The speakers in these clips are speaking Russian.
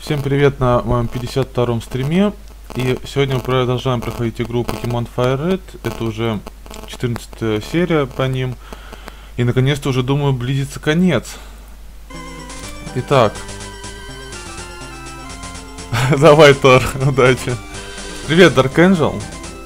Всем привет на моем 52-м стриме. И сегодня мы продолжаем проходить игру Pokemon Fire Red. Это уже 14 серия по ним. И наконец-то уже, думаю, близится конец. Итак. Давай, Тор, удачи. Привет, Dark Angel.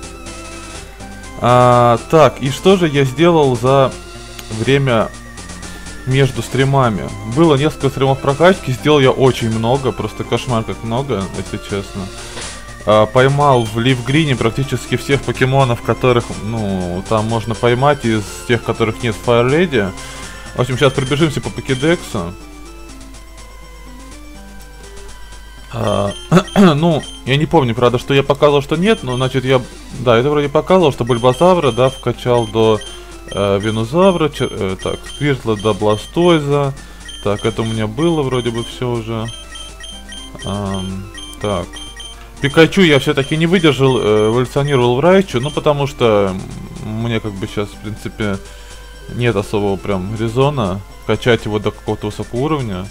Так, и что же я сделал за время между стримами? Было несколько стримов прокачки, сделал я очень много, просто кошмар как много, если честно. Поймал в Ливгрине практически всех покемонов, которых, ну, там можно поймать, из тех, которых нет в Fire Red. В общем, сейчас пробежимся по покедексу. Ну, я не помню, правда, что я показывал, что нет, но, значит, я... Да, это вроде показывал, что Бульбазавра, да, вкачал до Венозавра, так, Сквиртла до Бластойза. Так, это у меня было вроде бы все уже. Так. Пикачу я все-таки не выдержал, эволюционировал в Райчу, ну, потому что мне как бы сейчас, в принципе, нет особого прям резона качать его до какого-то высокого уровня.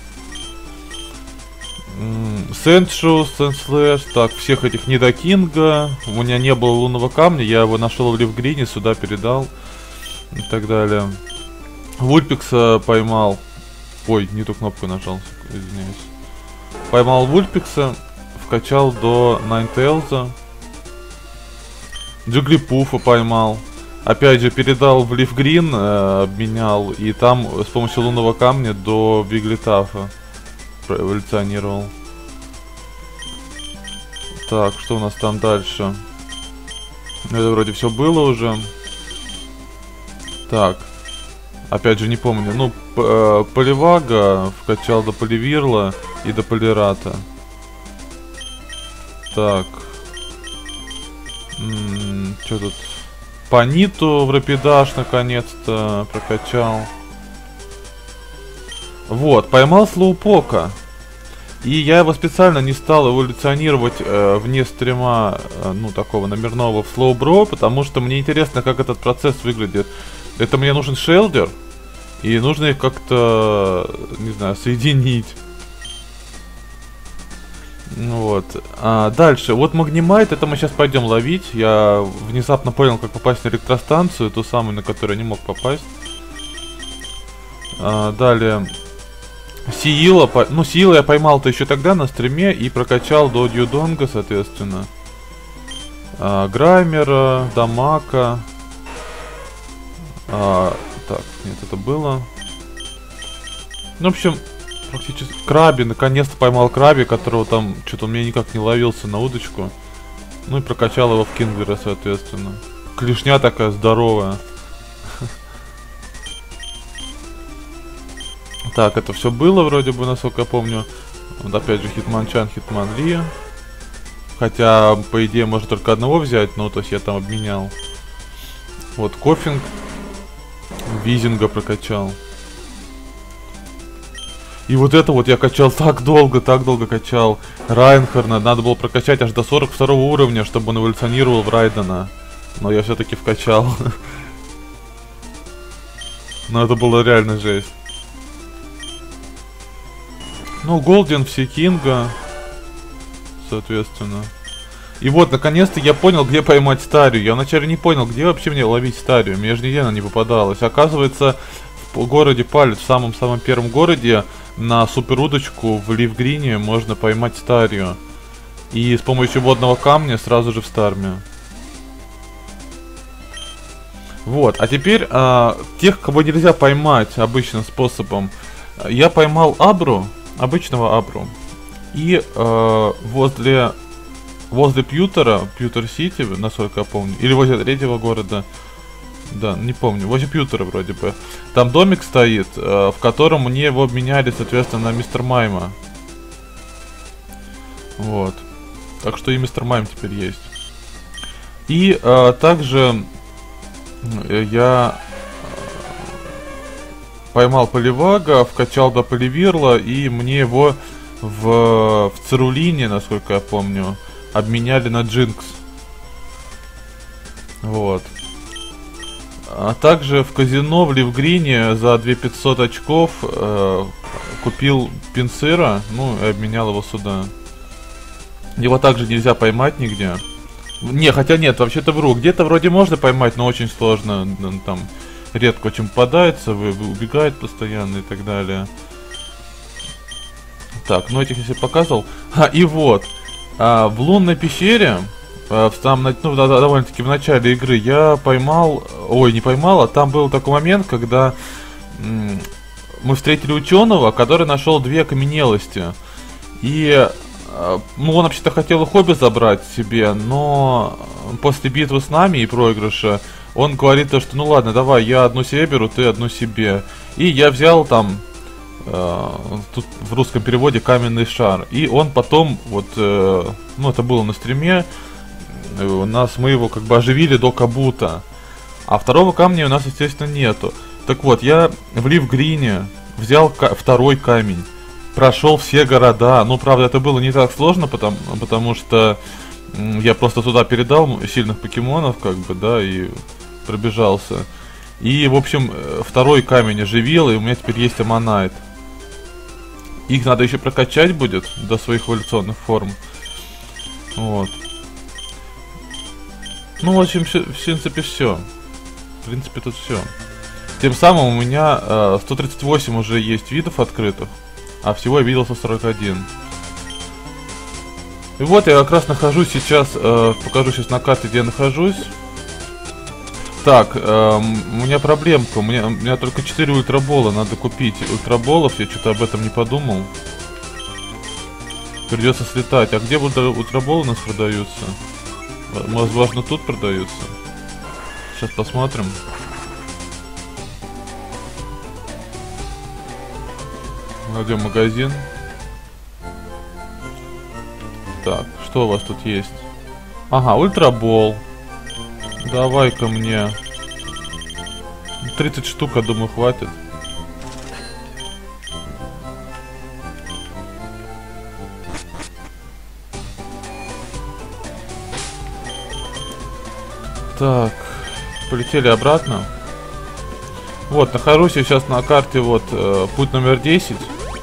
Сэншу, Сэнслэш, так, всех этих Нидокинга. У меня не было лунного камня, я его нашел в Ливгрине, сюда передал. И так далее. Вульпикса поймал. Ой, не ту кнопку нажал, извиняюсь. Поймал Вульпикса, вкачал до Найнтейлза. Джиглипуфа поймал. Опять же, передал в Ливгрин, обменял. И там с помощью лунного камня до Виглетафа эволюционировал. Так, что у нас там дальше? Это вроде все было уже. Так. Опять же, не помню. Ну, Поливага вкачал до Поливирла и до Полирата. Так. Что тут? Паниту в Рапидаш наконец-то прокачал. Вот, поймал Слоупока. И я его специально не стал эволюционировать вне стрима, ну, такого номерного в Слоубро, потому что мне интересно, как этот процесс выглядит. Это мне нужен шелдер, и нужно их как-то, не знаю, соединить. Вот. Дальше, вот Магнимайт, это мы сейчас пойдем ловить. Я внезапно понял, как попасть на электростанцию, ту самую, на которую я не мог попасть. Далее... Сиила, ну, Сиила я поймал-то еще тогда на стриме и прокачал до Дьюдонга, соответственно. Граймера, Дамака. Так, нет, это было. Ну, в общем, практически... Краби, наконец-то поймал Краби, которого там что-то у меня никак не ловился на удочку. Ну и прокачал его в Кингвера, соответственно. Клешня такая здоровая. Так, это все было вроде бы, насколько я помню. Вот опять же Хитманчан, Хитманли. Хотя, по идее, можно только одного взять, но то есть я там обменял. Вот, Кофинг. Визинга прокачал. И вот это вот я качал так долго качал. Райнхарна, надо было прокачать аж до 42 уровня, чтобы он эволюционировал в Райдена. Но я все-таки вкачал. Но это было реально жесть. Ну, Голден, все Кинга, соответственно. И вот, наконец-то я понял, где поймать Старию. Я вначале не понял, где вообще мне ловить Старию. Мне же нигде она не попадалась. Оказывается, в городе Палец, в самом первом городе, на суперудочку в Ливгрине можно поймать Старию. И с помощью водного камня сразу же в Старме. Вот, а теперь тех, кого нельзя поймать обычным способом. Я поймал Абру. Обычного Абру. И возле Пьютера, Пьютер-Сити, насколько я помню, или возле третьего города, да, не помню, возле Пьютера вроде бы, там домик стоит, в котором мне его обменяли, соответственно, на Мистер Майма. Вот. Так что и Мистер Майм теперь есть. И также я... поймал Поливага, вкачал до Поливирла, и мне его в Цирулине, насколько я помню, обменяли на Джинкс. Вот. А также в казино в Ливгрине за 2500 очков купил Пинцира, ну и обменял его сюда. Его также нельзя поймать нигде. Не, хотя нет, вообще-то вру. Где-то вроде можно поймать, но очень сложно. Там редко очень попадается, убегает постоянно и так далее. Так, ну этих я себе показывал. И вот. В лунной пещере, довольно-таки в начале игры, я поймал... Ой, не поймал, а там был такой момент, когда мы встретили ученого, который нашел 2 окаменелости. И... Ну, он вообще-то хотел их обе забрать себе, но после битвы с нами и проигрыша он говорит то, что ну ладно, давай, я одну себе беру, ты одну себе. И я взял там, тут в русском переводе, каменный шар. И он потом, вот, ну это было на стриме, мы его как бы оживили до Кабута. А второго камня у нас, естественно, нету. Так вот, я в Ливгрине взял второй камень. Прошел все города. Ну, правда, это было не так сложно, потому что я просто туда передал сильных покемонов, как бы, да, и пробежался. И, в общем, второй камень оживил, и у меня теперь есть Аммонайт. Их надо еще прокачать будет до своих эволюционных форм. Вот. Ну, в общем, в принципе, все. В принципе, тут все. Тем самым у меня 138 уже есть видов открытых. А всего я видел 141. И вот я как раз нахожусь сейчас, покажу сейчас на карте, где я нахожусь. Так, у меня проблемка, у меня только 4 ультрабола, надо купить ультраболов, я что-то об этом не подумал. Придется слетать. А где ультраболы у нас продаются? Возможно, тут продаются. Сейчас посмотрим. Найдем магазин. Так, что у вас тут есть? Ага, ультрабол. Давай-ка мне 30 штук, я думаю, хватит. Так, полетели обратно. Вот, нахожусь я сейчас на карте, вот, путь номер 10.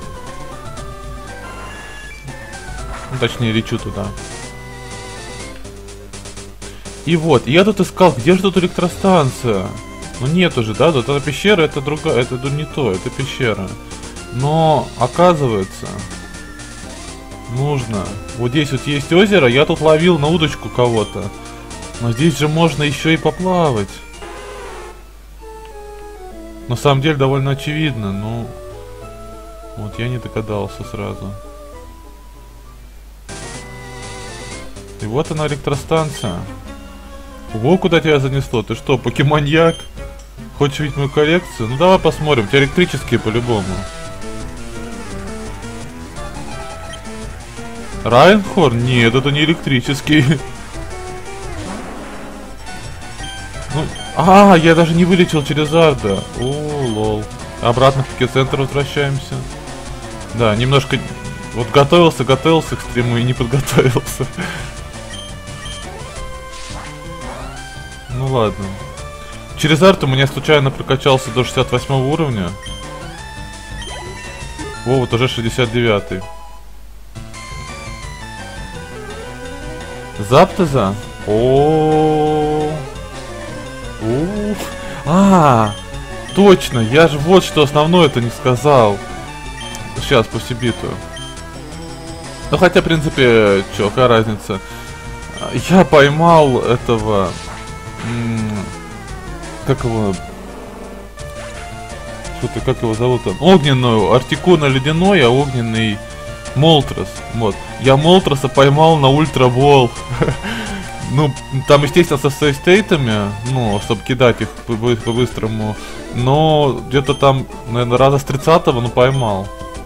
Ну, точнее, лечу туда. И вот, я тут искал, где же тут электростанция? Ну нет уже, да, тут эта пещера, это другая, это не то, это пещера. Но, оказывается, нужно. Вот здесь вот есть озеро, я тут ловил на удочку кого-то. Но здесь же можно еще и поплавать. На самом деле довольно очевидно, но вот я не догадался сразу. И вот она, электростанция. Ого, куда тебя занесло? Ты что, покемоньяк? Хочешь видеть мою коллекцию? Ну давай посмотрим, у тебя электрические по-любому. Райнхорн? Нет, это не электрический. Ну, я даже не вылечил через Арда. О, лол. Обратно в покецентр возвращаемся. Да, немножко... Вот готовился к стриму и не подготовился. Ну ладно. Через арт у меня случайно прокачался до 68 уровня. О, вот уже 69. Заптеза? Точно, я же вот что основное-то не сказал. Сейчас, после битвы. Ну хотя, в принципе, чё, какая разница. Я поймал этого... Как его... Что-то, как его зовут-то? Огненную. Артикуна ледяной, а огненный Молтрос. Вот. Я Молтроса поймал на ультрабол. Ну, там, естественно, со сейстейтами, ну, чтобы кидать их по-быстрому. Но где-то там, наверное, раза с 30-го, ну, поймал.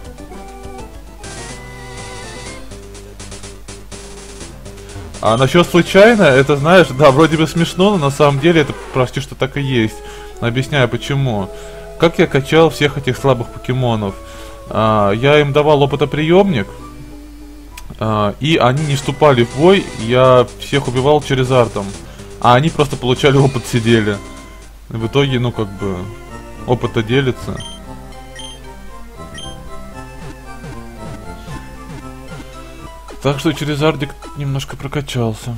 А насчет случайно, это, знаешь, да, вроде бы смешно, но на самом деле это почти что так и есть. Объясняю почему. Как я качал всех этих слабых покемонов? Я им давал опытоприемник, и они не вступали в бой, я всех убивал через артом. А они просто получали опыт, сидели. И в итоге, ну, как бы, опыт-то делится. Так что через Ардик немножко прокачался.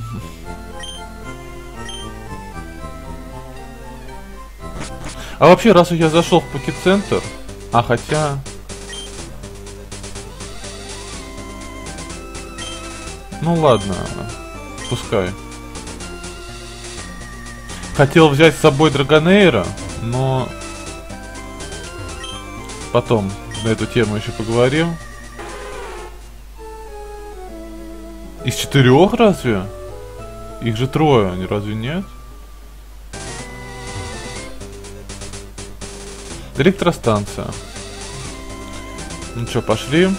А вообще, раз я зашел в Покецентр, а хотя... Ну ладно, пускай. Хотел взять с собой Драгонейра, но... Потом на эту тему еще поговорим. Из 4 разве? Их же 3, они разве нет? Электростанция. Ну что, пошли.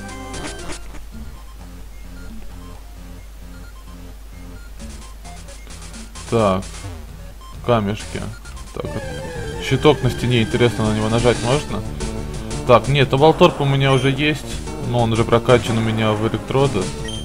Так. Камешки. Так, щиток на стене, интересно, на него нажать можно? Так, нет, Волторп у меня уже есть. Но он уже прокачан у меня в электроды.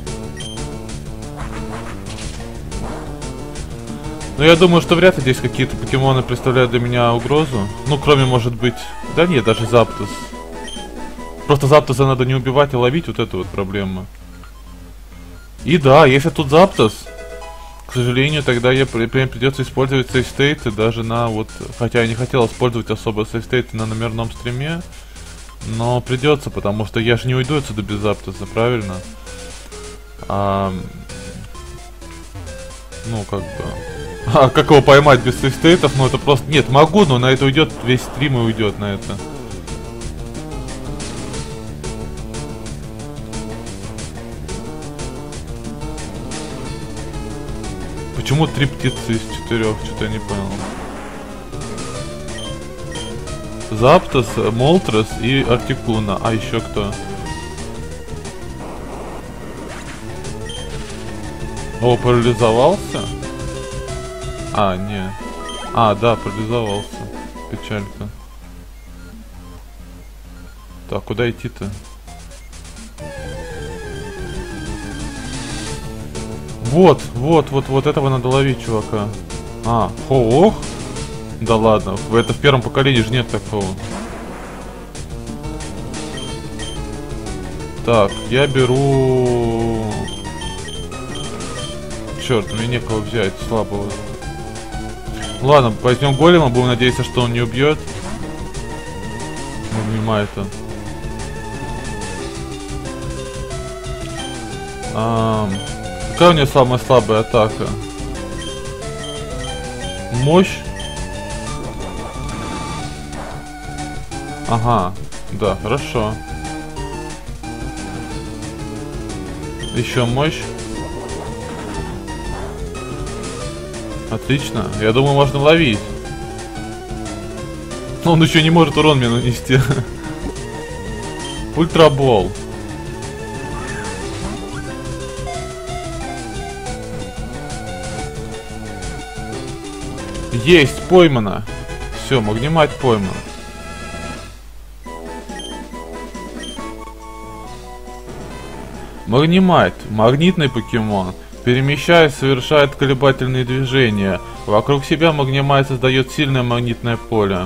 Но я думаю, что вряд ли здесь какие-то покемоны представляют для меня угрозу. Ну, кроме, может быть... Да нет, даже Заптус. Просто Заптуса надо не убивать, а ловить, вот это вот проблема. И да, если тут Заптус, к сожалению, тогда я придется использовать сейфстейты даже на вот... Хотя я не хотел использовать особо сейфстейты на номерном стриме. Но придется, потому что я же не уйду отсюда без Заптуса, правильно? Ну, как бы... А как его поймать без сейфстейтов? Ну это просто... Нет, могу, но на это уйдет весь стрим и уйдет на это. Почему 3 птицы из 4? Что-то я не понял. Заптус, Молтрес и Артикуна. А еще кто? О, парализовался? А, не. А, да, парализовался. Печалька. Так, куда идти-то? Вот, этого надо ловить, чувака. А, ох. Да ладно, это в первом поколении же нет такого. Так, я беру... Черт, мне некого взять, слабого. Ладно, возьмем голема, будем надеяться, что он не убьет. Ну, мимо это. Какая у нее самая слабая атака? Мощь. Ага, да, хорошо. Еще мощь. Отлично. Я думаю, можно ловить. Но он еще не может урон мне нанести. Ультрабол. Есть, поймано. Все, Магнимайт пойман. Магнимайт. Магнитный покемон. Перемещаясь, совершает колебательные движения. Вокруг себя Магнимайт создает сильное магнитное поле.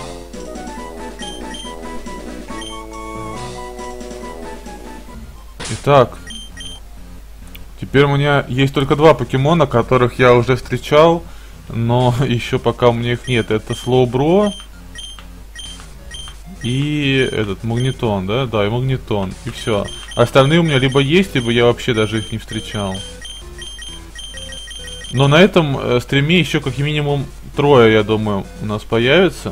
Итак. Теперь у меня есть только 2 покемона, которых я уже встречал. Но еще пока у меня их нет. Это Слоубро и этот Магнитон, да? Да, и Магнитон. И все. Остальные у меня либо есть, либо я вообще даже их не встречал. Но на этом стриме еще как минимум 3, я думаю, у нас появится.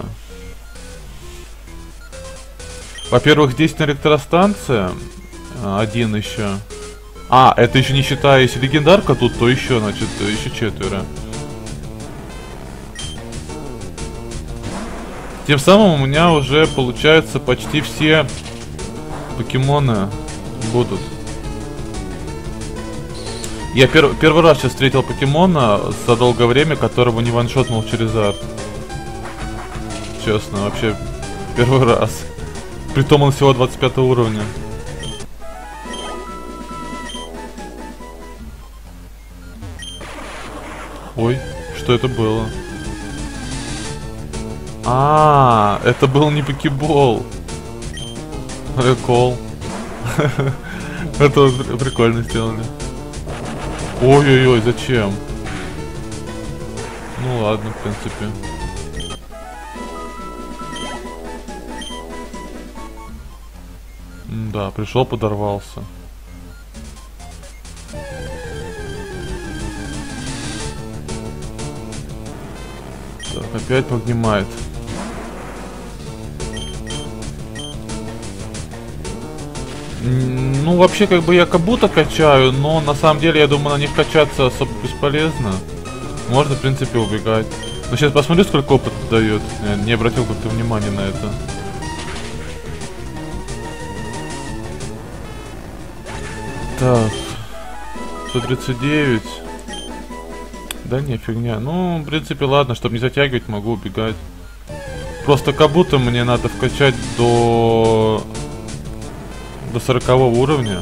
Во-первых, здесь электростанция. 1 еще. А, это еще не считая, если легендарка тут, то еще, значит, еще 4. Тем самым у меня уже получается почти все покемоны будут. Я первый раз сейчас встретил покемона за долгое время, которого не ваншотнул через арт. Честно, вообще первый раз. Притом он всего 25 уровня. Ой, что это было? Это был не покебол. Прикол. Это прикольно сделали. Ой-ой-ой, зачем? Ну ладно, в принципе. Да, пришел, подорвался. Так, опять поднимает. Ну, вообще, как бы я как-будто качаю, но на самом деле, я думаю, на них качаться особо бесполезно. Можно, в принципе, убегать. Но сейчас посмотрю, сколько опыта дает. Я не обратил как-то внимания на это. Так. 139. Да не, фигня. Ну, в принципе, ладно, чтобы не затягивать, могу убегать. Просто как будто мне надо вкачать до 40 уровня.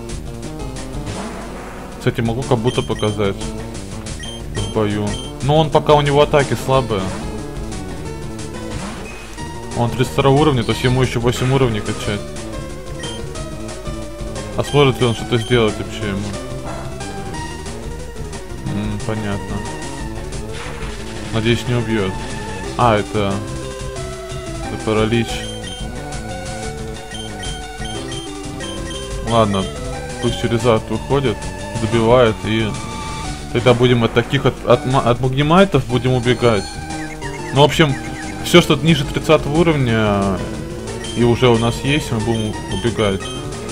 Кстати, могу как будто показать в бою. Но он пока у него атаки слабые. Он 32 уровня, то есть ему еще 8 уровней качать. А сможет ли он что-то сделать вообще ему? Понятно. Надеюсь, не убьет. А, это паралич. Ладно, пусть через арт выходит, добивает, и тогда будем от таких, от магнимайтов будем убегать. Ну, в общем, все, что ниже 30 уровня и уже у нас есть, мы будем убегать.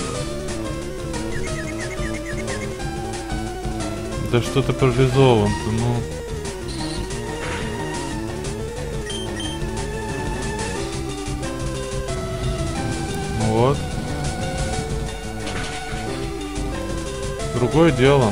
Да что ты парализован-то, ну. Вот. Другое дело.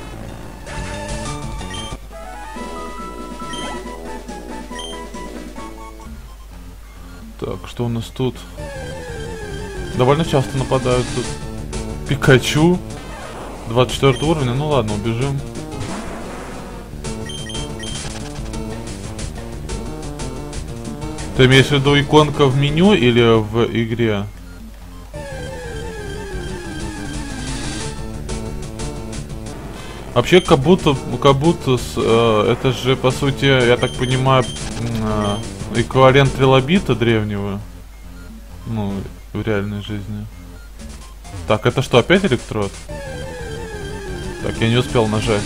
Так, что у нас тут? Довольно часто нападают тут. Пикачу. 24 уровня, ну ладно, убежим. Ты имеешь в виду иконка в меню или в игре? Вообще, как будто это же, по сути, я так понимаю, эквивалент трилобита древнего. Ну, в реальной жизни. Так, это что, опять электрод? Так, я не успел нажать.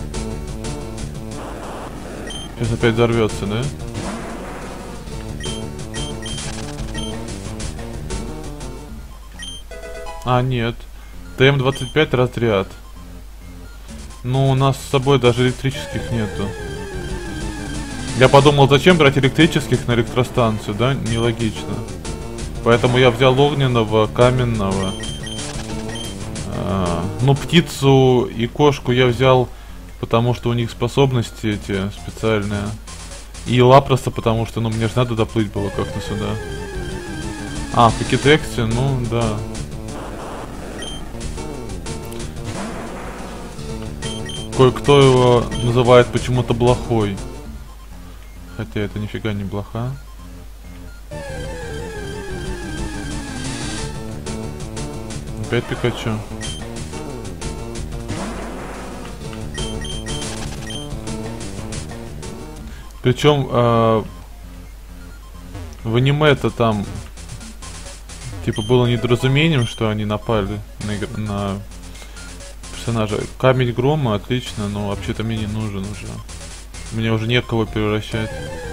Сейчас опять взорвется, да? А, нет. ТМ-25 разряд. Ну, у нас с собой даже электрических нету. Я подумал, зачем брать электрических на электростанцию, да? Нелогично. Поэтому я взял огненного, каменного. Ну, птицу и кошку я взял, потому что у них способности эти специальные. И Лапроса, потому что, ну, мне же надо доплыть было как-то сюда. А, в Покедексе, ну, да. Кое-кто его называет почему-то блохой. Хотя это нифига не блоха. Опять Пикачу. Причем в аниме-то там типа было недоразумением, что они напали на персонажа. Камень грома, отлично, но вообще-то мне не нужен уже. Мне уже не в кого превращать.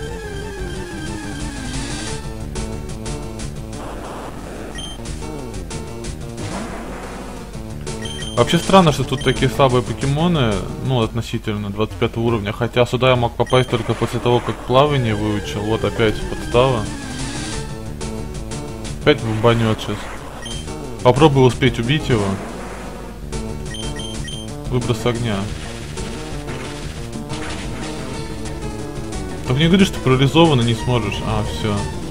Вообще странно, что тут такие слабые покемоны, ну, относительно 25 уровня. Хотя сюда я мог попасть только после того, как плавание выучил. Вот опять подстава. Опять бомбанет сейчас. Попробую успеть убить его. Выброс огня. Так не говори, что парализованно не сможешь. А, все.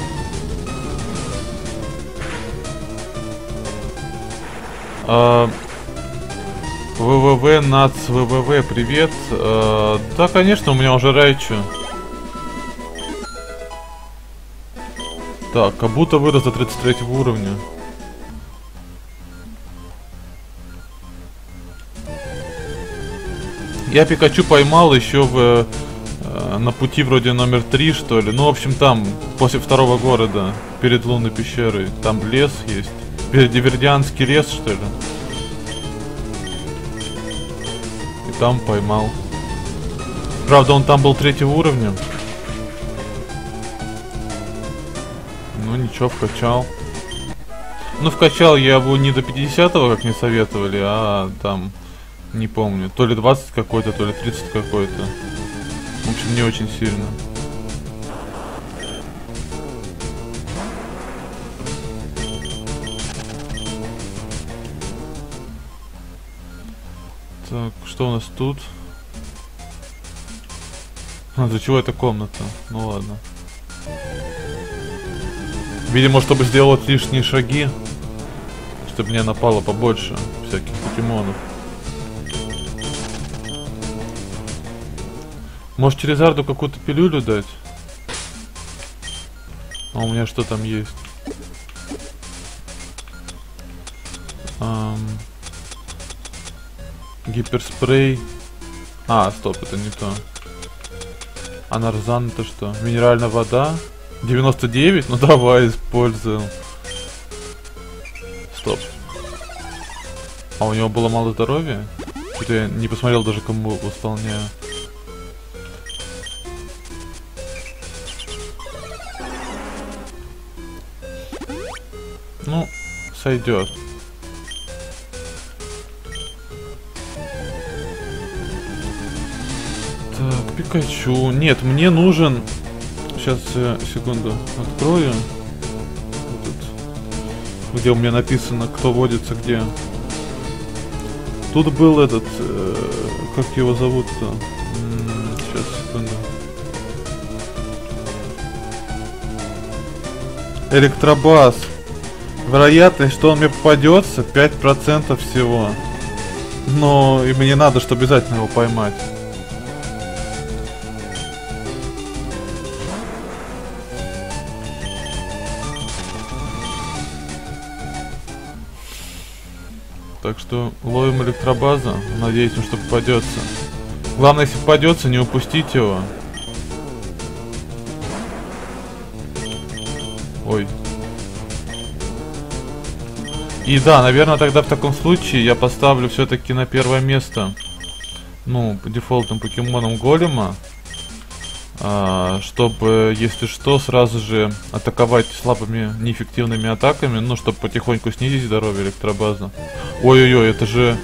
ВВВ, НАЦ, ВВВ, привет. Да, конечно, у меня уже Райчу. Так, как будто вырос до 33 уровня. Я Пикачу поймал еще на пути вроде номер 3, что ли. Ну, в общем, там, после второго города, перед лунной пещерой. Там лес есть. Дивердианский лес, что ли. И там поймал. Правда, он там был 3-го уровня. Ну, ничего, вкачал. Ну, вкачал я его не до 50-го, как мне советовали, а там, не помню, то ли 20 какой-то, то ли 30 какой-то. В общем, не очень сильно. Так, что у нас тут? А, для чего эта комната? Ну ладно. Видимо, чтобы сделать лишние шаги, чтобы мне напало побольше всяких покемонов. Может, Черезарду какую-то пилюлю дать? А у меня что там есть? Гиперспрей. А, стоп, это не то. А нарзан это что? Минеральная вода? 99? Ну давай используем. Стоп. А у него было мало здоровья? Что-то я не посмотрел даже, кому восполняю. Ну, сойдет. Так, Пикачу. Нет, мне нужен... Сейчас, секунду, открою. Тут, где у меня написано, кто водится где. Тут был этот... как его зовут-то? Сейчас, секунду. Электробас. Вероятность, что он мне попадется, 5% всего. Но и мне надо, что обязательно его поймать. Так что ловим электробазу. Надеюсь, что попадется. Главное, если попадется, не упустить его. Ой. И да, наверное, тогда в таком случае я поставлю все-таки на первое место, ну, по дефолтным покемонам Голема, чтобы, если что, сразу же атаковать слабыми, неэффективными атаками, ну, чтобы потихоньку снизить здоровье электробазы. Ой-ой-ой, это же...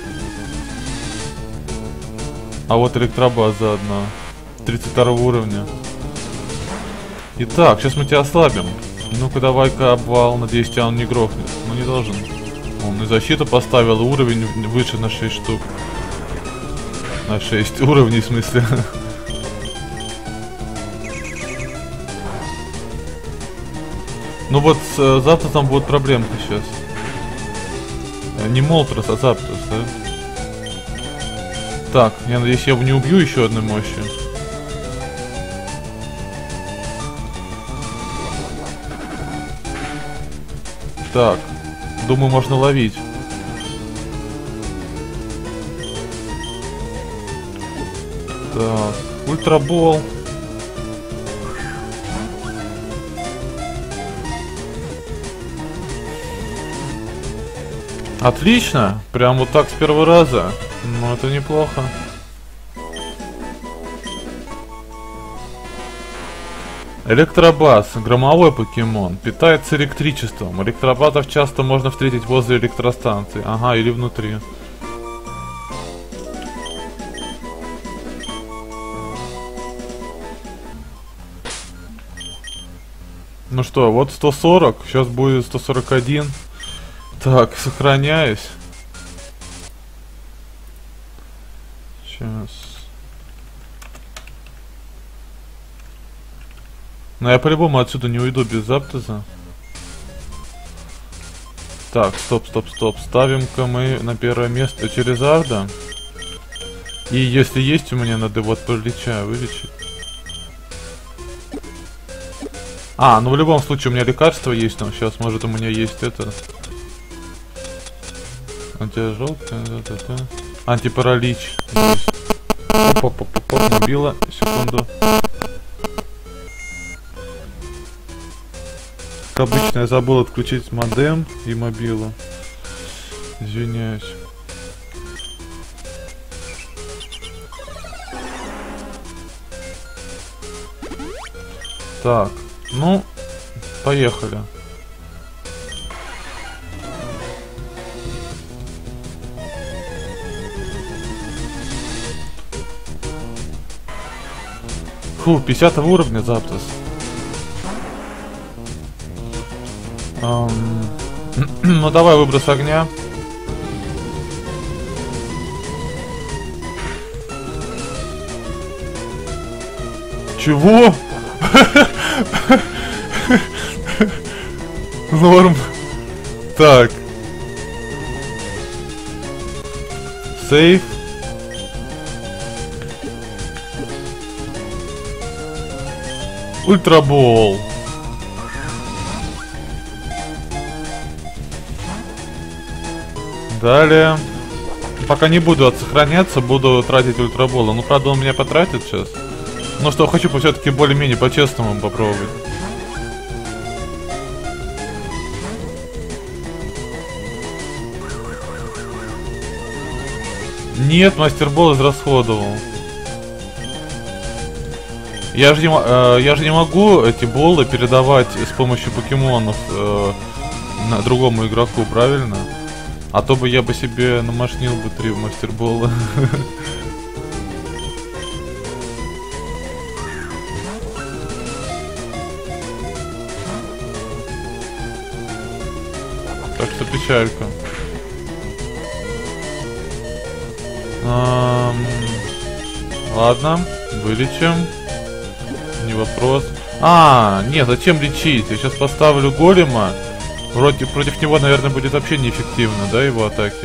А вот электробаза одна, 32 уровня. Итак, сейчас мы тебя ослабим. Ну-ка, давай-ка обвал, надеюсь, тебя он не грохнет. Ну, не должен. Он и защиту поставил, и уровень выше на 6 штук. На 6 уровней, в смысле. Ну вот с Заптусом будет проблемка сейчас. Не Молтрос, а Заптус, да? Так, я надеюсь, я его не убью еще одной мощью. Так, думаю, можно ловить. Так, ультрабол. Отлично, прям вот так с первого раза. Ну, это неплохо. Электробас, громовой покемон, питается электричеством. Электробатов часто можно встретить возле электростанции. Ага, или внутри. Ну что, вот 140, сейчас будет 141. Так, сохраняюсь. Сейчас. Но я по-любому отсюда не уйду без Заптуза. Так, стоп. Ставим-ка мы на первое место Черезарда. И если есть у меня, надо его от паралича вылечить. А, ну в любом случае у меня лекарство есть, но сейчас, может, у меня есть это... Антижелтый, антипаралич. Оп, набила. Секунду. Как обычно, я забыл отключить модем и мобилу. Извиняюсь. Так, ну, поехали. Фу, 50 уровня Заптос. Ну давай выброс огня. Чего? Норм. Так. Сейф. Ультрабол. Далее. Пока не буду отсохраняться, буду тратить ультрабола. Ну, правда, он меня потратит сейчас. Но что, хочу все-таки более-менее по-честному попробовать. Нет, мастербол израсходовал. Я же не могу эти болы передавать с помощью покемонов на другому игроку, правильно? А то бы я бы себе намашнил бы 3 мастербола. Так что печалька. Ладно, вылечим. Не вопрос. Нет, зачем лечить? Я сейчас поставлю голема. Вроде против него, наверное, будет вообще неэффективно, да, его атаки?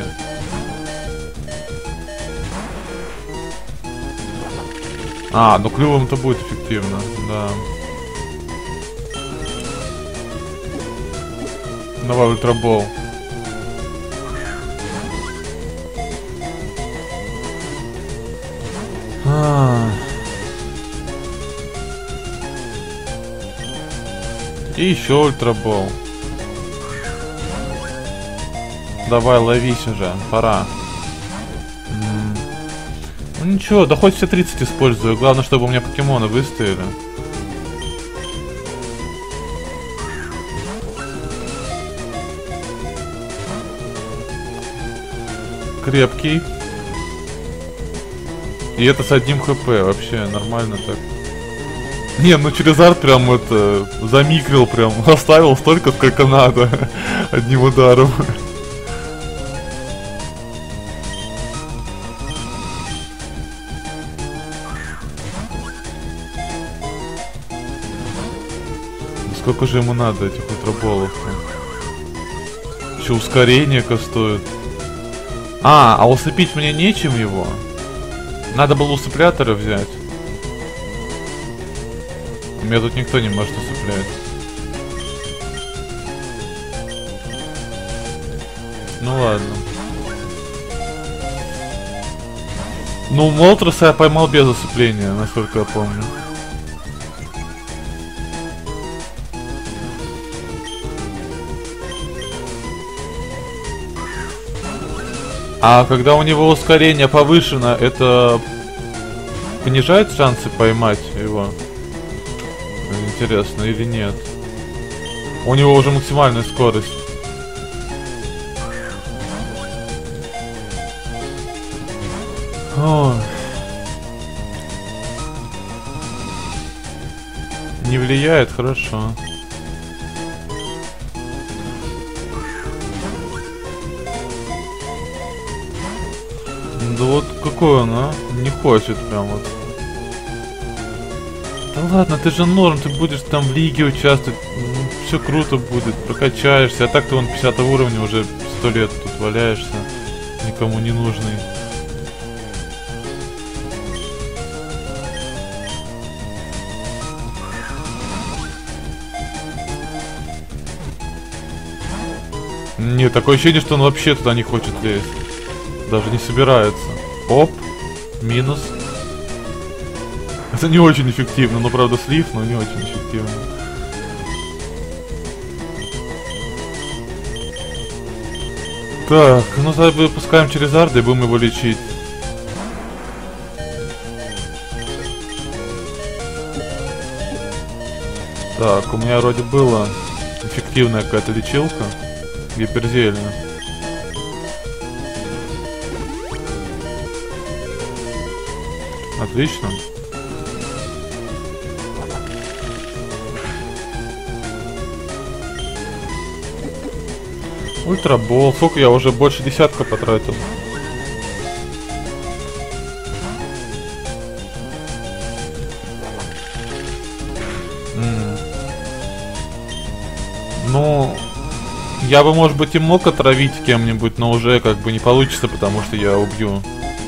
Ну клювом-то будет эффективно, да. Давай ультрабол. И еще ультрабол. Давай, ловись уже, пора. Ну ничего, да хоть все 30 использую. Главное, чтобы у меня покемоны выстояли. Крепкий. И это с 1 хп, вообще нормально так. Не, ну Charizard прям это замикрил, прям оставил столько, сколько надо. Одним ударом. Сколько же ему надо этих ультроболов-то? Еще ускорение-ка стоит. А усыпить мне нечем его? Надо было усыпляторы взять. Меня тут никто не может усыплять. Ну ладно. Ну, Молтроса я поймал без усыпления, насколько я помню. А когда у него ускорение повышено, это понижает шансы поймать его? Интересно, или нет? У него уже максимальная скорость. Не влияет, хорошо. Да вот какой он, а? Не хочет прям вот. Да ладно, ты же норм, ты будешь там в лиге участвовать. Все круто будет, прокачаешься. А так ты вон 50 уровня уже 100 лет тут валяешься. Никому не нужный. Нет, такое ощущение, что он вообще туда не хочет лезть. Даже не собирается. Оп, минус. Это не очень эффективно, но правда слив, но не очень эффективно. Так, ну выпускаем через арды и будем его лечить. Так, у меня вроде была эффективная какая-то лечилка. Гиперзельная. Отлично. Ультрабол. Сколько я уже больше десятка потратил. Ну, я бы, может быть, и мог отравить кем-нибудь, но уже как бы не получится, потому что я убью.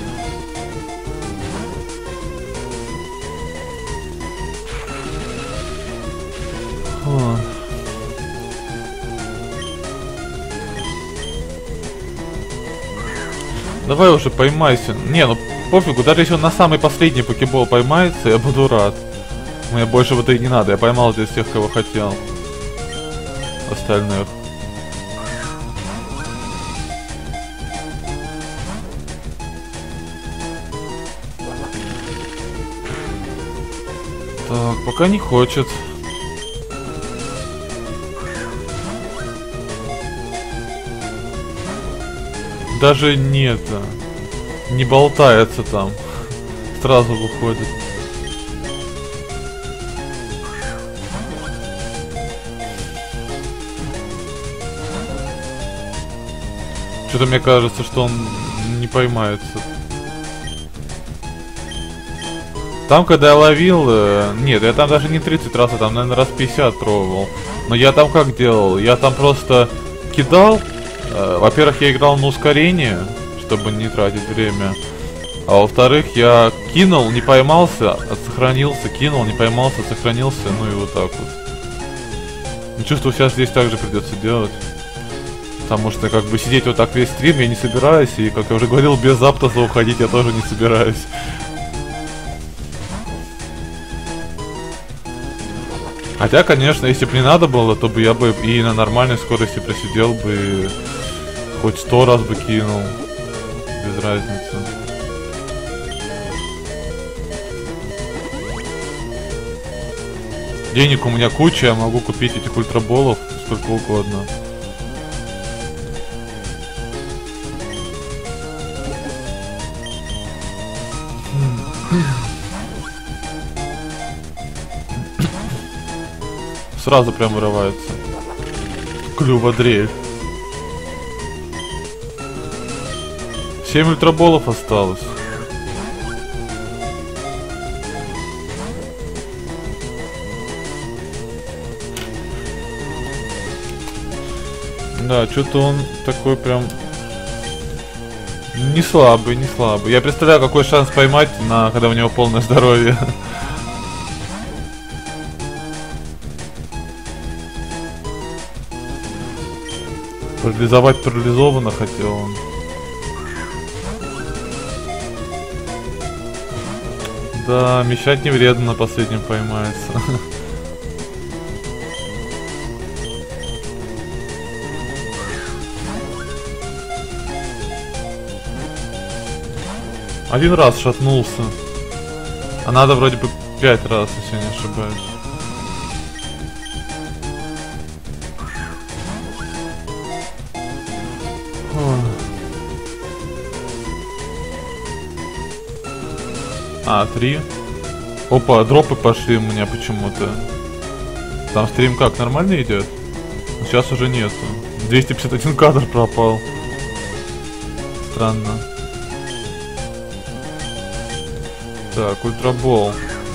Давай уже поймайся. Не, ну пофигу, даже если он на самый последний покебол поймается, я буду рад. Мне больше вот и не надо, я поймал здесь всех, кого хотел. Остальных. Так, пока не хочет. Даже нет, не болтается там. Сразу выходит. Что-то мне кажется, что он не поймается. Там, когда я ловил... нет, я там даже не 30 раз, а там, наверное, раз 50 пробовал. Но я там как делал? Я там просто кидал. Во-первых, я играл на ускорение, чтобы не тратить время. А во-вторых, я кинул, не поймался, сохранился, кинул, не поймался, сохранился, ну и вот так вот. Чувствую, сейчас здесь также придется делать. Потому что как бы сидеть вот так весь стрим я не собираюсь. И, как я уже говорил, без аптоса уходить я тоже не собираюсь. Хотя, конечно, если бы не надо было, то бы я бы и на нормальной скорости просидел бы, хоть 100 раз бы кинул. Без разницы. Денег у меня куча, я могу купить этих ультраболов сколько угодно. Сразу прям вырывается. Клюводрель. 7 ультраболов осталось. Да, что-то он такой прям не слабый, не слабый. Я представляю, какой шанс поймать, когда у него полное здоровье. Парализовать парализованно хотел он. Да, мешать не вредно, на последнем поймается. Один раз шатнулся. А надо вроде бы 5 раз, если я не ошибаюсь. А, 3. Опа, дропы пошли у меня почему-то. Там стрим как, нормально идет? Сейчас уже нету. 251 кадр пропал. Странно. Так, ультрабол.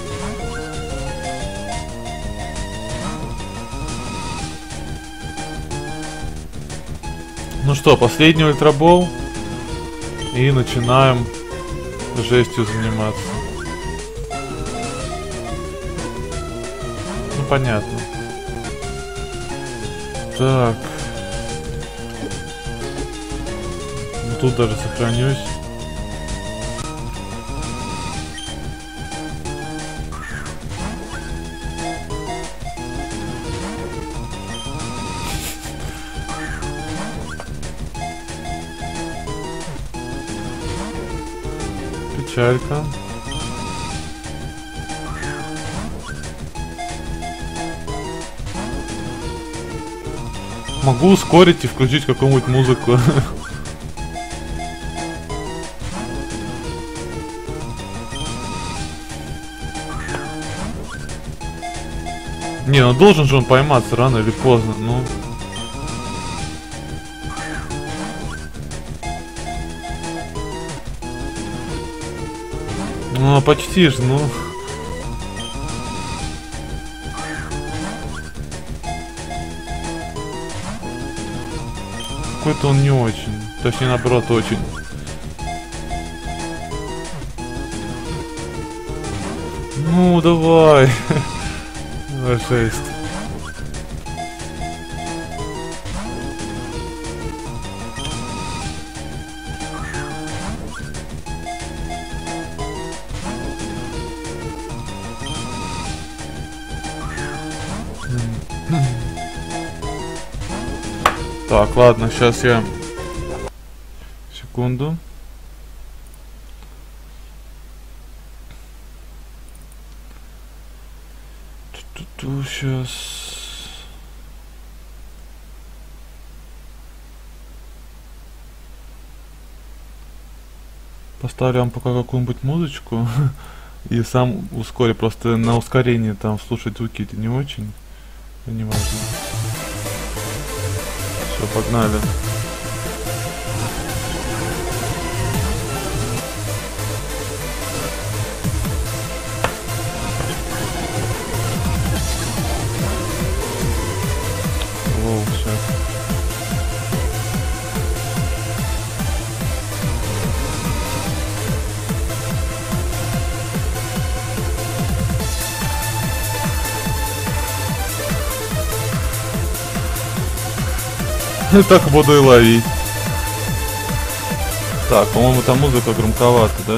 Ну что, последний ультрабол. И начинаем жестью заниматься. Ну понятно. Так. Ну, тут даже сохранюсь. Печалька. Могу ускорить и включить какую-нибудь музыку. Не, ну должен же он пойматься рано или поздно, ну. Ну, почти же, ну. Какой-то он не очень. Точнее, наоборот, очень. Ну, давай. Жесть. Так, ладно, сейчас я... Секунду. Сейчас... Поставлю вам пока какую-нибудь музычку. И сам ускорю. Просто на ускорении там слушать звуки это не очень. Не важно. Все, погнали. О, сейчас. Так буду и ловить. Так, по-моему, там музыка громковата, да?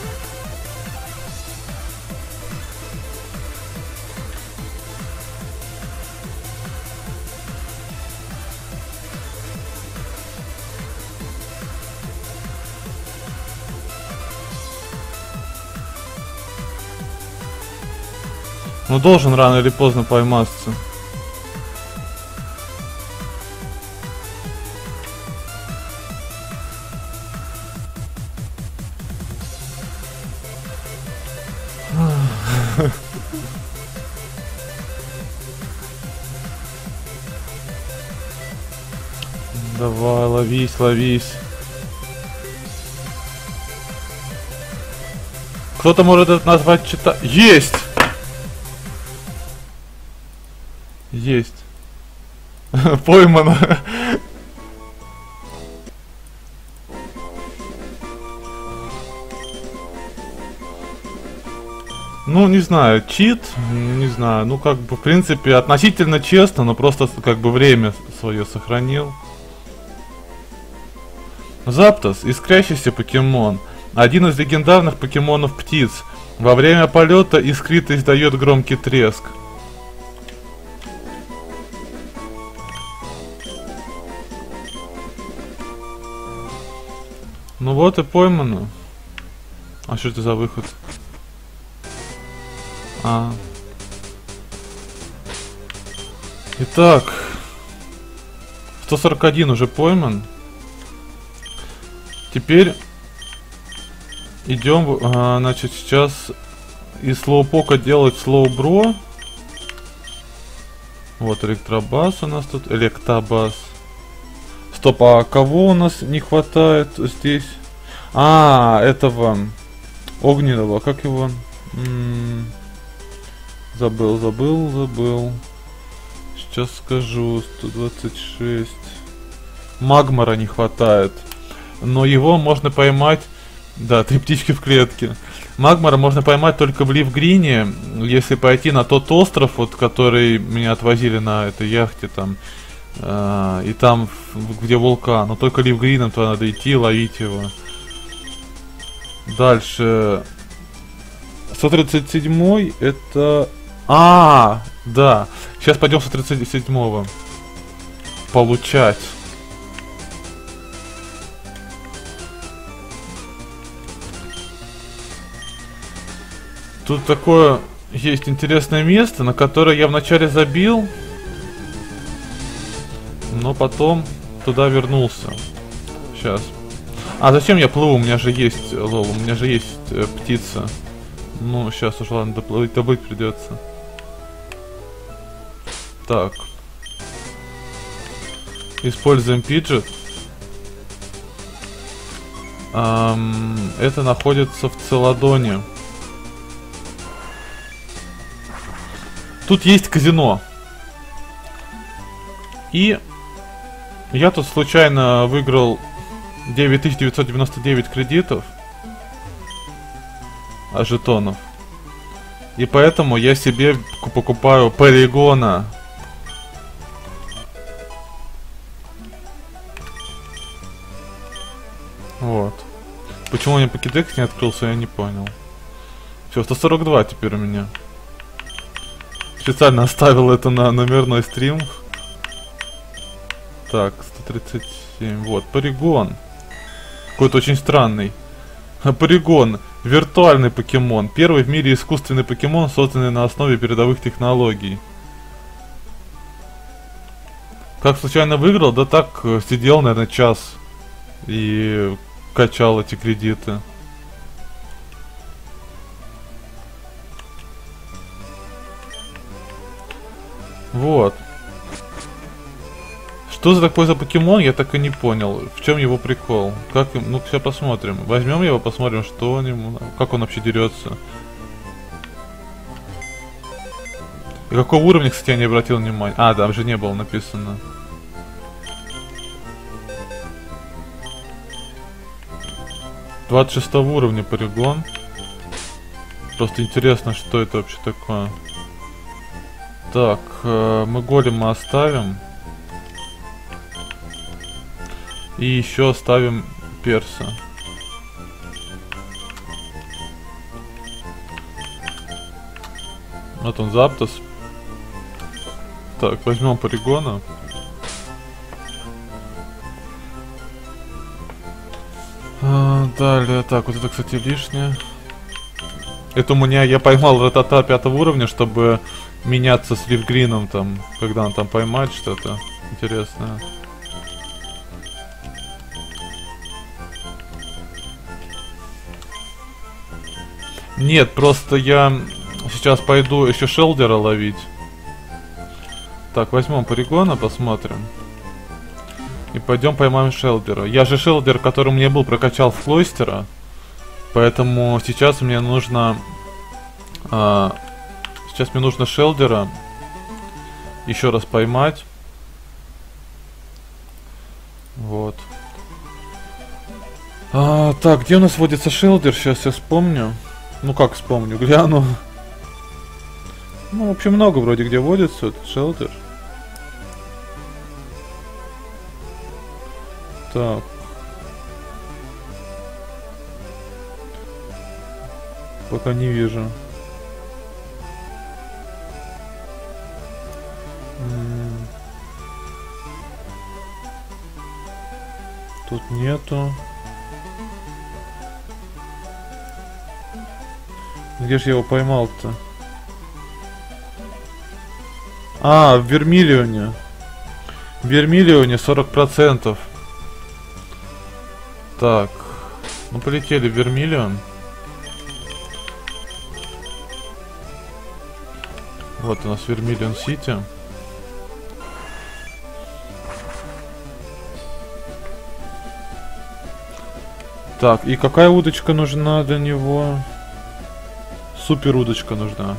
Ну должен рано или поздно пойматься. Давай, ловись, ловись. Кто-то может это назвать читать. Есть! Есть. Поймано. Ну, не знаю, чит, не знаю, ну, как бы, в принципе, относительно честно, но просто, как бы, время свое сохранил. Заптос, искрящийся покемон. Один из легендарных покемонов птиц. Во время полета искрит и издает громкий треск. Ну вот и поймано. А что это за выход? Итак, 141 уже пойман. Теперь идем, значит, сейчас из слоупока делать слоубро. Вот электробас у нас тут, электробас. Стоп, а кого у нас не хватает здесь? Этого огненного, как его? Забыл. Сейчас скажу, 126. Магмара не хватает. Но его можно поймать... Да, 3 птички в клетке. Магмара можно поймать только в Ливгрине, если пойти на тот остров, вот, который меня отвозили на этой яхте там. И там, где вулкан. Но только Ливгрином туда надо идти, ловить его. Дальше... 137 это... да. Сейчас пойдем 137-го. Получать. Тут такое есть интересное место, на которое я вначале забил, но потом туда вернулся. Сейчас. А зачем я плыву? У меня же есть, лол, у меня же есть птица. Ну, сейчас уж ладно, добыть придется. Так. Используем пиджет. Это находится в Целадоне. Тут есть казино. И я тут случайно выиграл 9999 кредитов. Жетонов. И поэтому я себе покупаю полигона. Вот. Почему у меня покедекс не открылся, я не понял. Все, 142 теперь у меня. Специально оставил это на номерной стрим. Так, 137. Вот, полигон. Какой-то очень странный. Полигон. Виртуальный покемон. Первый в мире искусственный покемон, созданный на основе передовых технологий. Как случайно выиграл? Да так, сидел, наверное, час. И качал эти кредиты. Вот. Что за такой за покемон, я так и не понял. В чем его прикол? Как им... Ну, сейчас посмотрим. Возьмем его, посмотрим, что он ему... Как он вообще дерется. И какого уровня, кстати, я не обратил внимания. А, там же не было написано. «26 уровня полигон». Просто интересно, что это вообще такое. Так, мы голема оставим. И еще оставим перса. Вот он, Заптос. Так, возьмем полигона. Далее, так, вот это, кстати, лишнее. Это у меня, я поймал Ратата 5 уровня, чтобы меняться с Ливгрином там, когда он там поймает что-то интересное. Нет, просто я сейчас пойду еще шелдера ловить. Так, возьмем полигона, посмотрим. И пойдем поймаем шелдера. Я же шелдер, который у меня был, прокачал в клойстера. Поэтому сейчас мне нужно... сейчас мне нужно шелдера еще раз поймать. Вот. Так, где у нас водится шелдер? Сейчас я вспомню. Ну как вспомню, гляну. Ну, в общем, много вроде где водится этот шелдер. Так. Пока не вижу. Тут нету. Где же я его поймал-то? А, в Вермиллионе. В Вермиллионе 40%. Так. Ну, полетели в Вермиллион. Вот у нас Вермиллион Сити. Так, и какая удочка нужна для него? Супер удочка нужна.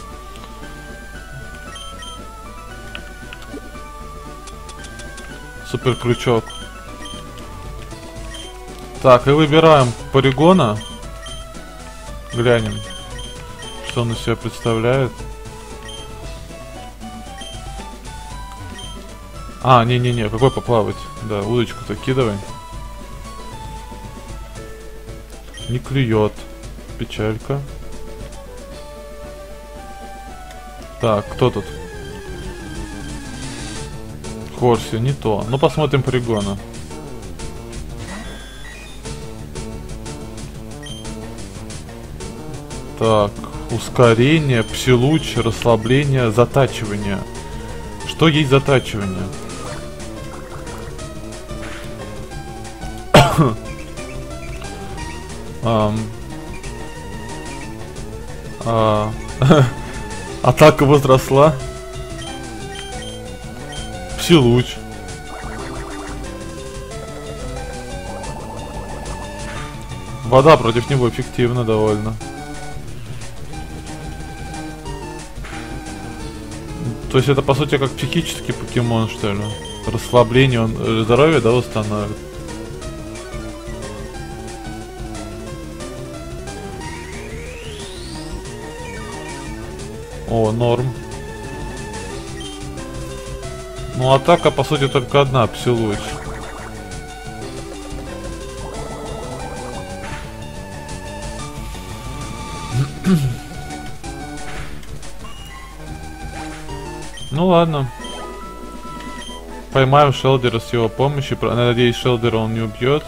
Супер крючок. Так, и выбираем полигона. Глянем, что он из себя представляет. А, не-не-не, какой поплавать? Да, удочку-то кидывай. Не клюет. Печалька. Так, кто тут? Хорси, не то. Ну, посмотрим полигона. Так, ускорение, пси-луч, расслабление, затачивание. Что есть затачивание? Атака возросла. Пси-луч. Вода против него эффективна довольно. То есть это по сути как психический покемон, что ли? Расслабление, он здоровье, да, восстанавливает? О, норм. Ну, атака, по сути, только одна, пси-луч. Ну ладно. Поймаем Шелдера с его помощью. Надеюсь, Шелдера он не убьет.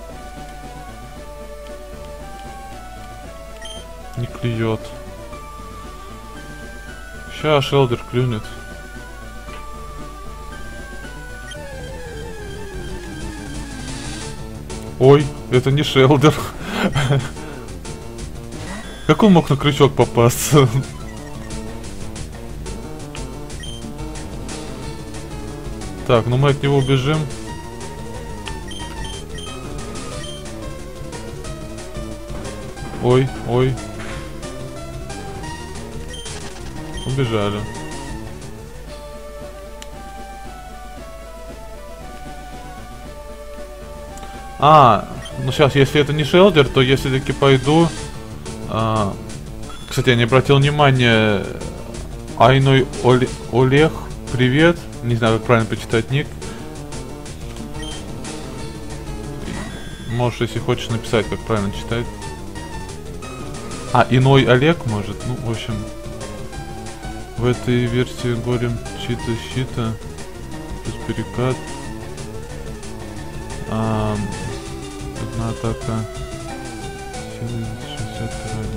Не клюет. Ща Шелдер клюнет. Ой, это не Шелдер. Как он мог на крючок попасться? Так, ну мы от него убежим. Ой, ой. Убежали. Ну сейчас, если это не Шелдер, то я все-таки пойду. Кстати, я не обратил внимания. Айной Олег, привет. Не знаю, как правильно прочитать ник. Можешь, если хочешь, написать, как правильно читать. Иной Олег, может. Ну, в общем, в этой версии горем щита. Плюс перекат. Одна атака. 60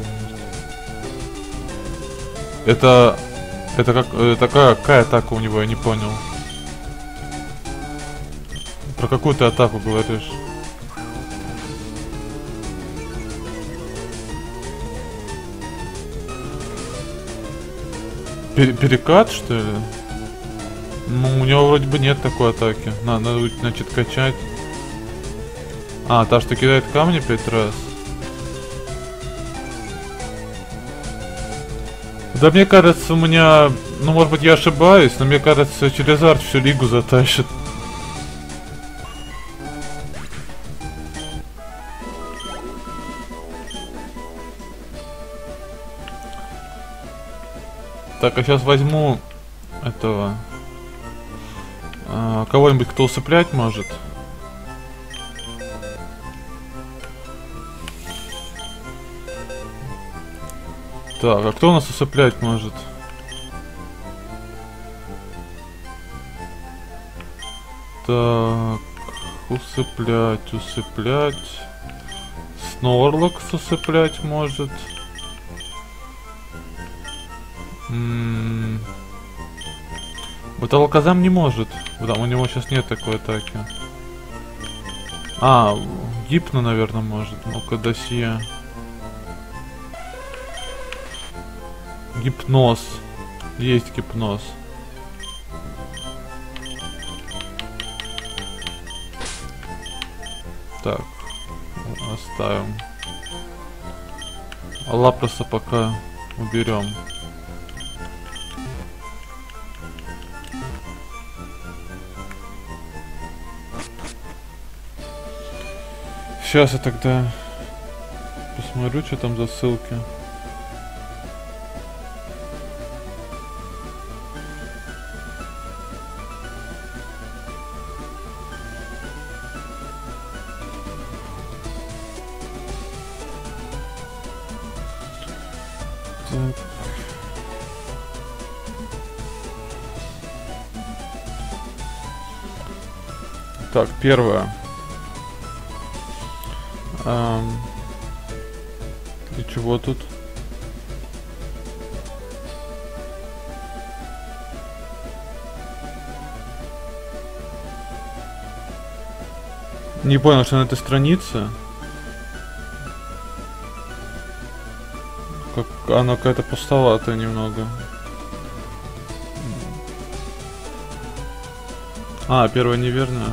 радиус. Это какая атака у него, я не понял. Про какую ты атаку говоришь? Перекат, что ли? Ну, у него вроде бы нет такой атаки. Надо, значит, качать. Та, что кидает камни 5 раз. Да мне кажется, у меня... Ну, может быть, я ошибаюсь, но мне кажется, Charizard всю лигу затащит. Так, а сейчас возьму этого... кого-нибудь, кто усыплять может. Так, а кто у нас усыплять может? Так, усыплять. Снорлокс усыплять может. Вот Алаказам не может. У него сейчас нет такой атаки. Гипно, наверное, может. Ну-ка, досье. Гипноз. Есть гипноз. Так. Оставим. Лапроса пока уберем. Сейчас я тогда посмотрю, что там за ссылки. Так, первое. И чего тут? Не понял, что на этой странице. Как она какая-то пустоватая немного. А, первая неверная.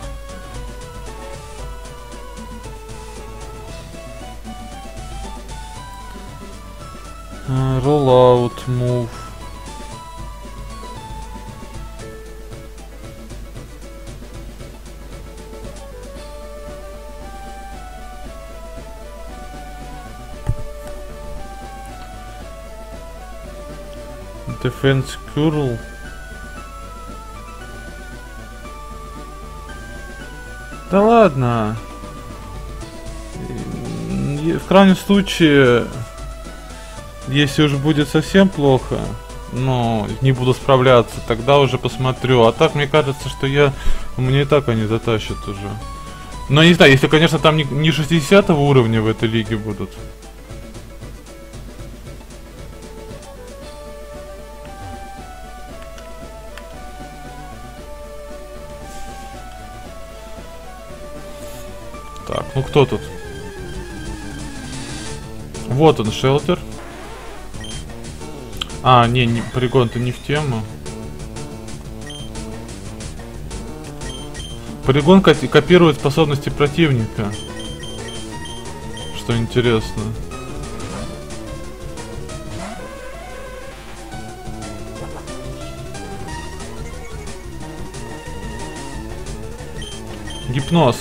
Rollout, move. Defense curl. Да ладно. В крайнем случае, если уж будет совсем плохо, но не буду справляться, тогда уже посмотрю. А так, мне кажется, что у меня и так они затащат уже. Но не знаю, если, конечно, там не 60 уровня в этой лиге будут. Так, ну кто тут? Вот он, шелтер. А, не полигон-то не в тему. Полигон копирует способности противника. Что интересно. Гипноз.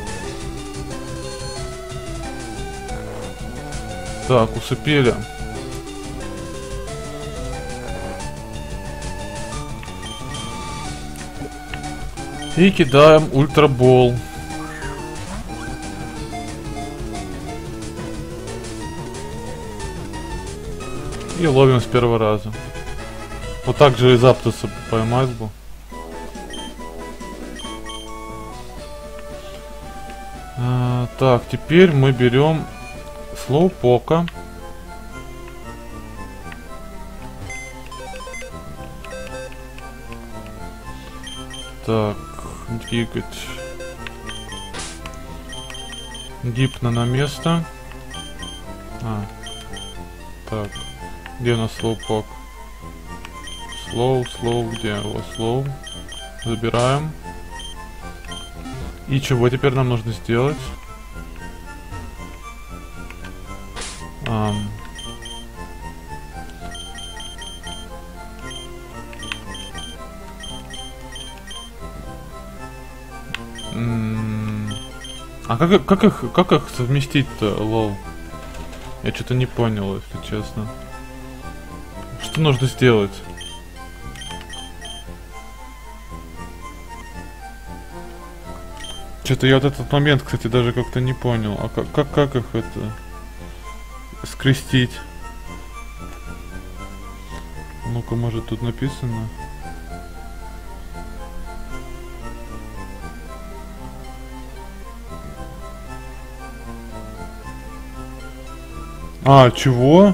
Так, усыпили. И кидаем ультрабол. И ловим с первого раза. Вот так же из Аптоса поймать бы. Так, теперь мы берем слоупока. Так, двигать. Гипно на место. Так, где у нас слоупок? Слоу, где его? Слоу. Забираем. И чего теперь нам нужно сделать? А как их совместить-то, лол? Я что-то не понял, если честно. Что нужно сделать? Что-то я вот этот момент, кстати, даже как-то не понял. А как их это скрестить? Ну-ка, может тут написано? А, чего?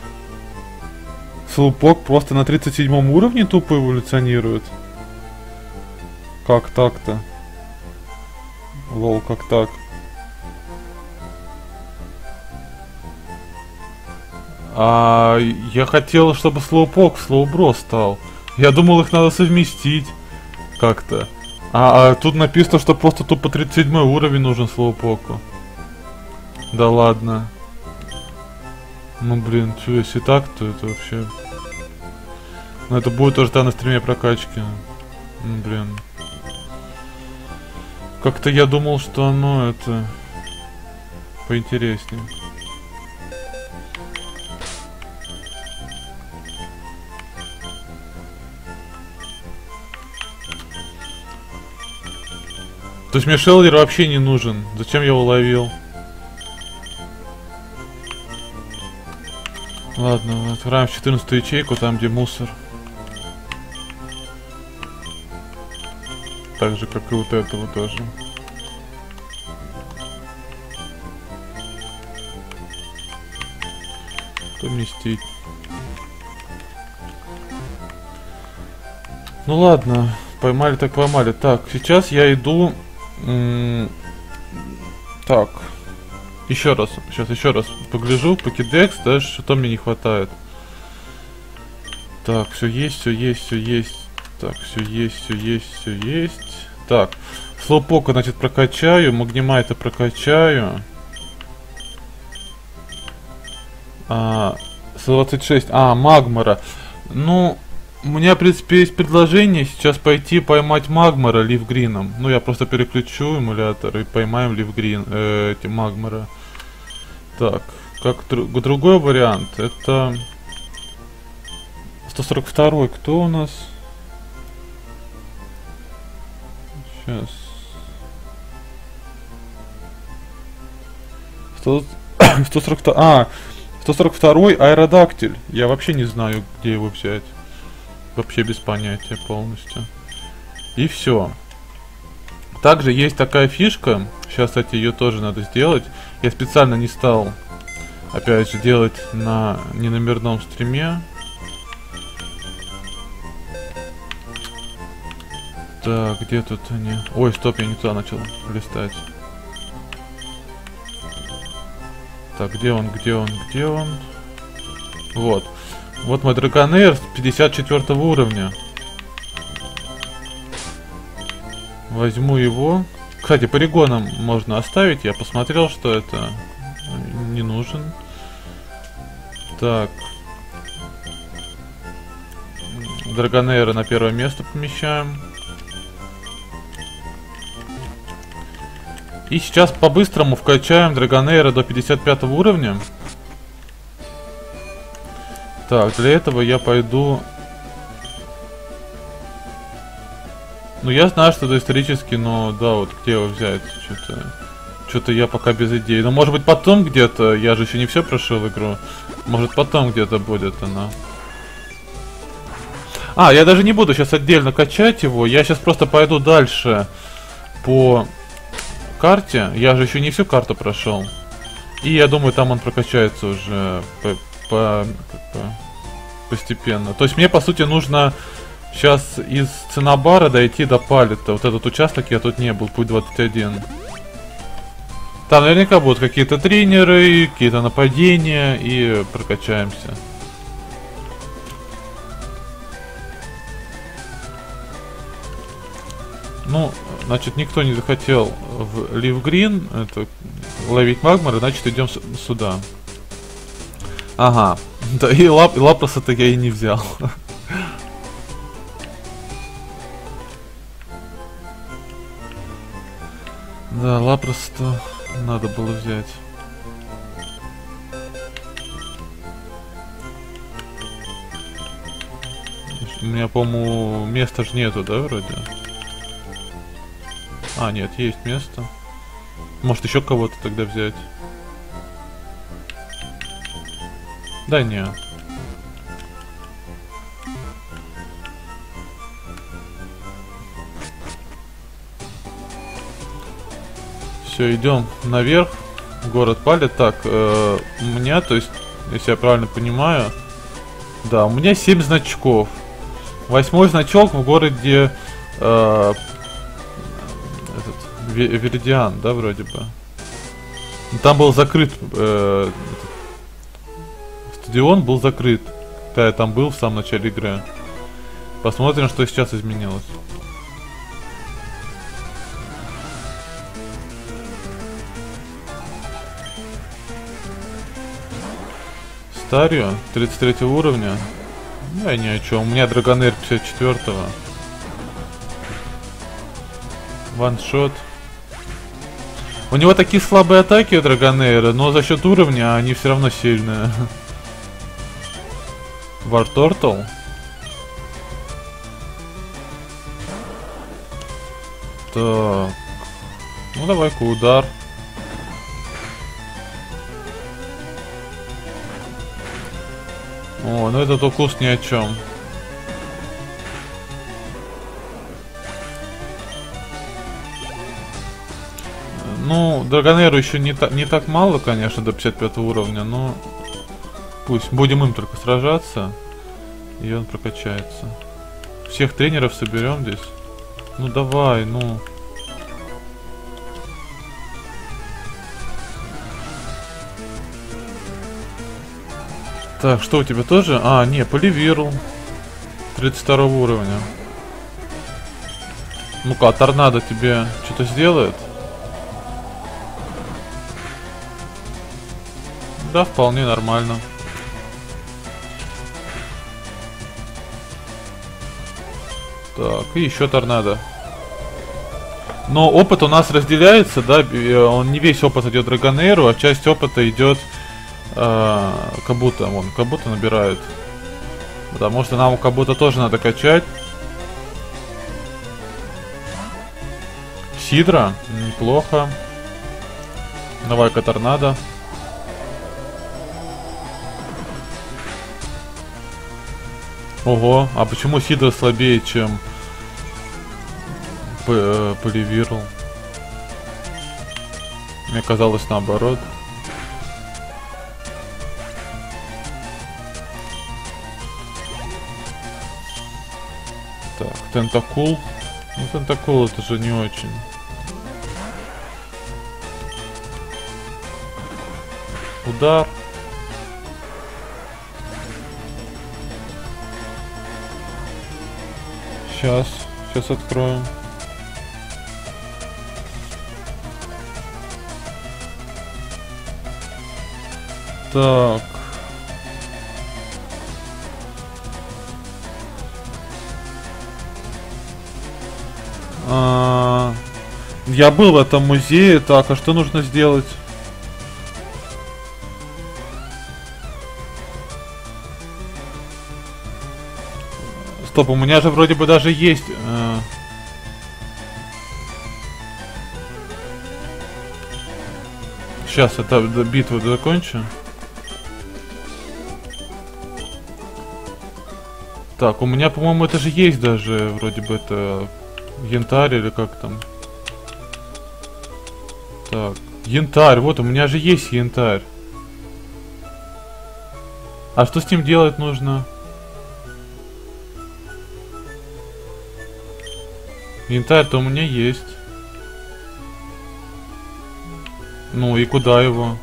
Слоупок просто на 37 уровне тупо эволюционирует? Как так-то? Лол, как так? Я хотел, чтобы слоупок слоубро стал. Я думал, их надо совместить как-то. Тут написано, что просто тупо 37 уровень нужен слоупоку. Да ладно. Ну блин, что, если так, то это вообще... Ну это будет тоже на стриме прокачки. Блин. Как-то я думал, что оно это... поинтереснее. То есть мне шелдер вообще не нужен. Зачем я его ловил? Ладно, отправим в 14 ячейку, там где мусор. Так же, как и вот этого тоже. Поместить. Ну ладно, поймали так поймали. Так, сейчас я иду Так. Еще раз. Сейчас еще раз погляжу. Покедекс, да, что мне не хватает. Так, все есть, все есть, все есть. Так, все есть, все есть, все есть. Так. Слоупока, значит, прокачаю. Магнимайта прокачаю. 126. Магмара. Ну, у меня, в принципе, есть предложение сейчас пойти поймать Магмара Ливгрином. Ну, я просто переключу эмулятор и поймаем Ливгрин, эти Магмара. Так, как другой вариант, это 142. Кто у нас? Сейчас. 142. 142 аэродактиль. Я вообще не знаю, где его взять. Вообще без понятия полностью. И все. Также есть такая фишка. Сейчас, кстати, ее тоже надо сделать. Я специально не стал, опять же, делать на неномерном стриме. Так, где тут они? Ой, стоп, я не туда начал листать. Так, где он, где он, где он? Вот. Вот мой Драгонейр с 54 уровня. Возьму его. Кстати, полигоном можно оставить. Я посмотрел, что это не нужен. Так. Драгонейра на первое место помещаем. И сейчас по-быстрому вкачаем Драгонейра до 55 уровня. Так, для этого я пойду... Ну, я знаю, что это исторически, но да, вот где его взять? Что-то я пока без идей. Но может быть потом где-то, я же еще не все прошел игру. Может потом где-то будет она. Я даже не буду сейчас отдельно качать его. Я сейчас просто пойду дальше по карте. Я же еще не всю карту прошел. И я думаю, там он прокачается уже постепенно. То есть мне, по сути, нужно сейчас из Цинабара дойти до Палета. Вот этот участок я тут не был, путь 21. Там наверняка будут какие-то тренеры, какие-то нападения, и прокачаемся. Ну, значит, никто не захотел в Ливгрин это ловить Магмара, значит, идем сюда. Ага. Да и Лапроса-то я и не взял. Да, Лапроса-то надо было взять. У меня, по-моему, места ж нету, да, вроде? Нет, есть место. Может, еще кого-то тогда взять? Да нет. Все, идем наверх. Город Палет. Так, у меня, то есть, если я правильно понимаю, да, у меня 7 значков. 8-й значок в городе Веридиан, да, вроде бы. Там был закрыт, стадион был закрыт, когда я там был в самом начале игры. Посмотрим, что сейчас изменилось. Старио, 33 уровня. Я ни о чем. У меня Драгонейр 54-го. Ваншот. У него такие слабые атаки у Драгонейра, но за счет уровня они все равно сильные. Вартортл. Так. Ну давай-ка удар. О, ну этот укус ни о чем. Ну, Драгонейру еще не так мало, конечно, до 55 уровня, но пусть будем им только сражаться, и он прокачается. Всех тренеров соберем здесь. Ну давай, ну. Так, что у тебя тоже? А, не, поливирл. 32 уровня. Ну-ка, а торнадо тебе что-то сделает? Да, вполне нормально. Так, и еще торнадо. Но опыт у нас разделяется, да, он не весь опыт идет Драгонейру, а часть опыта идет Кабуто, вон, Кабуто набирает. Потому что нам Кабуто тоже надо качать. Сидра, неплохо. Давай-ка торнадо. Ого, а почему Сидра слабее, чем Поливирл? Мне казалось наоборот. Так, Тентакул. Ну, Тентакул это же не очень. Удар. Сейчас откроем. Так. Я был в этом музее. Так, а что нужно сделать? Стоп, у меня же вроде бы даже есть... Сейчас это битву закончу. Так, у меня, по-моему, это же есть даже, вроде бы это янтарь или как там. Так, янтарь, вот у меня же есть янтарь. А что с ним делать нужно? Янтарь-то у меня есть. Ну и куда его?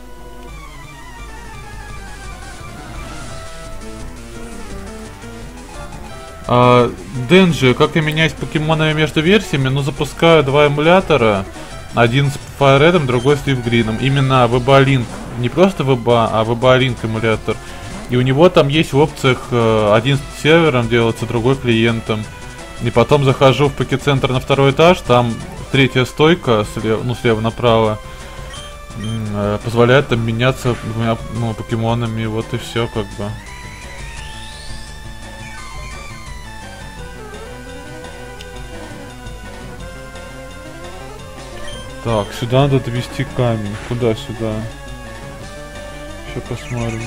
Денджи, как я меняюсь покемонами между версиями? Ну, запускаю два эмулятора. Один с Файредом, другой с Ливгрином. Именно VBA Link. Не просто VBA, а VBA Link эмулятор. И у него там есть в опциях один с сервером делается, другой клиентом. И потом захожу в покецентр на второй этаж, там третья стойка, слева направо, позволяет там меняться двумя покемонами, вот и все как бы. Так, сюда надо довести камень. Куда сюда? Сейчас посмотрим.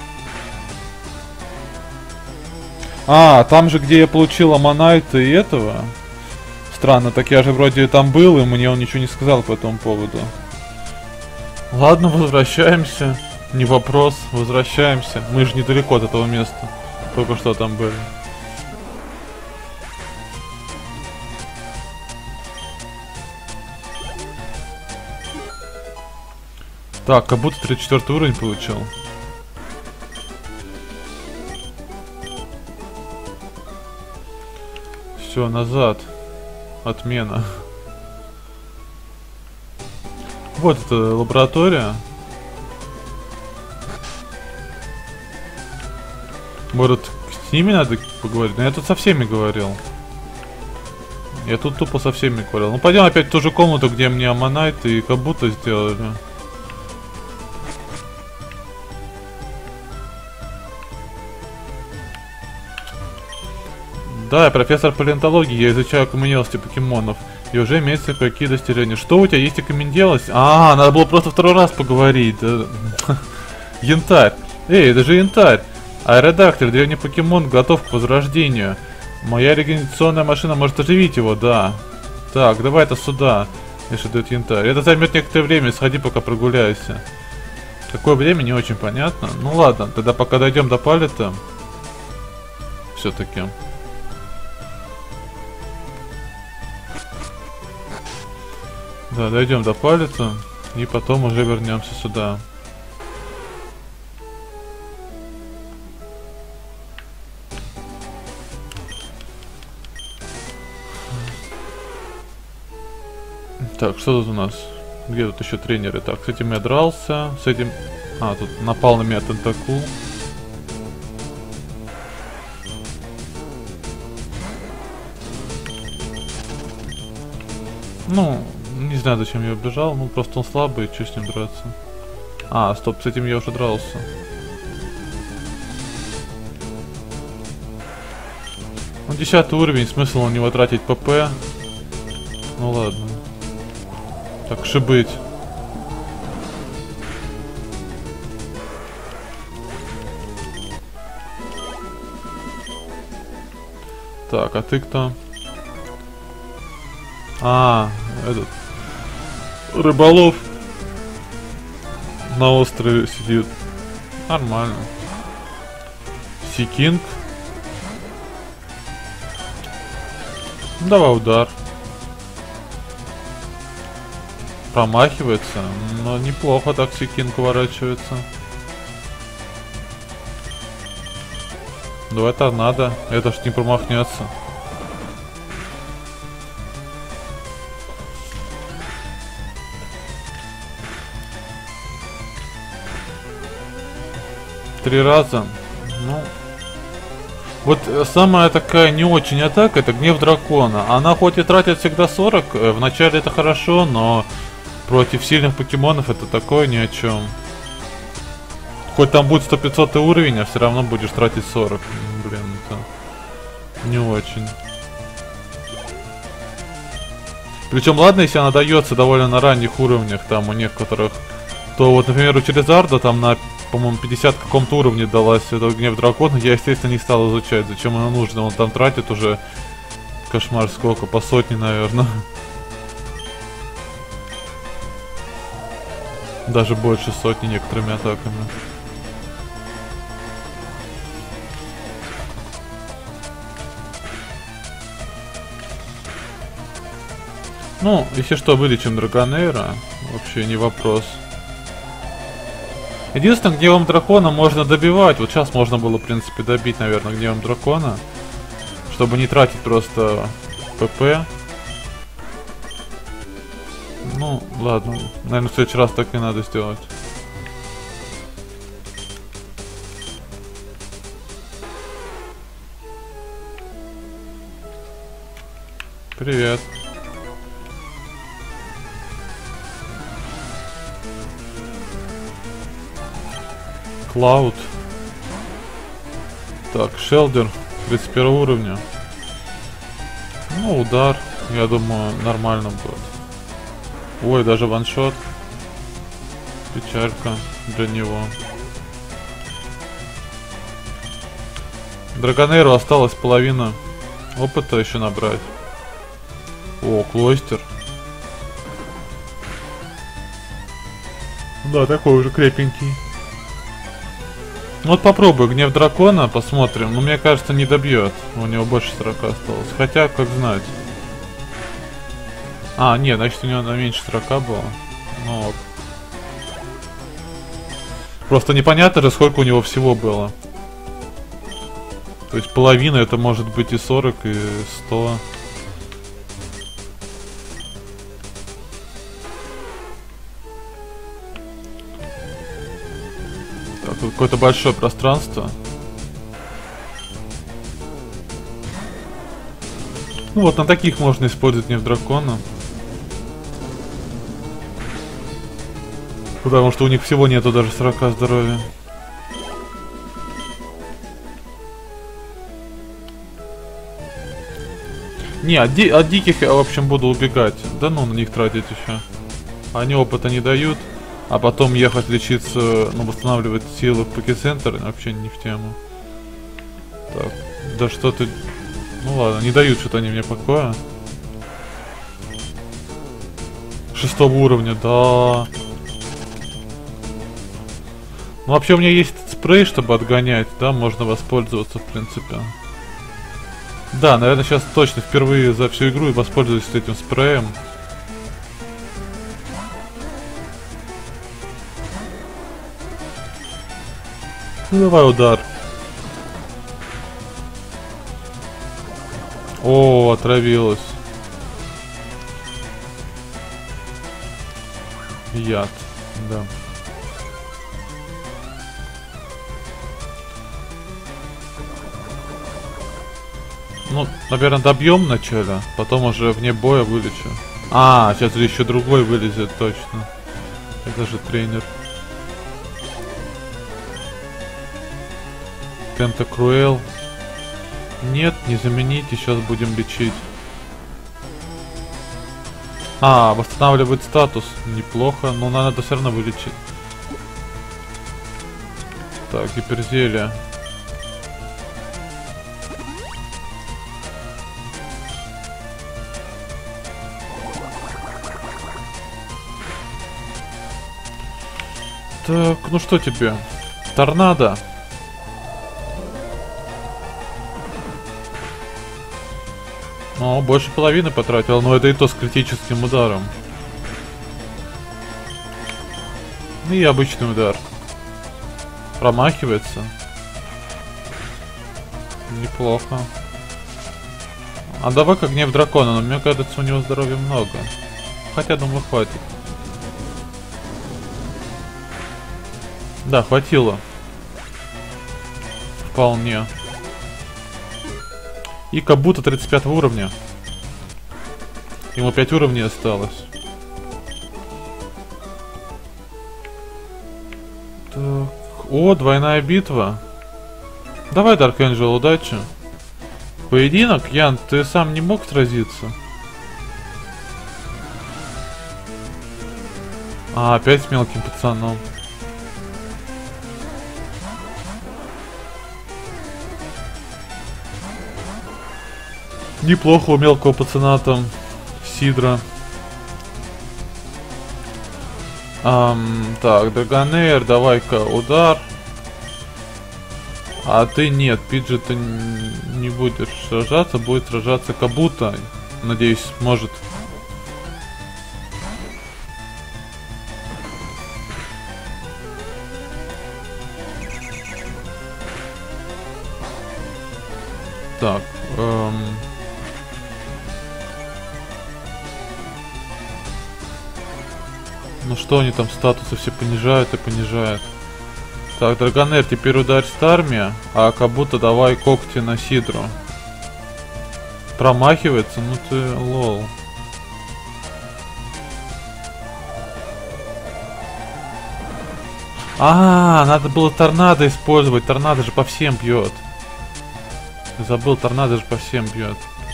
А, там же, где я получил Аммонайта и этого. Странно, так я же вроде там был, и мне он ничего не сказал по этому поводу. Ладно, возвращаемся. Не вопрос, возвращаемся. Мы же недалеко от этого места. Только что там были. Так, как будто 34 уровень получил. Все, назад. Отмена. Вот это лаборатория. Может, с ними надо поговорить? Но я тут со всеми говорил. Я тут тупо со всеми говорил. Ну пойдем опять в ту же комнату, где мне Аммонайт и Кабуто сделали. Да, я профессор палеонтологии, я изучаю окаменелости покемонов. И уже имеются какие достижения. Что у тебя есть окаменелость? А, надо было просто второй раз поговорить. Да. Янтарь. Эй, это же янтарь. Аэродактиль, древний покемон, готов к возрождению. Моя регенерационная машина может оживить его, да. Так, давай это сюда. Если дает янтарь. Это займет некоторое время, сходи пока прогуляйся. Какое время, не очень понятно. Ну ладно, тогда пока дойдем до палета. Все-таки. Да, дойдем до палета и потом уже вернемся сюда. Так, что тут у нас? Где тут еще тренеры? Так, с этим я дрался. С этим... А, тут напал на меня Тентакул. Ну, не знаю, зачем я убежал. Ну, просто он слабый, что с ним драться. А, стоп, с этим я уже дрался. Ну, 10 уровень, смысл на него тратить ПП. Ну ладно. Так уж и быть. Так, а ты кто? А, этот... Рыболов. На острове сидит. Нормально. Сикинг. Давай удар. Промахивается, но неплохо так Сикинг уворачивается. Давай торнадо, это ж не промахнется. Три раза. Ну. Вот самая такая не очень атака, это гнев дракона. Она хоть и тратит всегда 40, вначале это хорошо, но против сильных покемонов это такое ни о чем. Хоть там будет 100-500 уровень, а все равно будешь тратить 40. Блин, это не очень. Причем ладно, если она дается довольно на ранних уровнях, там у некоторых, то вот, например, у Черезарда там на, по-моему, 50 каком-то уровне далась этот гнев дракона, я, естественно, не стал изучать, зачем оно нужно, он там тратит уже кошмар сколько, по сотне, наверное. Даже больше сотни некоторыми атаками. Ну, если что, вылечим Драгонейра. Вообще не вопрос. Единственное, гневом дракона можно добивать. Вот сейчас можно было, в принципе, добить, наверное, гневом дракона. Чтобы не тратить просто ПП. Ну, ладно. Наверное, в следующий раз так и надо сделать. Привет. Клауд. Так, Шелдер 31 уровня. Ну, удар, я думаю, нормально будет. Ой, даже ваншот. Печалька для него. Драгонейру осталась половина опыта еще набрать. О, Клойстер. Да, такой уже крепенький. Вот попробую гнев дракона, посмотрим. Но мне кажется, не добьет. У него больше 40 осталось. Хотя, как знать. А, нет, значит у него на меньше 40 было. Ну вот. Просто непонятно же, сколько у него всего было. То есть половина это может быть и 40, и 100. Так, тут какое-то большое пространство. Ну вот на таких можно использовать гнев дракона. Потому что у них всего нету даже 40 здоровья. Не, от диких я, в общем, буду убегать. Да ну, на них тратить еще. Они опыта не дают. А потом ехать лечиться, ну, восстанавливать силы в покецентр, вообще не в тему. Так, да что ты... Ну ладно, не дают что-то они мне покоя. 6 уровня, да. Ну вообще у меня есть спрей, чтобы отгонять, да, можно воспользоваться в принципе. Да, наверное, сейчас точно впервые за всю игру воспользуюсь этим спреем. Ну давай удар. О, отравилась. Яд, да. Ну, наверное, добьем вначале, потом уже вне боя вылечу. А, сейчас еще другой вылезет, точно. Это же тренер. Тентакруэл. Нет, не замените, сейчас будем лечить. А, восстанавливает статус. Неплохо, но надо все равно вылечить. Так, гиперзелье. Так, ну что тебе? Торнадо. О, больше половины потратил, но это и то с критическим ударом. И обычный удар. Промахивается. Неплохо. А давай-ка гнев дракона, но мне кажется, у него здоровья много. Хотя, думаю, хватит. Да, хватило. Вполне. И как будто 35 уровня. Ему 5 уровней осталось. Так. О, двойная битва. Давай, Dark Angel, удачи. Поединок? Ян, ты сам не мог сразиться? А, опять с мелким пацаном. Неплохо у мелкого пацана там Сидра. Так, Драгонейр, давай-ка удар. А ты нет, Пиджи ты не будешь сражаться, будет сражаться Кабута. Надеюсь, может. Так, ну что они там статусы все понижают и понижают. Так, Драгонейр, теперь ударь Старми, а Кабута давай когти на Сидру. Промахивается? Ну ты лол. А, надо было торнадо использовать. Торнадо же по всем бьет. Забыл, торнадо же по всем бьет.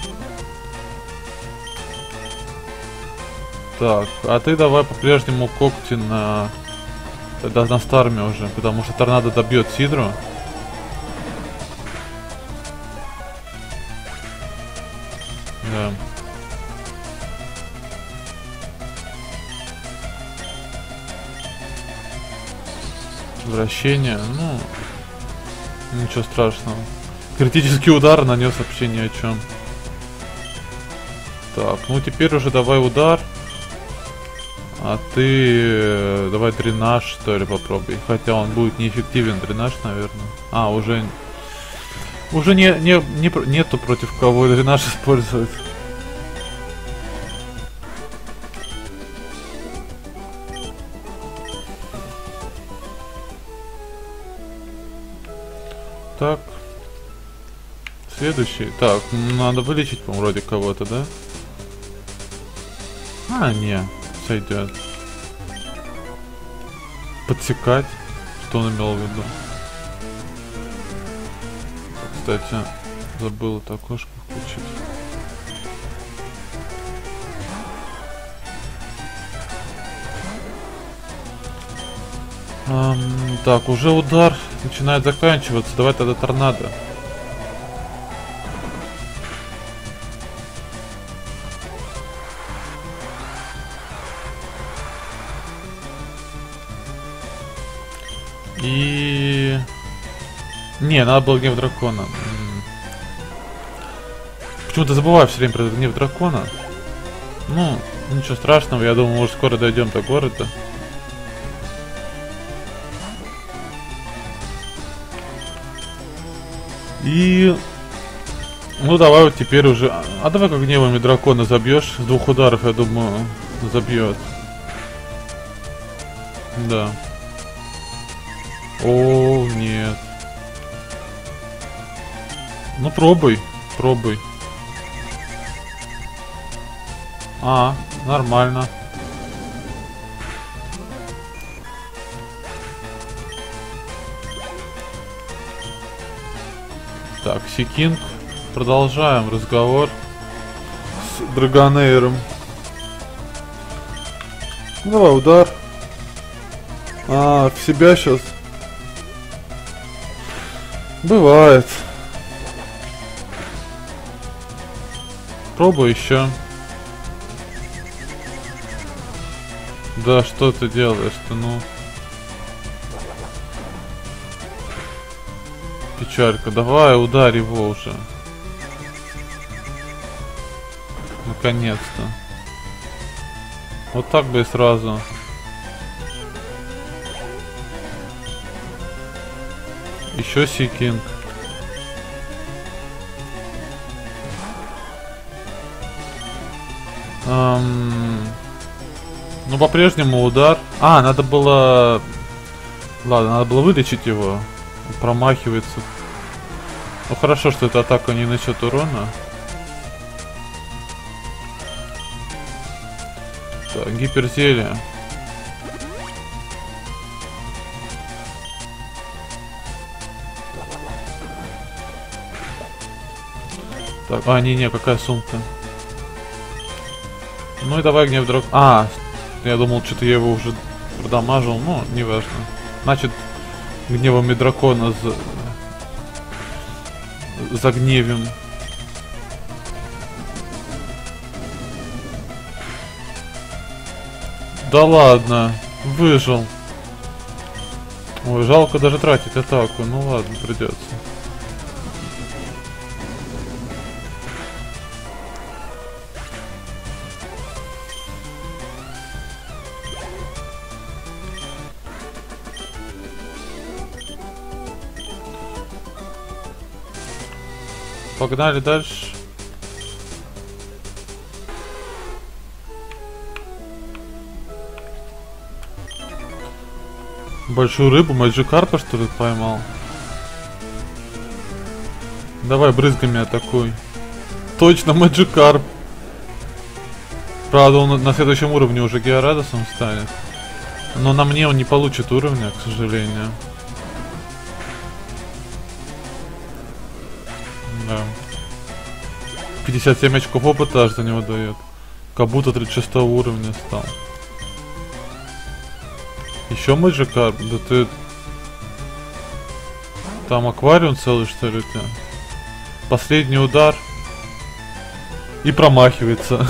Так, а ты давай по-прежнему когти на... Тогда на Старме уже, потому что торнадо добьет Сидру. Да. Вращение, ну... Ничего страшного. Критический удар нанес вообще ни о чем. Так, ну теперь уже давай удар. А ты давай дренаж, что ли, попробуй. Хотя он будет неэффективен, дренаж, наверное. А, уже нету против кого дренаж использовать. Так. Следующий. Так, надо вылечить, по-моему, вроде кого-то, да? А, не. Сойдет. Подсекать. Что он имел в виду? Кстати, забыл это окошко включить. Так, уже удар начинает заканчиваться. Давай тогда торнадо. И... Не, надо было гнев дракона. Почему-то забываю все время про гнев дракона. Ну, ничего страшного, я думаю, может скоро дойдем до города. И... Ну давай вот теперь уже... А давай как гневами дракона забьешь. С 2 ударов, я думаю, забьет. Да. О, нет. Ну пробуй, пробуй. А, нормально. Так, Си-Кинг. Продолжаем разговор с Драгонейром. Давай, удар. А, в себя сейчас. Бывает. Пробуй еще. Да, что ты делаешь-то, ну? Печалька, давай, ударь его уже. Наконец-то. Вот так бы и сразу. Еще Си-Кинг. Ну, по-прежнему удар. А, надо было... Ладно, надо было вылечить его. Промахивается. Ну, хорошо, что эта атака не нанесет урона. Так, гиперзелье. Так, а, не, какая сумка? Ну и давай гнев дракона. А, я думал, что-то я его уже продамажил. Ну, неважно. Значит, гневами дракона загневим. Да ладно, выжил. Ой, жалко даже тратить атаку. Ну ладно, придется. Погнали дальше. Большую рыбу, Маджикарпа, что ли, поймал? Давай брызгами атакуй. Точно, Маджикарп. Правда, он на следующем уровне уже Георадосом станет. Но на мне он не получит уровня, к сожалению. Да. 57 очков опыта аж за него дает. Как будто 36 уровня стал. Еще Маджикарп? Да ты... Там аквариум целый, что ли, ты? Последний удар. И промахивается.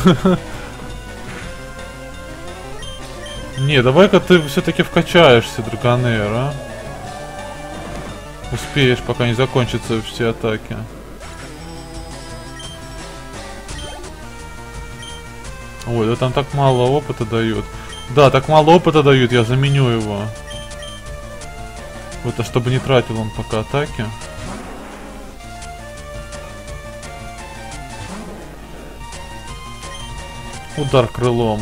Не, давай-ка ты все-таки вкачаешься, Драгонейр, а? Успеешь, пока не закончатся все атаки. Ой, да там так мало опыта дают. Да, так мало опыта дают, я заменю его. Это чтобы не тратил он пока атаки. Удар крылом.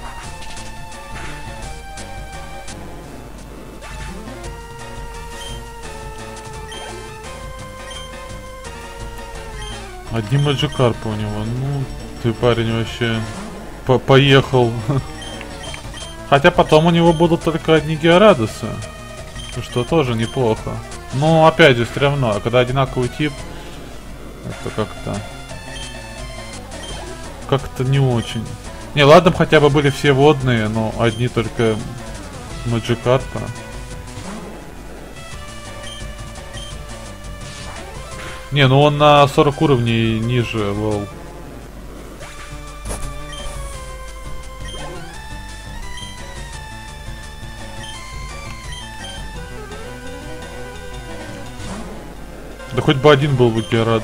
Одни Маджикарпы у него. Ну, ты, парень, вообще поехал. Хотя потом у него будут только одни Георадосы. Что тоже неплохо. Но опять же, все равно, а когда одинаковый тип, это как-то... Как-то не очень. Не, ладно, хотя бы были все водные, но одни только Маджикарпа. Не, ну он на 40 уровней ниже, лол. Да хоть бы один был бы Георадос.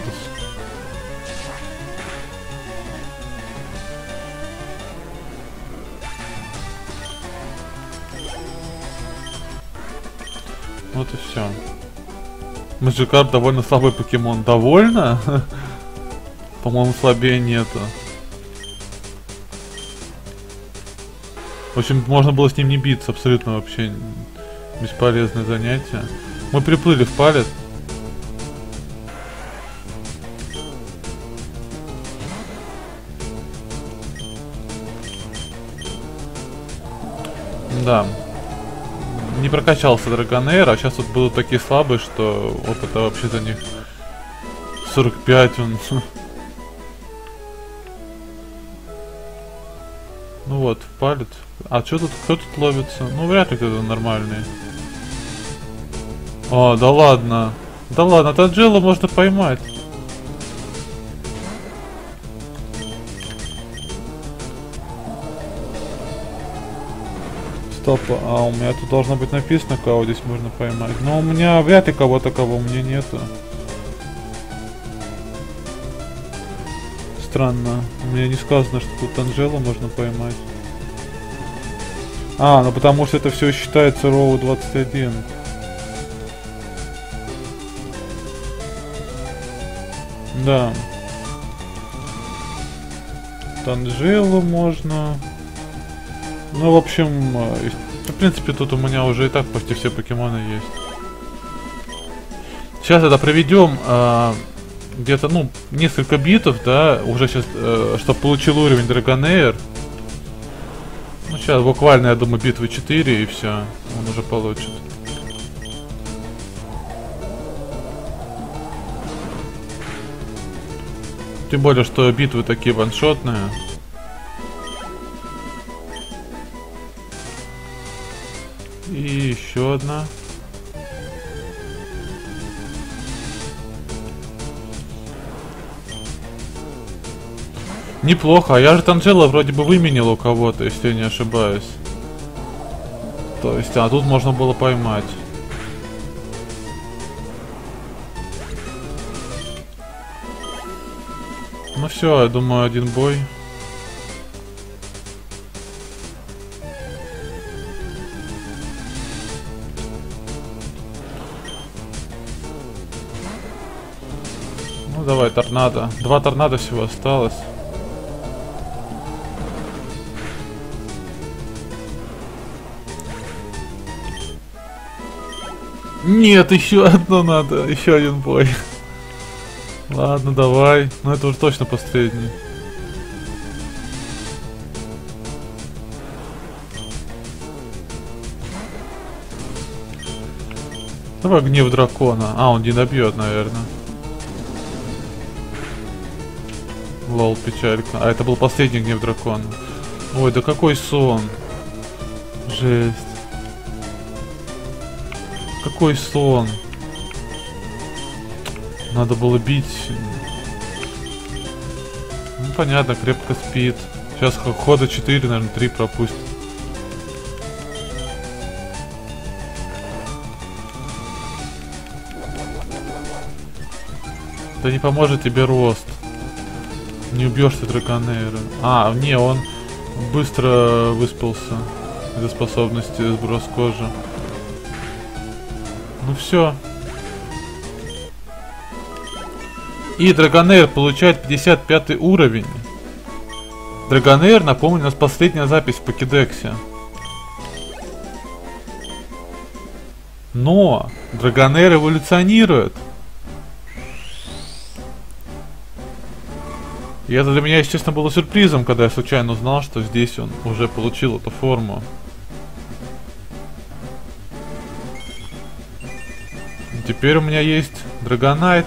Вот и все. Маджикарп довольно слабый покемон. Довольно? По-моему, слабее нету. В общем, можно было с ним не биться, абсолютно вообще бесполезное занятие. Мы приплыли в палец. Да. Не прокачался Драгонейр, а сейчас вот будут такие слабые, что опыта вообще за них 45 он. Ну вот, в палец. А что тут, кто тут ловится? Ну вряд ли кто-то нормальный. О, да ладно. Да ладно, Танжелу можно поймать. Стоп, а у меня тут должно быть написано, кого здесь можно поймать. Но у меня вряд ли кого-то, кого у меня нету. Странно. У меня не сказано, что тут Анжелу можно поймать. А, ну потому что это все считается Роу 21. Да. Танжелу можно. Ну, в общем, в принципе, тут у меня уже и так почти все покемоны есть. Сейчас это проведем где-то, ну, несколько битов, да, уже сейчас, чтобы получил уровень Драгонейр. Ну, сейчас буквально, я думаю, битвы 4 и все, он уже получит. Тем более, что битвы такие ваншотные. И еще одна. Неплохо, а я же Танжела вроде бы выменил у кого-то, если я не ошибаюсь. То есть, а тут можно было поймать. Ну все, я думаю, один бой. Ну давай, торнадо. 2 торнадо всего осталось. Нет, еще одно надо, еще один бой. Ладно, давай. Ну это уже точно последний. Давай гнев дракона. А, он не добьет, наверное. Лол, печалька. А это был последний гнев дракона. Ой, да какой сон. Жесть. Какой сон. Надо было бить. Ну понятно, крепко спит. Сейчас хода 4, наверное, 3 пропустит. Да не поможет тебе рост. Не убьешь ты Драгонейра. А, не, он быстро выспался из-за способности сброс кожи. Ну все. И Драгонейр получает 55 уровень. Драгонейр, напомню, у нас последняя запись в покедексе. Но Драгонейр эволюционирует. И это для меня, если честно, было сюрпризом, когда я случайно узнал, что здесь он уже получил эту форму. Теперь у меня есть Драгонайт.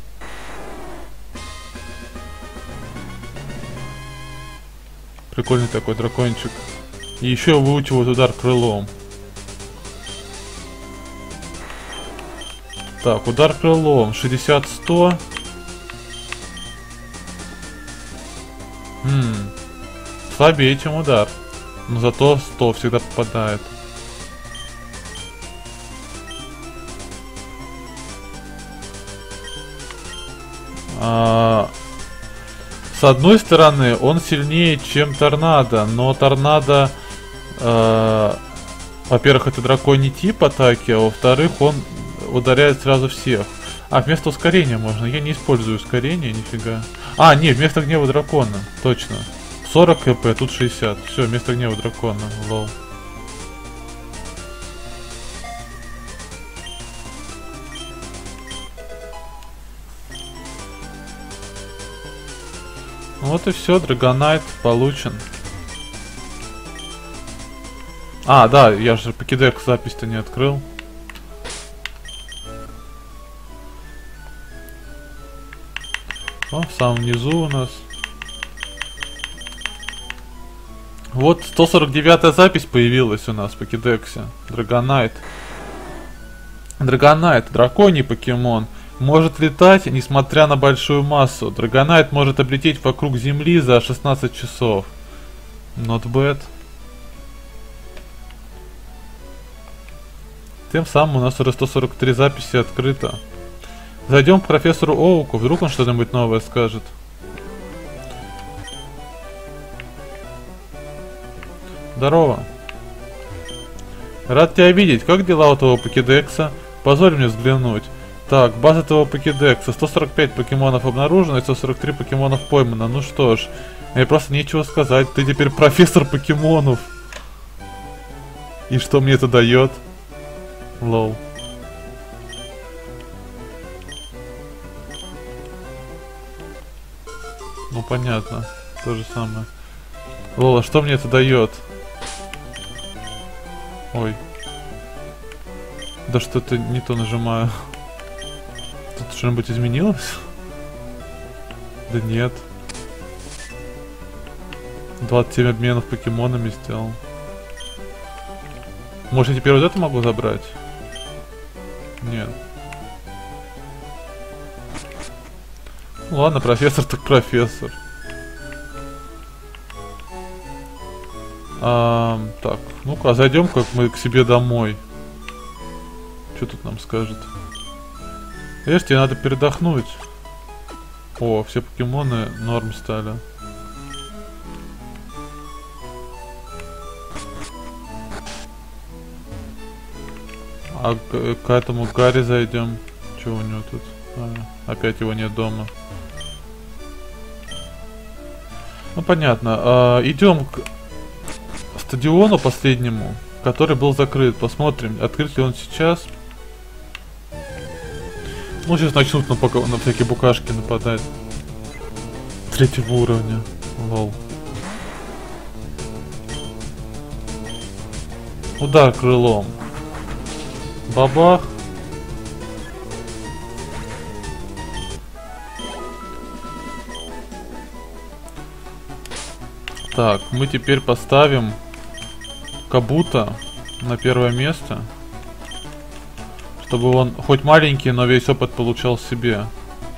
Прикольный такой дракончик. И еще выучивают удар крылом. Так, удар крылом 60-100. Слабее, чем удар. Но зато 100 всегда попадает. С одной стороны, он сильнее, чем торнадо, но торнадо, во-первых, это драконий тип атаки, а во-вторых, он ударяет сразу всех. А, вместо ускорения можно. Я не использую ускорение, нифига. А, не, вместо гнева дракона. Точно. 40 кп, тут 60. Все, место гнева дракона. Лол. Вот и все, Драгонайт получен. А, да, я же покидек запись-то не открыл. О, в самом низу у нас. Вот 149-я запись появилась у нас в покедексе. Драгонайт. Драгонайт, драконий покемон. Может летать, несмотря на большую массу. Драгонайт может облететь вокруг Земли за 16 часов. Not bad. Тем самым у нас уже 143 записи открыто. Зайдем к профессору Оуку, вдруг он что-нибудь новое скажет. Здорово. Рад тебя видеть. Как дела у твоего покедекса? Позволь мне взглянуть. Так, база твоего покедекса. 145 покемонов обнаружено и 143 покемонов поймано. Ну что ж, мне просто нечего сказать. Ты теперь профессор покемонов. И что мне это дает? Лол. Ну понятно. То же самое. Лол, а что мне это дает? Ой. Да что-то не то нажимаю. Тут что-нибудь изменилось? Да нет. 27 обменов покемонами сделал. Может, я теперь вот это могу забрать? Нет. Ладно, профессор так профессор. Так, ну-ка, зайдем-ка мы к себе домой. Что тут нам скажет? Видишь, тебе надо передохнуть. О, все покемоны норм стали. А к этому Гарри зайдем. Что у него тут? Опять его нет дома. Ну понятно. Идем к стадиону последнему, который был закрыт. Посмотрим, открыт ли он сейчас. Ну сейчас начнут на всякие букашки нападать. 3-го уровня. Лол. Удар крылом. Бабах. Так, мы теперь поставим Кабуто на первое место, чтобы он хоть маленький, но весь опыт получал себе.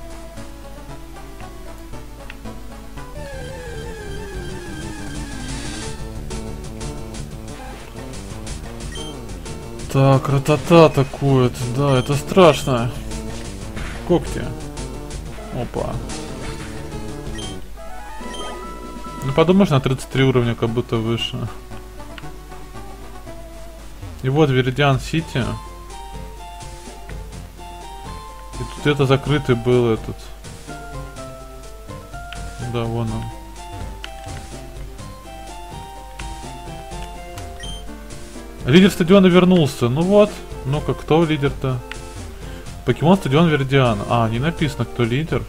Так, ратата атакует. Да, это страшно. Когти. Опа. Ну подумаешь, на 33 уровня как будто выше. И вот Веридиан Сити. И тут это закрытый был этот. Да, вон он. Лидер стадиона вернулся. Ну вот. Ну-ка, кто лидер-то? Покемон стадион Веридиан. А, не написано, кто лидер.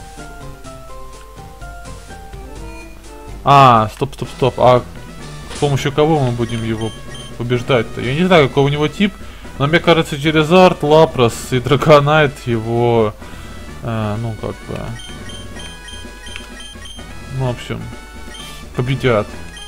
А, стоп. А с помощью кого мы будем его побеждать-то? Я не знаю, какой у него тип, но мне кажется, Черезард, Лапрос и Драконайт его, ну как бы, ну в общем, победят.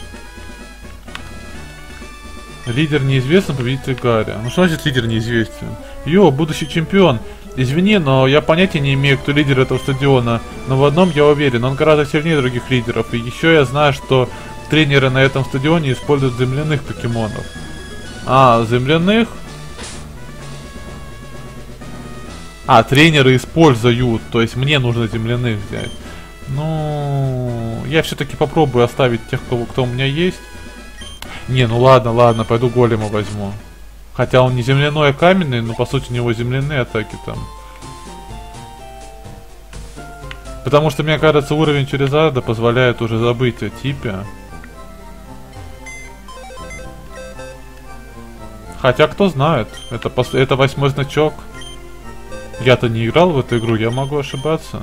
Лидер неизвестен, победитель Гарри. Ну что значит лидер неизвестен? Йо, будущий чемпион. Извини, но я понятия не имею, кто лидер этого стадиона. Но в одном я уверен, он гораздо сильнее других лидеров. И еще я знаю, что тренеры на этом стадионе используют земляных покемонов. А, земляных? А, тренеры используют. То есть мне нужно земляных взять. Ну, я все-таки попробую оставить тех, кто у меня есть. Не, ну ладно, пойду голема возьму. Хотя он не земляной, а каменный, но по сути у него земляные атаки там. Потому что, мне кажется, уровень Черезарда позволяет уже забыть о типе. Хотя, кто знает, это 8-й значок. Я-то не играл в эту игру, я могу ошибаться.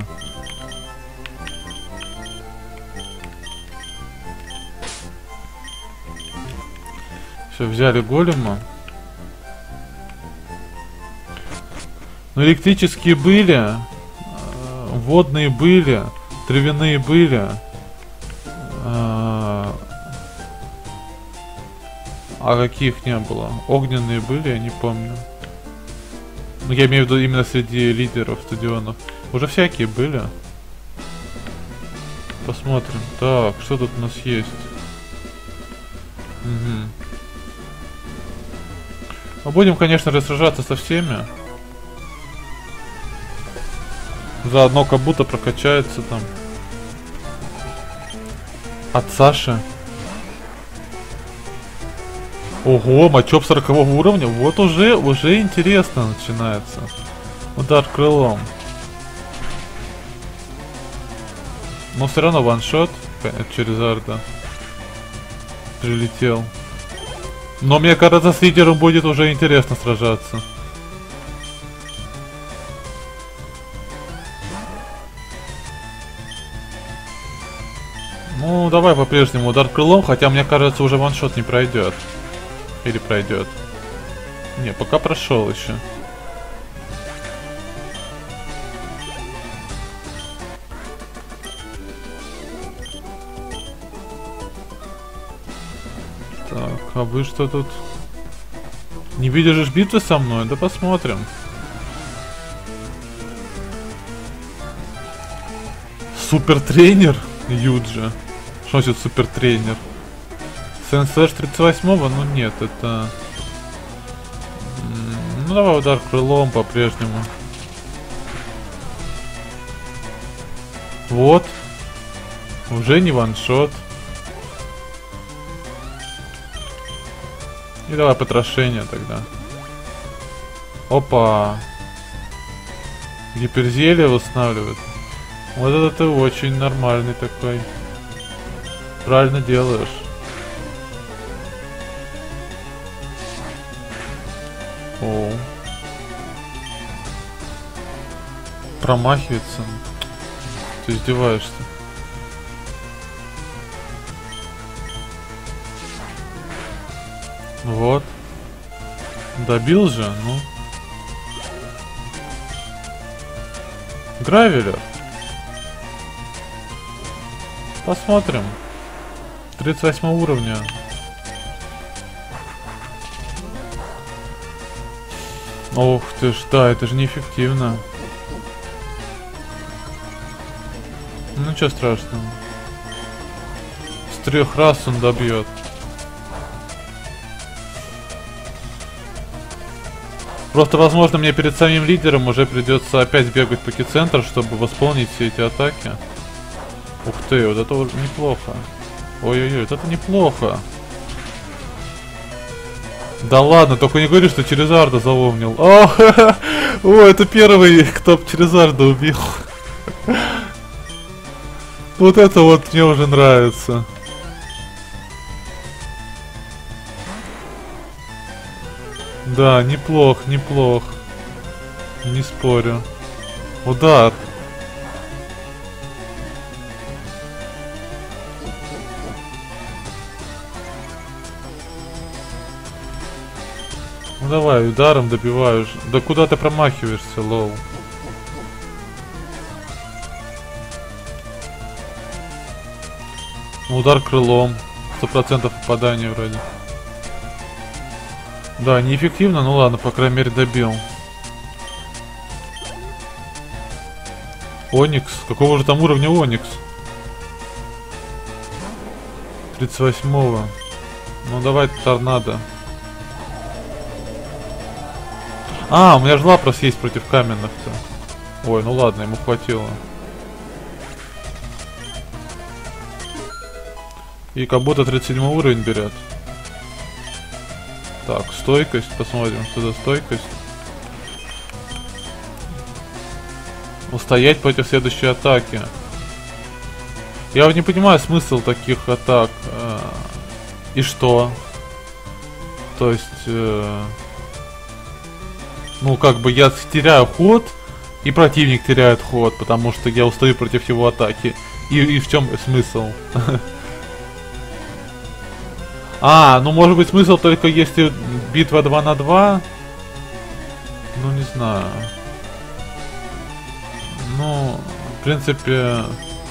Все, взяли голема. Ну, электрические были, водные были, травяные были. А каких не было? Огненные были, я не помню. Ну, я имею в виду именно среди лидеров стадионов. Уже всякие были. Посмотрим. Так, что тут у нас есть? Угу. Мы будем, конечно же, сражаться со всеми. Заодно как будто прокачается там. От Саши. Ого, матчоп 40 уровня. Вот уже интересно начинается. Удар крылом. Но все равно ваншот от Черезарда прилетел. Но мне кажется, с лидером будет уже интересно сражаться. Ну, давай по-прежнему удар крылом, хотя мне кажется, уже ваншот не пройдет. Или пройдет. Не, пока прошел еще. Так, а вы что тут? Не видишь битвы со мной? Да посмотрим. Супер тренер Юджи. Что значит супер тренер? Сенслэш 38-го? Ну нет, это... Ну давай удар крылом по-прежнему. Вот. Уже не ваншот. И давай потрошение тогда. Опа. Гиперзелье восстанавливает. Вот это ты очень нормальный такой. Правильно делаешь. О. Промахивается. Ты издеваешься. Вот. Добил же, ну. Гравелер. Посмотрим. 38 уровня. Ох ты ж, да, это же неэффективно. Ну ничего страшного. С 3 раз он добьет. Просто, возможно, мне перед самим лидером уже придется опять бегать по кицентру, чтобы восполнить все эти атаки. Ух ты, вот это неплохо. Ой-ой-ой, вот это неплохо. Да ладно, только не говори, что Черезарда заломнил. О, это первый, кто Черезарда убил. Вот это вот мне уже нравится. Да, неплох, неплох. Не спорю. Удар. Ну давай, ударом добиваешь. Да куда ты промахиваешься, лол? Удар крылом. 100% попадания вроде. Да, неэффективно, ну ладно, по крайней мере добил. Оникс. Какого же там уровня Оникс? 38-го. Ну давай торнадо. А, у меня же Лапрос есть против каменных-то. Ой, ну ладно, ему хватило. И как будто 37 уровень берет. Так, стойкость, посмотрим, что за стойкость. устоять против следующей атаки. Я вот не понимаю смысл таких атак. И что? То есть, ну как бы я теряю ход, и противник теряет ход, потому что я устаю против его атаки. И в чем смысл? А, ну может быть смысл только если битва 2 на 2? Ну не знаю. Ну, в принципе...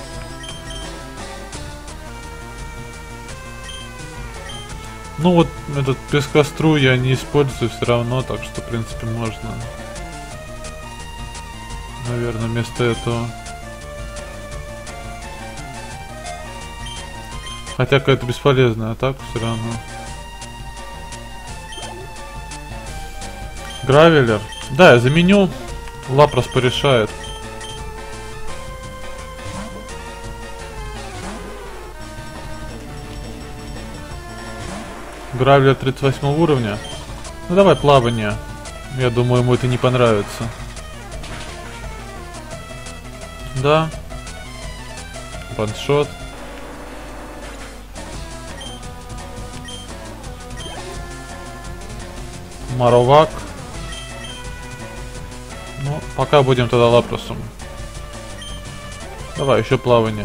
Ну вот этот пескостру я не использую все равно, так что в принципе можно. Наверное, вместо этого. Хотя какая-то бесполезная атака все равно. Гравелер. Да, я заменю. Лапрос порешает. Гравелер 38 уровня. Ну давай плавание. Я думаю, ему это не понравится. Да. Ваншот. Маровак. Ну, пока будем тогда Лапросом. Давай, еще плавание.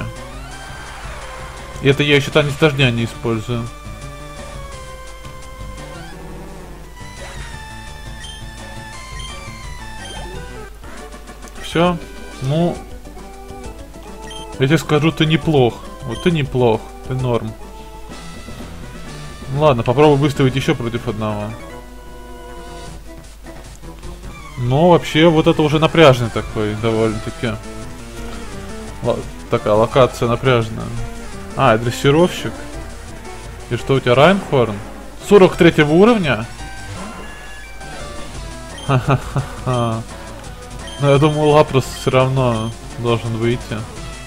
И это я еще танец дождя не использую. Все. Ну, я тебе скажу, ты неплох. Вот ты неплох. Ты норм. Ну ладно, попробуй выставить еще против одного. Но вообще вот это уже напряжный такой, довольно-таки. Такая локация напряженная. А, дрессировщик. И что у тебя, Райнхорн? 43 уровня? Ха-ха-ха. Но я думаю, Лапрос все равно должен выйти.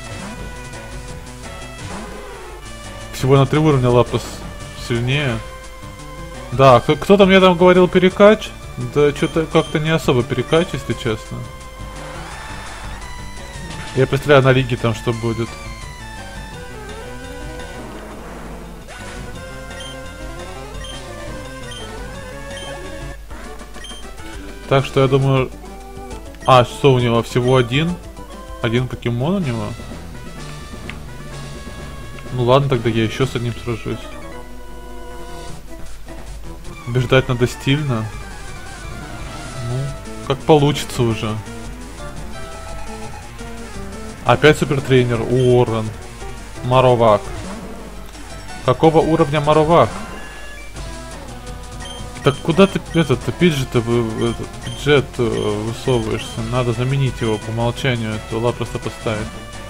Всего на 3 уровня Лапрос сильнее. Да, кто-то мне там говорил перекач. Да, что-то как-то не особо перекач, если честно. Я представляю на лиге там что будет. Так что я думаю... А, что у него? Всего один? Один покемон у него? Ну ладно, тогда я еще с одним сражусь. Побеждать надо стильно. Ну, как получится уже. Опять супертренер. Уоррен. Маровак. Какого уровня Маровак? Так куда ты пиджет-то пиджет высовываешься? Надо заменить его по умолчанию. Это просто поставить.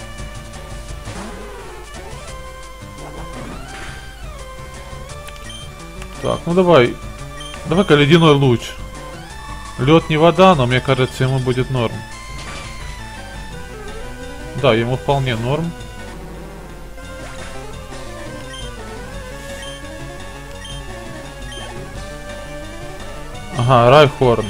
Так, ну давай. Давай-ка ледяной луч. Лед не вода, но мне кажется, ему будет норм. Да, ему вполне норм. Ага, Райхорн.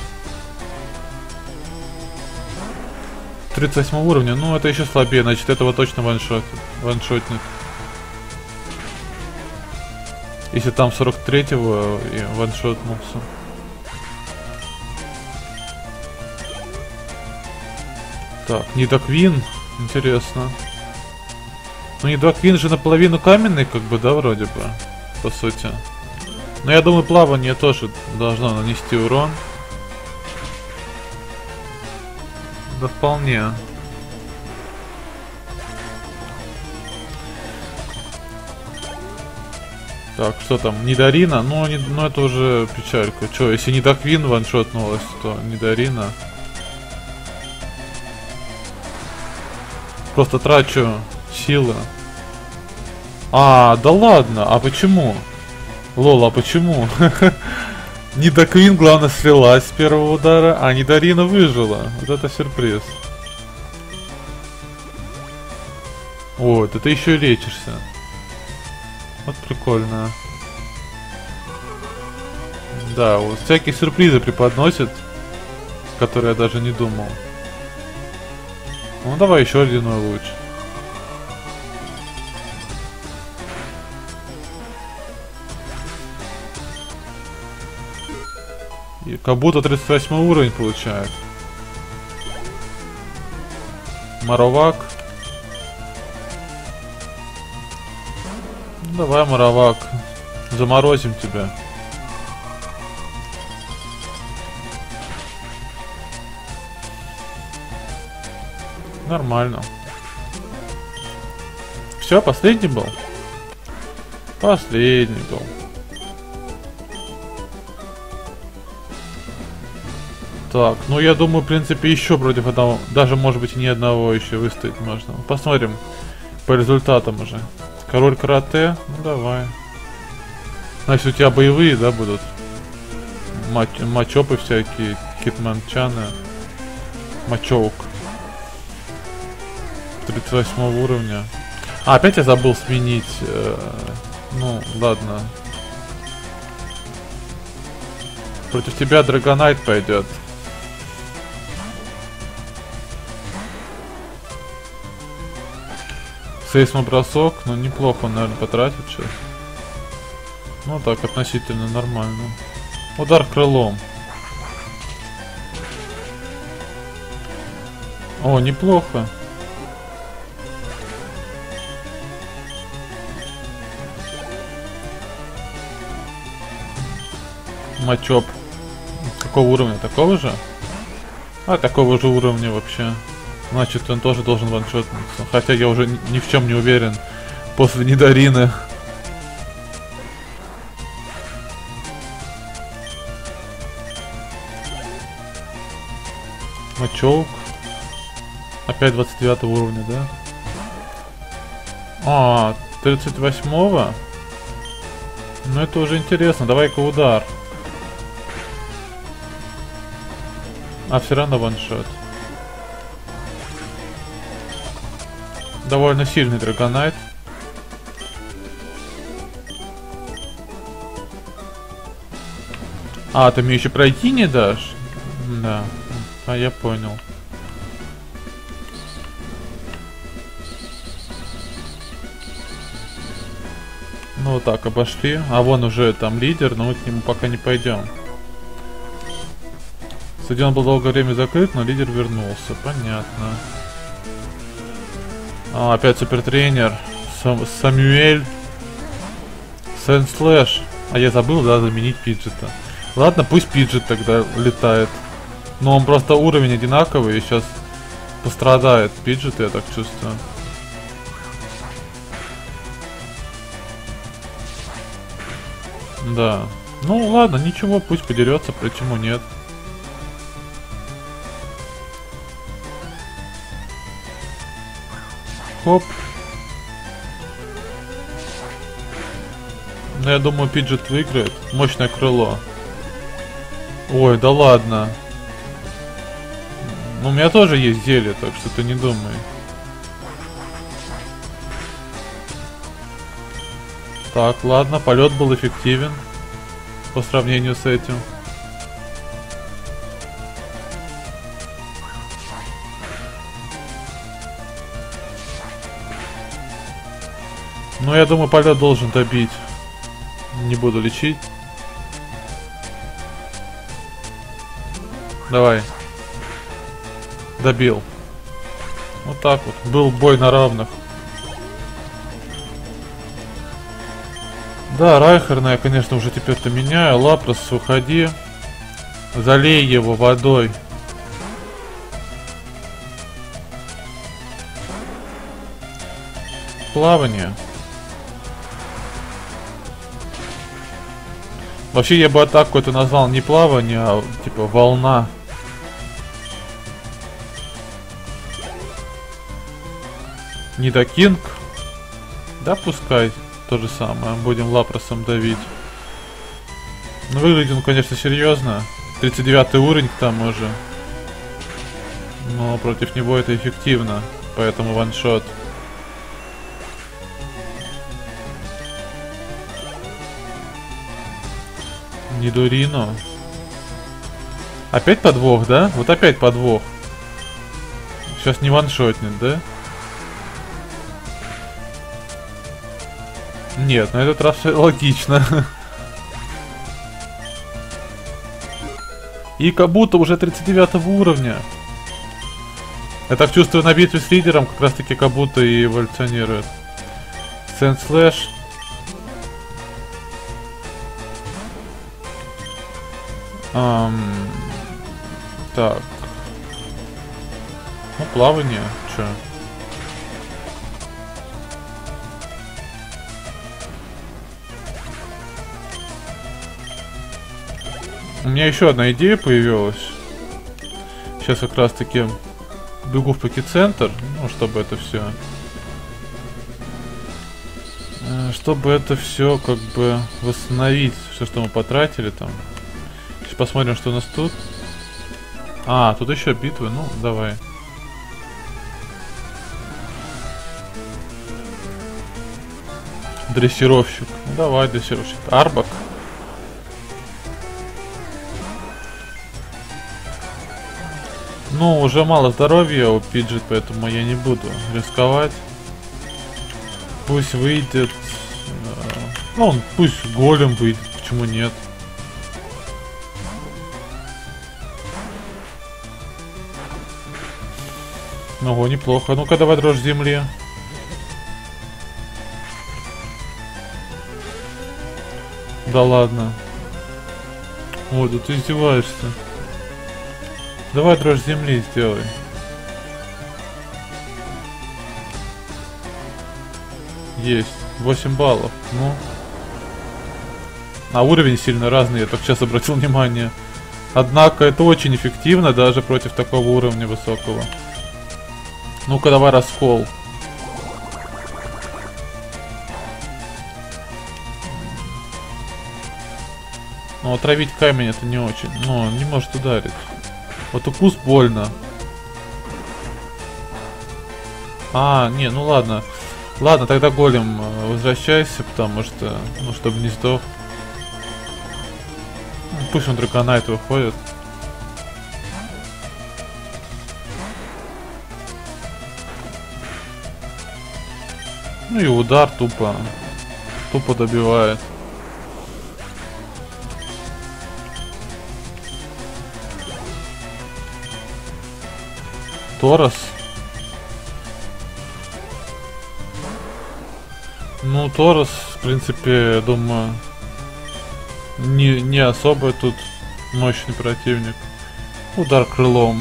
38 уровня, ну это еще слабее, значит этого точно ваншотнет. Если там 43-го и ваншотнулся. Так, Нидоквин, интересно. Ну Нидоквин же наполовину каменный, как бы, да, вроде бы, по сути. Но я думаю, плавание тоже должно нанести урон. Да вполне. Так, что там, Нидарина? Ну, это уже печалька. Че, если Нидоквин ваншотнулась, то Нидарина. Просто трачу силы. А, да ладно, а почему? Лол, а почему? Нидоквин, главное, слилась с первого удара, а Нидарина выжила. Вот это сюрприз. Вот, это еще и лечишься. Вот прикольно. Да, вот всякие сюрпризы преподносят, которые я даже не думал. Ну давай еще ледяной луч. И как будто 38 уровень получает. Маровак. Ну, давай, Маровак. Заморозим тебя. Нормально. Все, последний был? Последний был. Так, ну я думаю, в принципе, еще против одного, даже может быть ни одного еще выстоять можно. Посмотрим по результатам уже. Король карате, ну давай. Значит, у тебя боевые, да, будут? Мачопы всякие, китманчаны. Мачоук. 38 уровня. А, опять я забыл сменить. Ну, ладно. Против тебя Драгонайт пойдет. Сейсмобросок, но неплохо он, наверное, потратит сейчас. Ну так, относительно нормально. Удар крылом. О, неплохо. Мачоп. Какого уровня? Такого же? А, такого же уровня вообще. Значит, он тоже должен ваншотнуться. Хотя я уже ни в чем не уверен. После Нидарины. Мачоук. Опять 29 уровня, да? А, 38-го? Ну это уже интересно. Давай-ка удар. А все равно ваншот. Довольно сильный Драгонайт. А, ты мне еще пройти не дашь? Да. А, я понял. Ну вот так, обошли. А вон уже там лидер, но мы к нему пока не пойдем. Стадион был долгое время закрыт, но лидер вернулся. Понятно. А, опять супертренер. Самюэль. Сэнслэш. А я забыл, да, заменить Пиджета. Ладно, пусть Пиджет тогда летает. Но он просто уровень одинаковый, и сейчас пострадает Пиджет, я так чувствую. Да. Ну ладно, ничего, пусть подерется, почему нет. Хоп. Ну я думаю, Пиджет выиграет. Мощное крыло. Ой, да ладно. Ну, у меня тоже есть зелье, так что ты не думай. Так, ладно, полет был эффективен по сравнению с этим. Ну, я думаю, полет должен добить. Не буду лечить. Давай. Добил. Вот так вот. Был бой на равных. Да, Райхерна я, конечно, уже теперь-то меняю. Лапрос, уходи. Залей его водой. Плавание. Вообще я бы атаку это назвал не плавание, а типа волна. Нидокинг. Да, пускай. То же самое. Будем Лапросом давить. Ну, выглядит он, конечно, серьезно. 39 уровень к тому же. Но против него это эффективно. Поэтому ваншот. Нидорино. Опять подвох, да? Вот опять подвох. Сейчас не ваншотнет, да? Нет, на этот раз всё логично. И как будто уже 39 уровня. Я так чувствую, на битве с лидером как раз таки как будто и эволюционирует. Сент Слэш. Так. Ну, плавание. Чё? У меня еще одна идея появилась. Сейчас как раз таки бегу в Поки-центр, ну, чтобы это все... Чтобы это все как бы восстановить, все, что мы потратили там. Сейчас посмотрим, что у нас тут. А, тут еще битвы, ну, давай. Дрессировщик. Ну, давай, дрессировщик. Арбак. Ну, уже мало здоровья у Пиджет, поэтому я не буду рисковать. Пусть выйдет... Ну, пусть голем выйдет, почему нет. Ого, неплохо. Ну-ка, давай дрожь земли. Да ладно. О, да ты издеваешься. Давай дрожь земли сделай. Есть. 8 баллов. Ну. А уровень сильно разный, я только сейчас обратил внимание. Однако это очень эффективно даже против такого уровня высокого. Ну-ка, давай раскол. Ну, отравить камень это не очень. Ну, он не может ударить. Вот укус больно. А, не, ну ладно. Ладно, тогда голем возвращайся, потому что, ну, чтобы не сдох. Ну, пусть он драконайт выходит. Ну и удар тупо добивает. Торос. Ну, Торос, в принципе, я думаю, не особо тут мощный противник. Удар крылом.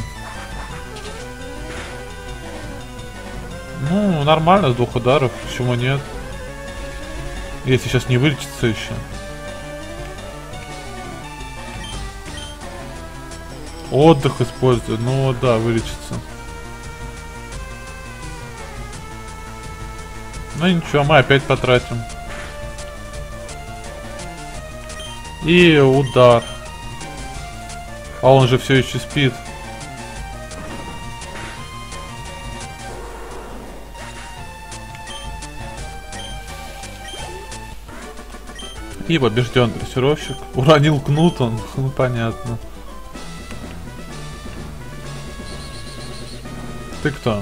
Ну, нормально, с 2 ударов, почему нет? Если сейчас не вылечится еще. Отдых использует, ну да, вылечится. Ну ничего, мы опять потратим. И удар. А он же все еще спит. И побежден дрессировщик. Уронил кнут он, ну понятно. Ты кто?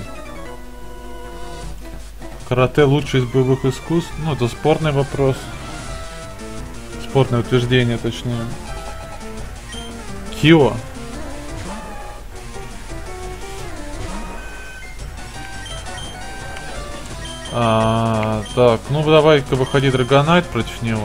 Карате лучший из боевых искусств? Ну, это спорный вопрос. Спорное утверждение, точнее. Кио. Так, ну давай-ка выходи Драгонайт против него.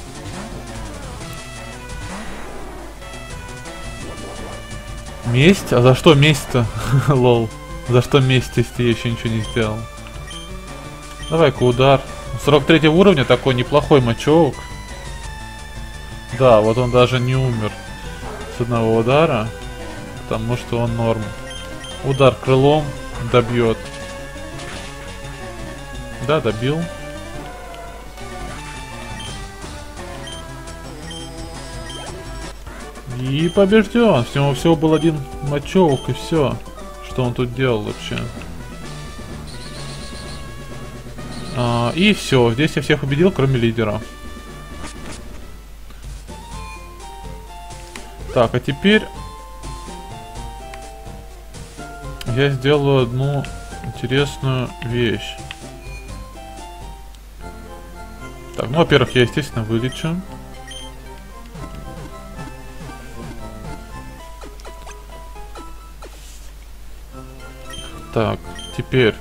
Месть? А за что месть-то? Лол. За что месть, если я еще ничего не сделал? Давай-ка удар. 43 уровня, такой неплохой мачоук. Да, вот он даже не умер с одного удара, потому что он норм. Удар крылом добьет. Да, добил. И побежден. У него всего был один мачоук и все. Что он тут делал вообще? И все. Здесь я всех победил, кроме лидера. Так, а теперь я сделаю одну интересную вещь. Так, ну, во-первых, я, естественно, вылечу. Так, теперь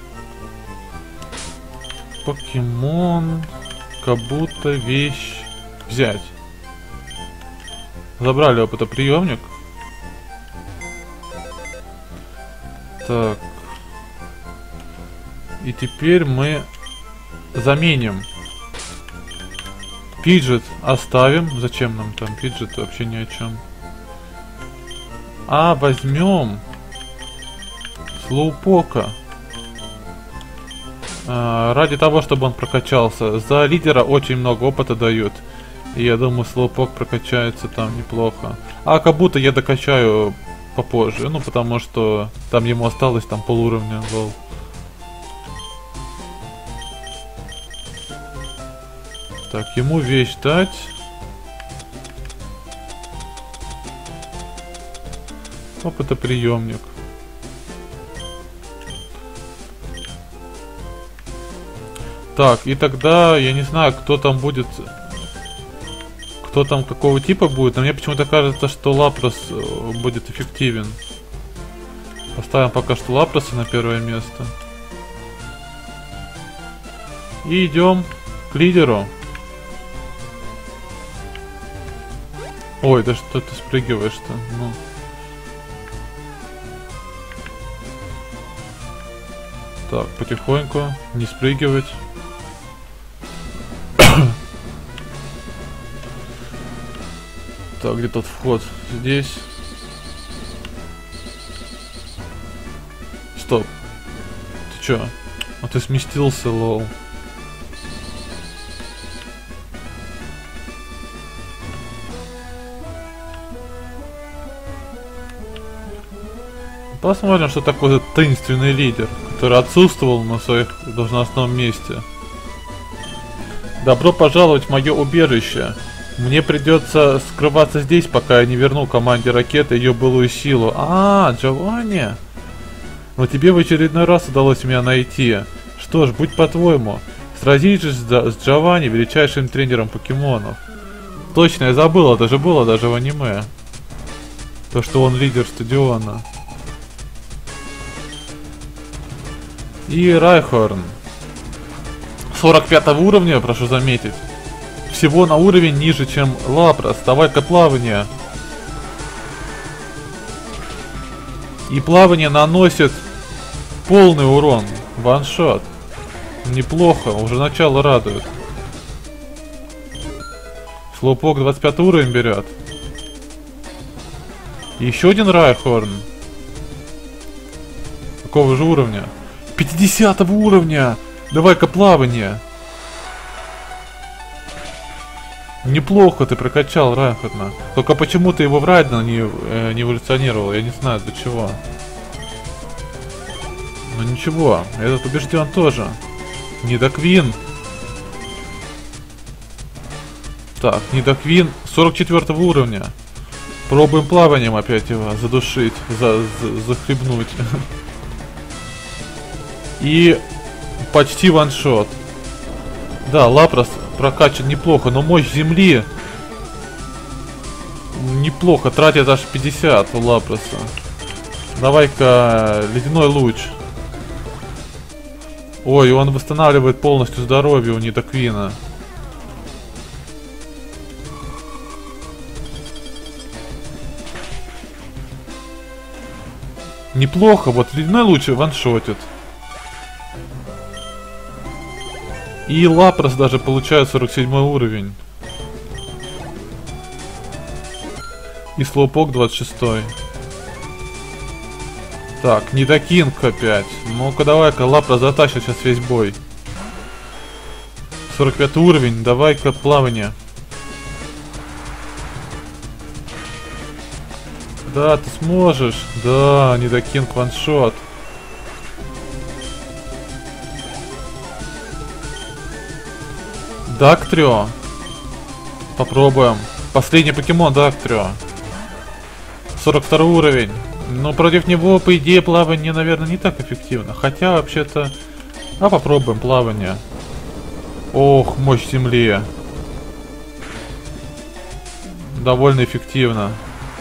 покемон, как будто вещь взять. Забрали опытоприемник. Так. И теперь мы заменим. Пиджет оставим. Зачем нам там пиджет? Вообще ни о чем. А возьмем Слоупока. Ради того, чтобы он прокачался. За лидера очень много опыта дают. И я думаю, Слоупок прокачается там неплохо. А как будто я докачаю попозже. Ну, потому что там ему осталось там полуровня. Лол. Так, ему вещь дать. Опытоприемник. Так, и тогда я не знаю, кто там будет. Кто там какого типа будет, но мне почему-то кажется, что Лапрос будет эффективен. Поставим пока что Лапроса на первое место. И идем к лидеру. Ой, да что ты спрыгиваешь-то? Ну. Так, потихоньку, не спрыгивать. Так, где тот вход? Здесь. Стоп. Ты чё? А ты сместился, лол. Посмотрим, что такое этот таинственный лидер, который отсутствовал на своих должностном месте. Добро пожаловать в мое убежище. Мне придется скрываться здесь, пока я не верну команде ракеты ее былую силу. Джованни. Но тебе в очередной раз удалось меня найти. Что ж, будь по-твоему. Сразись же с Джованни, величайшим тренером покемонов. Точно, я забыл, это же было даже в аниме. То, что он лидер стадиона. И Райхорн. 45 уровня, прошу заметить. Всего на уровень ниже, чем Лапрос. Давай-ка плавание. И плавание наносит полный урон. Ваншот. Неплохо, уже начало радует. Слоупок 25 уровень берет. Еще один Райхорн. Какого же уровня? 50 уровня! Давай-ка плавание. Неплохо ты прокачал Райхорна. Только почему ты его в Райдена не эволюционировал? Я не знаю для чего. Но ничего, этот побежден тоже. Нидоквин. Так, Нидоквин 44 уровня. Пробуем плаванием опять его задушить, захлебнуть. И почти ваншот. Да, Лапрос прокачан неплохо, но мощь земли неплохо, тратит аж 50 у Лапроса. Давай-ка ледяной луч. Ой, он восстанавливает полностью здоровье у Нидоквина. Неплохо, вот ледяной луч ваншотит. И Лапрос даже получает 47 уровень. И Слоупок 26. Так, Нидокинг опять. Ну-ка давай-ка Лапрос затащит сейчас весь бой. 45 уровень, давай-ка плавание. Да, ты сможешь. Да, Нидокинг ваншот. Дактрио. Попробуем. Последний покемон Дактрио. 42 уровень. Но против него, по идее, плавание, наверное, не так эффективно. Хотя, вообще-то... А попробуем плавание. Ох, мощь земли. Довольно эффективно.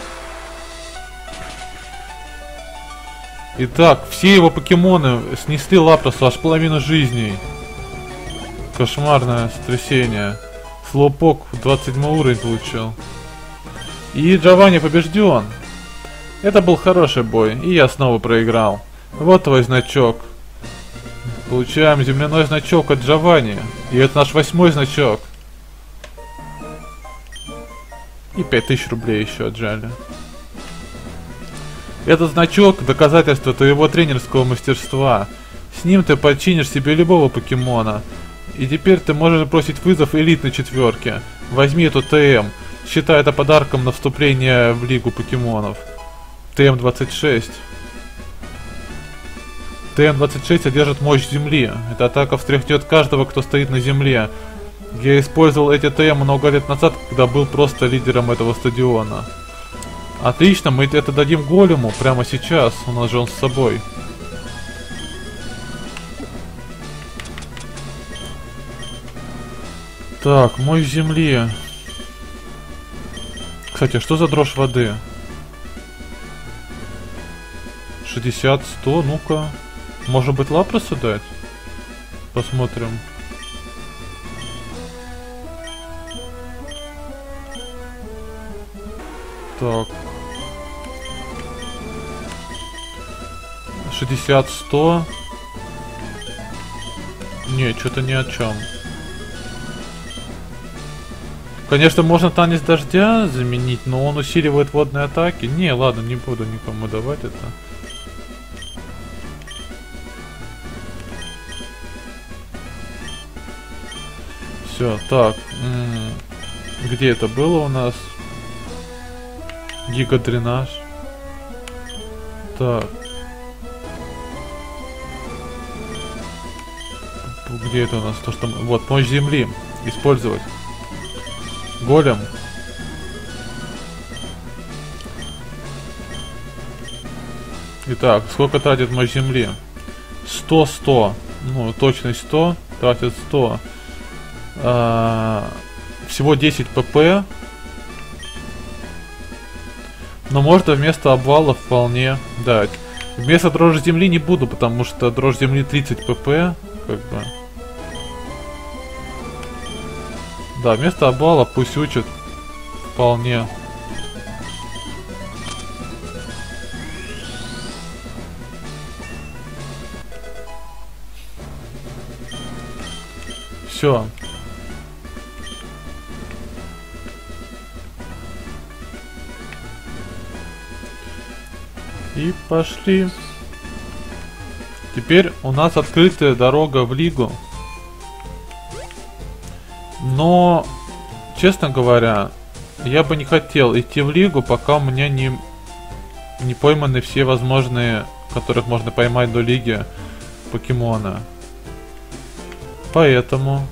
Итак, все его покемоны снесли Лапросу аж половину жизней. Кошмарное сотрясение. Слоупок 27 уровень получил. И Джованни побежден. Это был хороший бой, и я снова проиграл. Вот твой значок. Получаем земляной значок от Джованни. И это наш 8-й значок. И 5000 рублей еще отжали. Этот значок — доказательство твоего тренерского мастерства. С ним ты подчинишь себе любого покемона. И теперь ты можешь бросить вызов элитной четверке. Возьми эту ТМ. Считай это подарком на вступление в Лигу покемонов. ТМ-26. ТМ-26 содержит мощь земли. Эта атака встряхнет каждого, кто стоит на земле. Я использовал эти ТМ много лет назад, когда был просто лидером этого стадиона. Отлично, мы это дадим голему прямо сейчас. У нас же он с собой. Так, мощь земли. Кстати, что за дрожь воды? 60, 100, ну-ка. Может быть, Лапросу дать? Посмотрим. Так. 60, 100. Не, что-то ни о чем. Конечно, можно танец дождя заменить, но он усиливает водные атаки. Не, ладно, не буду никому давать это. Все, так. Где это было у нас? Гигадренаж. Так. Где это у нас? То, что... Вот, мощь земли. Использовать. Голем. Итак, сколько тратит мощь земли? 100. Ну, точность 100. Тратит 100. Всего 10 pp. Но можно вместо обвала вполне дать. Вместо дрожи земли не буду, потому что дрожь земли 30 pp. Как бы. Да, вместо обвала пусть учат вполне. Все. И пошли. Теперь у нас открытая дорога в Лигу. Но, честно говоря, я бы не хотел идти в Лигу, пока у меня не пойманы все возможные, которых можно поймать до Лиги, покемона. Поэтому,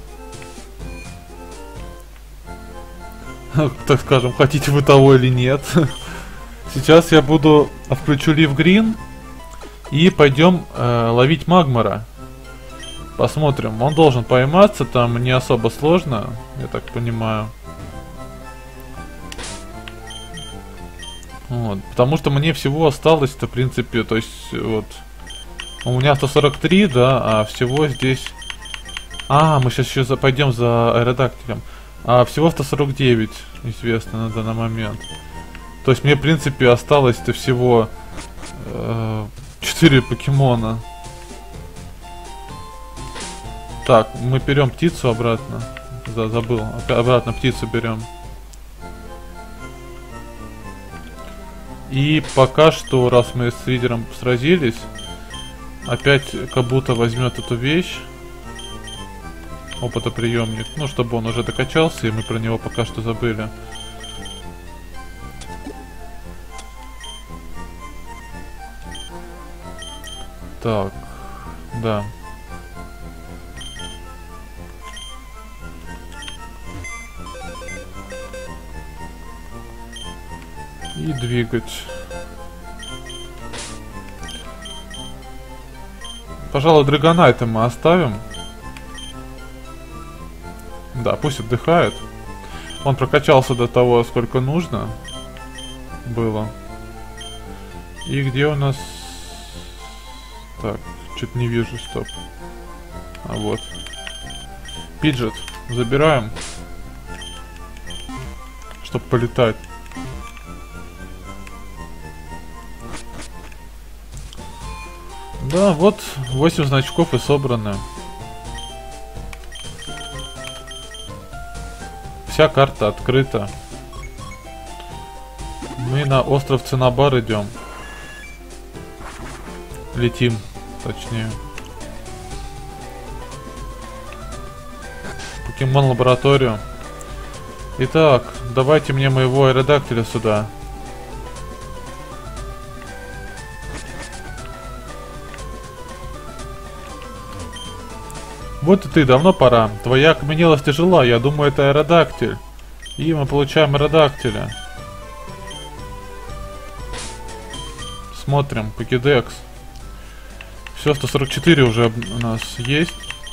так скажем, хотите вы того или нет, сейчас я включу Leaf Green и пойдем ловить Магмара. Посмотрим, он должен пойматься, там не особо сложно, я так понимаю. Вот, потому что мне всего осталось-то, в принципе, то есть, вот, у меня 143, да, а всего здесь... мы сейчас еще пойдем за аэродактилем. А всего 149 известно на данный момент. То есть мне, в принципе, осталось-то всего 4 покемона. Так, мы берем птицу обратно. Забыл. Обратно птицу берем. И пока что, раз мы с лидером сразились, опять Кабуто возьмет эту вещь. Опытоприемник. Ну, чтобы он уже докачался, и мы про него пока что забыли. Так, да. И двигать. Пожалуй, Драгонайта мы оставим. Да, пусть отдыхает. Он прокачался до того, сколько нужно было. И где у нас... Так, что-то не вижу, стоп. А вот. Пиджет забираем. Чтоб полетать. Да, вот 8 значков и собраны. Вся карта открыта. Мы на остров Цинабар идем. Летим, точнее. Покемон лабораторию. Итак, давайте мне моего аэродактиля сюда. Вот и ты, давно пора. Твоя окаменелость тяжела, я думаю, это аэродактиль. И мы получаем аэродактиля. Смотрим, покедекс. Все, 144 уже у нас есть.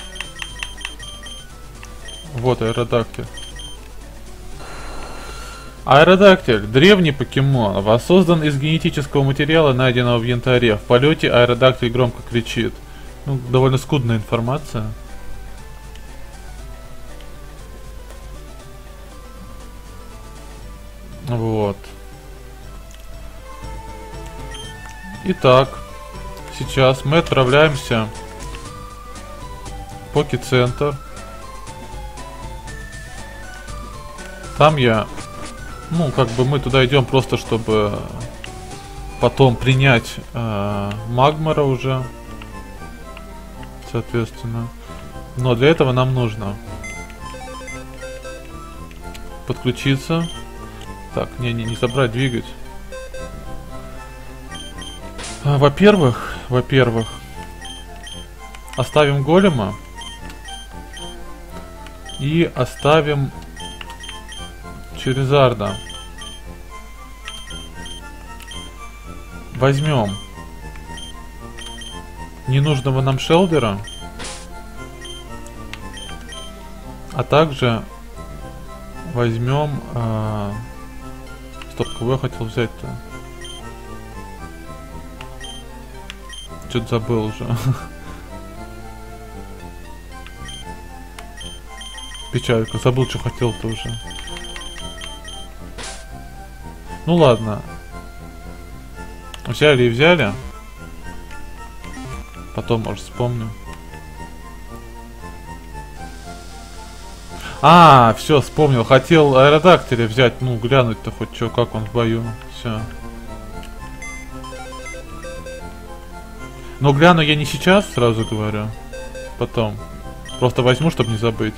Вот аэродактиль. Аэродактиль. Древний покемон. Воссоздан из генетического материала, найденного в янтаре. В полете аэродактиль громко кричит. Ну, довольно скудная информация. Вот. Итак, сейчас мы отправляемся в Поки-центр. Там я... Ну, как бы мы туда идем просто, чтобы потом принять Магмара уже. Соответственно. Но для этого нам нужно подключиться. Так, не забрать, двигать. Во-первых, оставим голема и оставим Черезарда. Возьмем ненужного нам Шелдера, а также возьмем... Стоп, кого я хотел взять-то? Что-то забыл уже. Печалька, забыл, что хотел-то уже. Ну ладно. Взяли и взяли. Потом, может, вспомню. А, все, вспомнил. Хотел аэродактиля взять, ну, глянуть-то хоть что, как он в бою. Все. Но гляну я не сейчас, сразу говорю. Потом. Просто возьму, чтобы не забыть.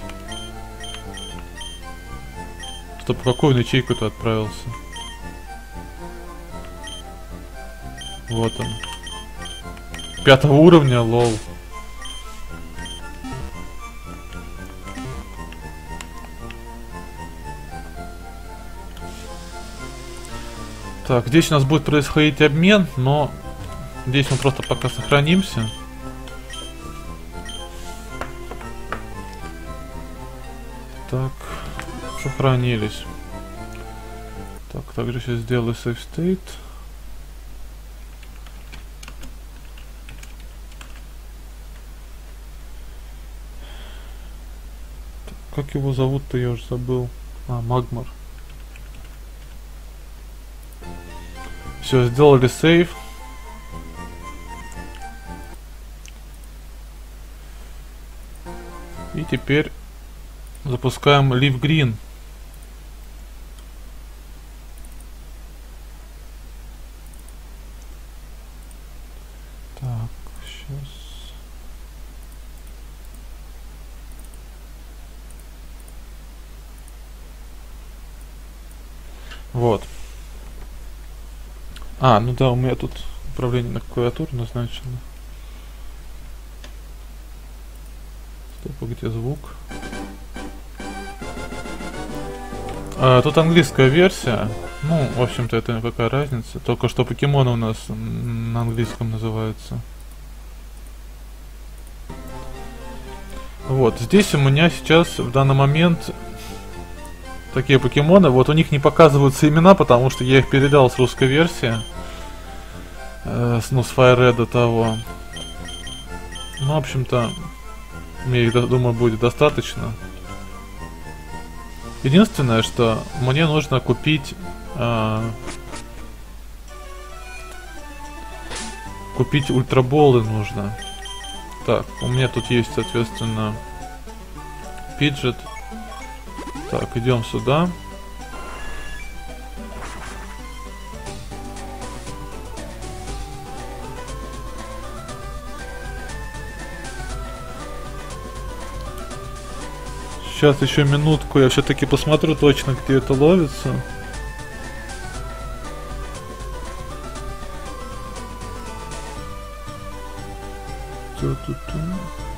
Чтоб в какую ячейку-то отправился. Вот он. 5-го уровня, лол. Так, здесь у нас будет происходить обмен, но здесь мы просто пока сохранимся. Так, сохранились. Так, также сейчас сделаю save state. Так, как его зовут-то, я уже забыл. А, Магмар. Все, сделали сейв. И теперь запускаем Leaf Green. Так, сейчас. Вот. А, ну да, у меня тут управление на клавиатуру назначено. Стоп, а где звук? Тут английская версия. Ну, в общем-то, это какая разница. Только что покемоны у нас на английском называются. Вот, здесь у меня сейчас в данный момент такие покемоны. Вот у них не показываются имена, потому что я их передал с русской версии. С Fire Red до того. Ну, в общем-то, мне их, думаю, будет достаточно. Единственное, что мне нужно купить... купить ультраболы нужно. Так, у меня тут есть, соответственно, пиджет. Так, идем сюда. Сейчас еще минутку, я все-таки посмотрю точно, где это ловится. Ту-ту-ту.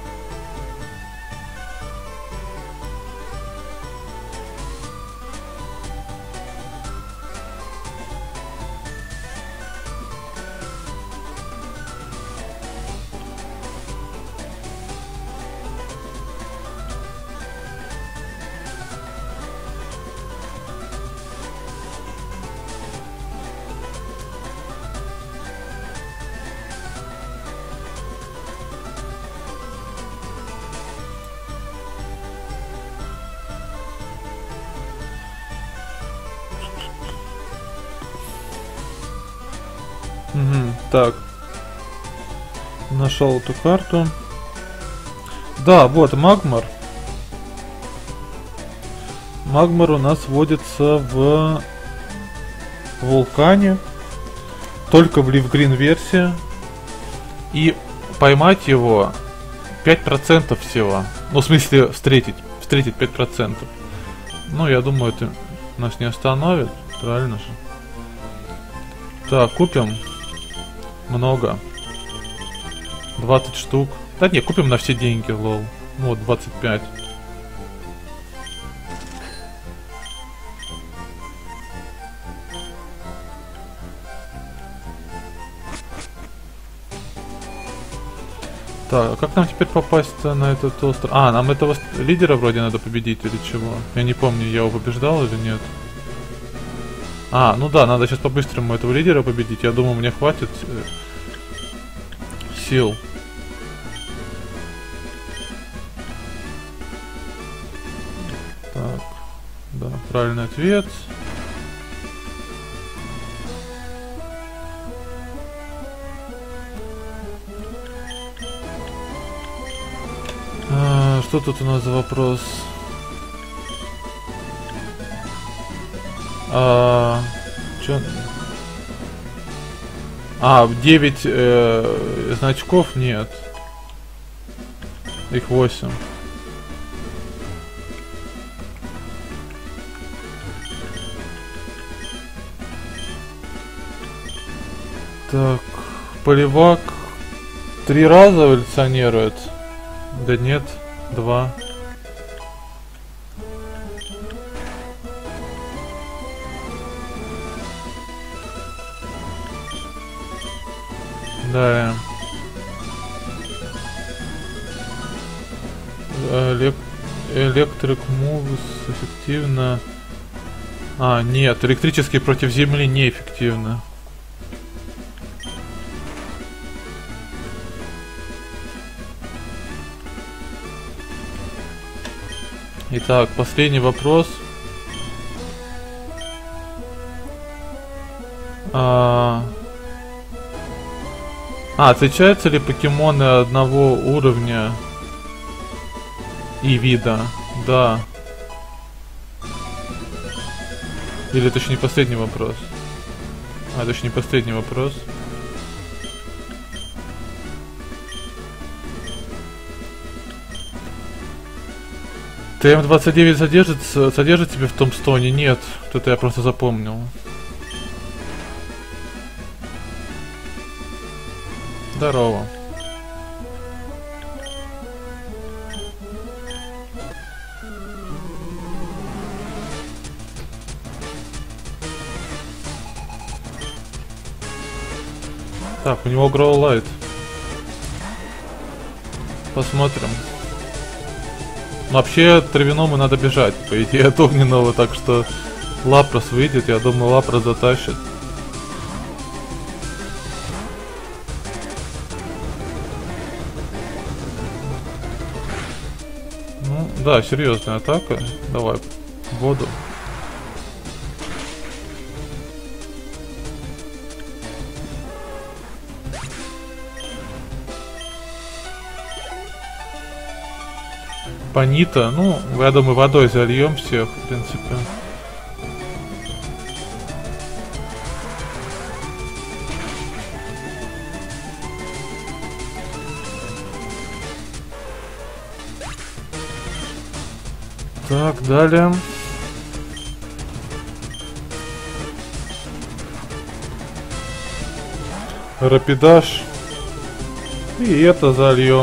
Так. Нашел эту карту. Да, вот Магмар. Магмар у нас вводится в вулкане. Только в Ливгрин версии. И поймать его 5% всего. Ну, в смысле, встретить 5%. Ну, я думаю, это нас не остановит. Правильно же? Так, купим. Много. 20 штук. Да не, купим на все деньги, лол. Ну вот, 25. Так, а как нам теперь попасть на этот остров? А, нам этого лидера вроде надо победить или чего? Я не помню, я его побеждал или нет. А, ну да, надо сейчас по-быстрому этого лидера победить. Я думаю, мне хватит сил. Так, да, правильный ответ. Что тут у нас за вопрос? Чё? 9 значков нет. Их 8. Так, поливак 3 раза эволюционирует. Да нет, 2. Да. Electric Moves эффективно. А, нет, электрический против земли неэффективно. Итак, последний вопрос. Отличаются ли покемоны одного уровня и вида? Да. Или это еще не последний вопрос? Это еще не последний вопрос. ТМ-29 содержит тебя в Томстоне? Нет, это я просто запомнил. Здорово. Так, у него Grow Light. Посмотрим. Вообще, травяному надо бежать, по идее, от огненного, так что Лапрос выйдет, я думаю, Лапрос затащит. Ну, да, серьезная атака. Давай, воду. Панита, ну, я думаю, водой зальем всех, в принципе. Так, далее. Рапидаж. И это зальем.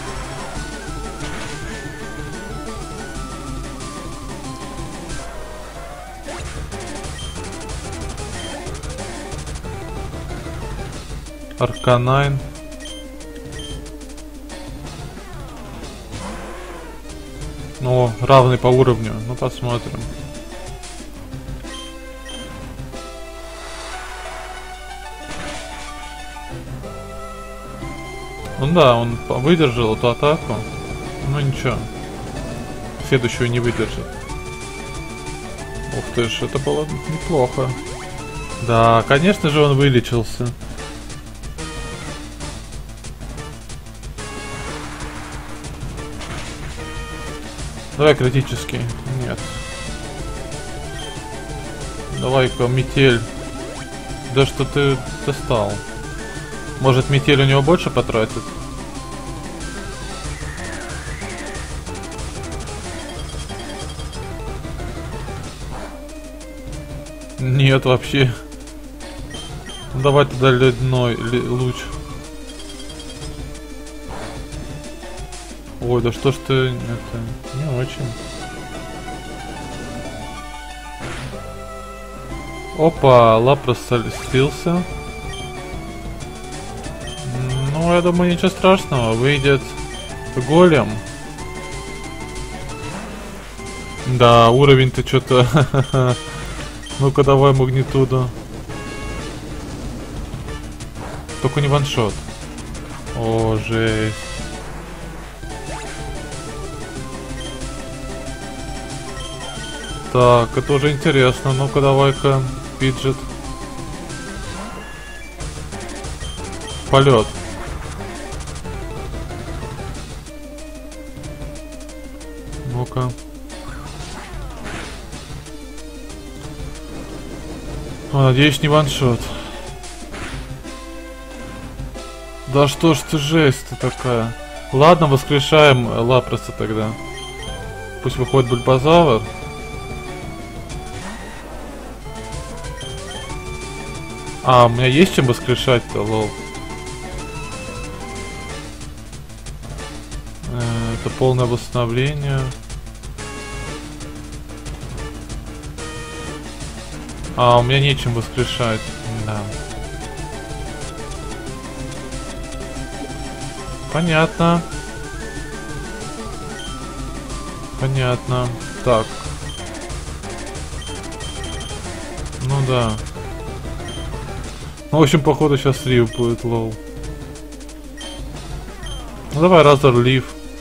Арканайн. Ну, равный по уровню. Ну, посмотрим. Ну да, он выдержал эту атаку. Ну ничего. Следующую не выдержит. Ух ты ж, это было неплохо. Да, конечно же он вылечился. Давай критический. Нет. Давай-ка метель. Да что ты достал? Может, метель у него больше потратит? Нет, вообще. Давай туда ледяной луч. Ой, да что ж ты... Это... Не очень. Опа, Лапрос слился. Ну, я думаю, ничего страшного. Выйдет голем. Да, уровень-то что-то... Ну-ка, давай магнитуду. Только не ваншот. О, жесть. Так, это уже интересно. Ну-ка, давай-ка, пиджет. Полет. Ну-ка. Надеюсь, не ваншот. Да что ж ты, жесть-то такая. Ладно, воскрешаем Лапроса тогда. Пусть выходит Бульбазавр. А, у меня есть чем воскрешать-то, лол. Это полное восстановление. А, у меня нечем воскрешать. Да. Понятно. Понятно. Так. Ну да. Ну, в общем, походу сейчас слив будет, лол. Ну давай разлив.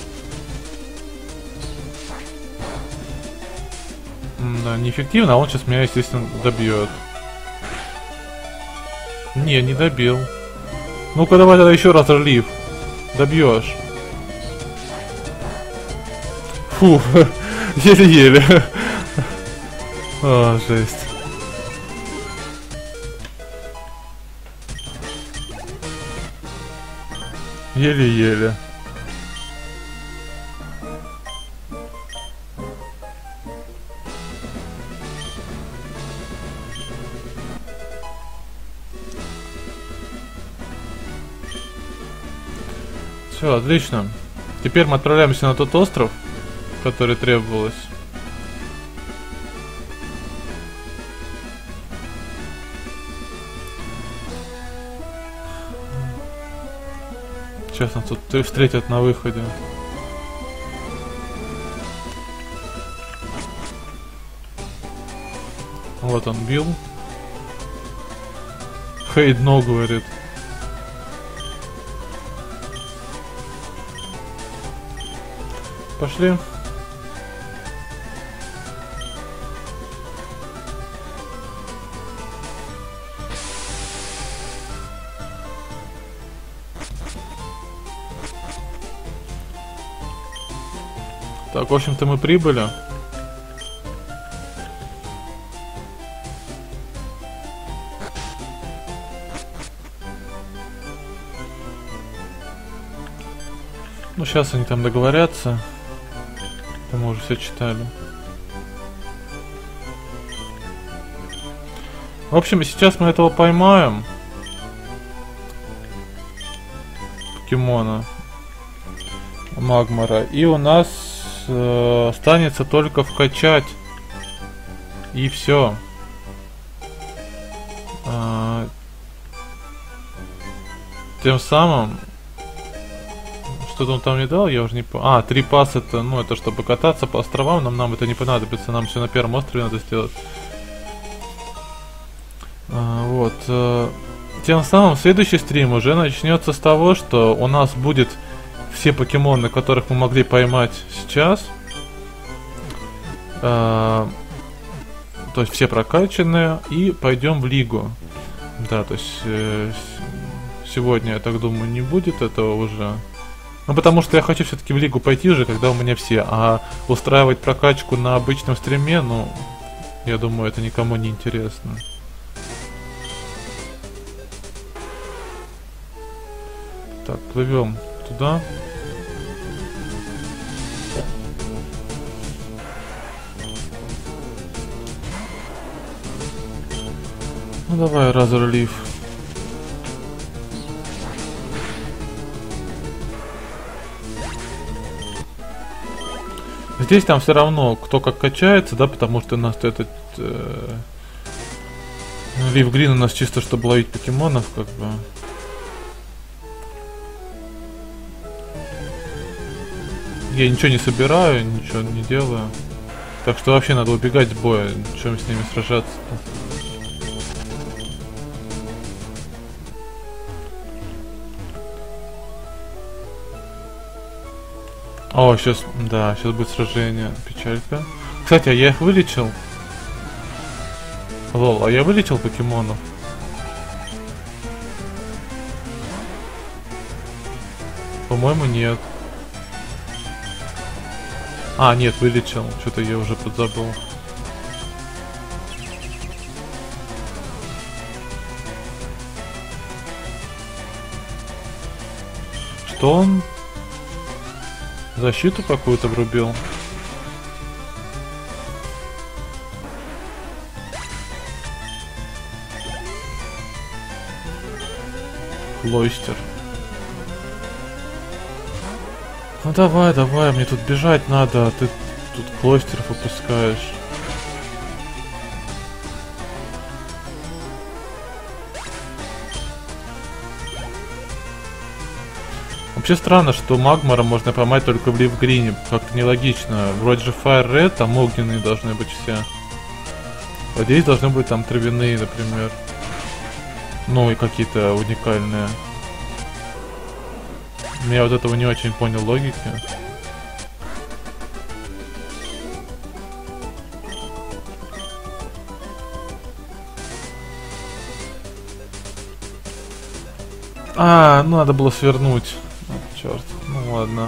Да, неэффективно, а он сейчас меня, естественно, добьет. Не добил. Ну-ка давай тогда еще раз разлив. Добьешь. Фу, еле-еле. А, жесть. Еле-еле. Все, отлично. Теперь мы отправляемся на тот остров, который требовалось. Сейчас нас тут встретят на выходе. Вот он бил. Хейт но говорит. Пошли. Так, в общем-то мы прибыли. Ну, сейчас они там договорятся. Это мы уже все читали. В общем, сейчас мы этого поймаем. Покемона. Магмара. И у нас останется только вкачать. И все. Тем самым... Что-то он там не дал, я уже не помню. 3 пас это, ну, это чтобы кататься по островам, нам это не понадобится, нам все на первом острове надо сделать. Вот. Тем самым следующий стрим уже начнется с того, что у нас будет все покемоны, которых мы могли поймать сейчас. То есть все прокачанные, и пойдем в лигу. Да, то есть сегодня, я так думаю, не будет этого уже. Ну, потому что я хочу все-таки в лигу пойти уже, когда у меня все. А устраивать прокачку на обычном стриме, ну, я думаю, это никому не интересно. Так, плывем туда. Ну, давай, разрулив. Здесь там все равно кто как качается, да, потому что у нас этот Лив Грин у нас чисто чтобы ловить покемонов, как бы. Я ничего не собираю, ничего не делаю. Так что вообще надо убегать с боя, чем с ними сражаться-то. О, сейчас, да, сейчас будет сражение. Печалька. Кстати, а я их вылечил. Лол, а я вылечил покемонов? По-моему, нет. Нет, вылечил. Что-то я уже подзабыл. Что он? Защиту какую-то врубил. Клойстер. Ну давай, давай, мне тут бежать надо, а ты тут клойстеров выпускаешь. Вообще странно, что Магмара можно поймать только в Лив Грине. Как-то нелогично. Вроде же Fire Red, там огненные должны быть все. А здесь должны быть там травяные, например. Ну и какие-то уникальные. Я вот этого не очень понял логики. Ну надо было свернуть. Черт, ну ладно.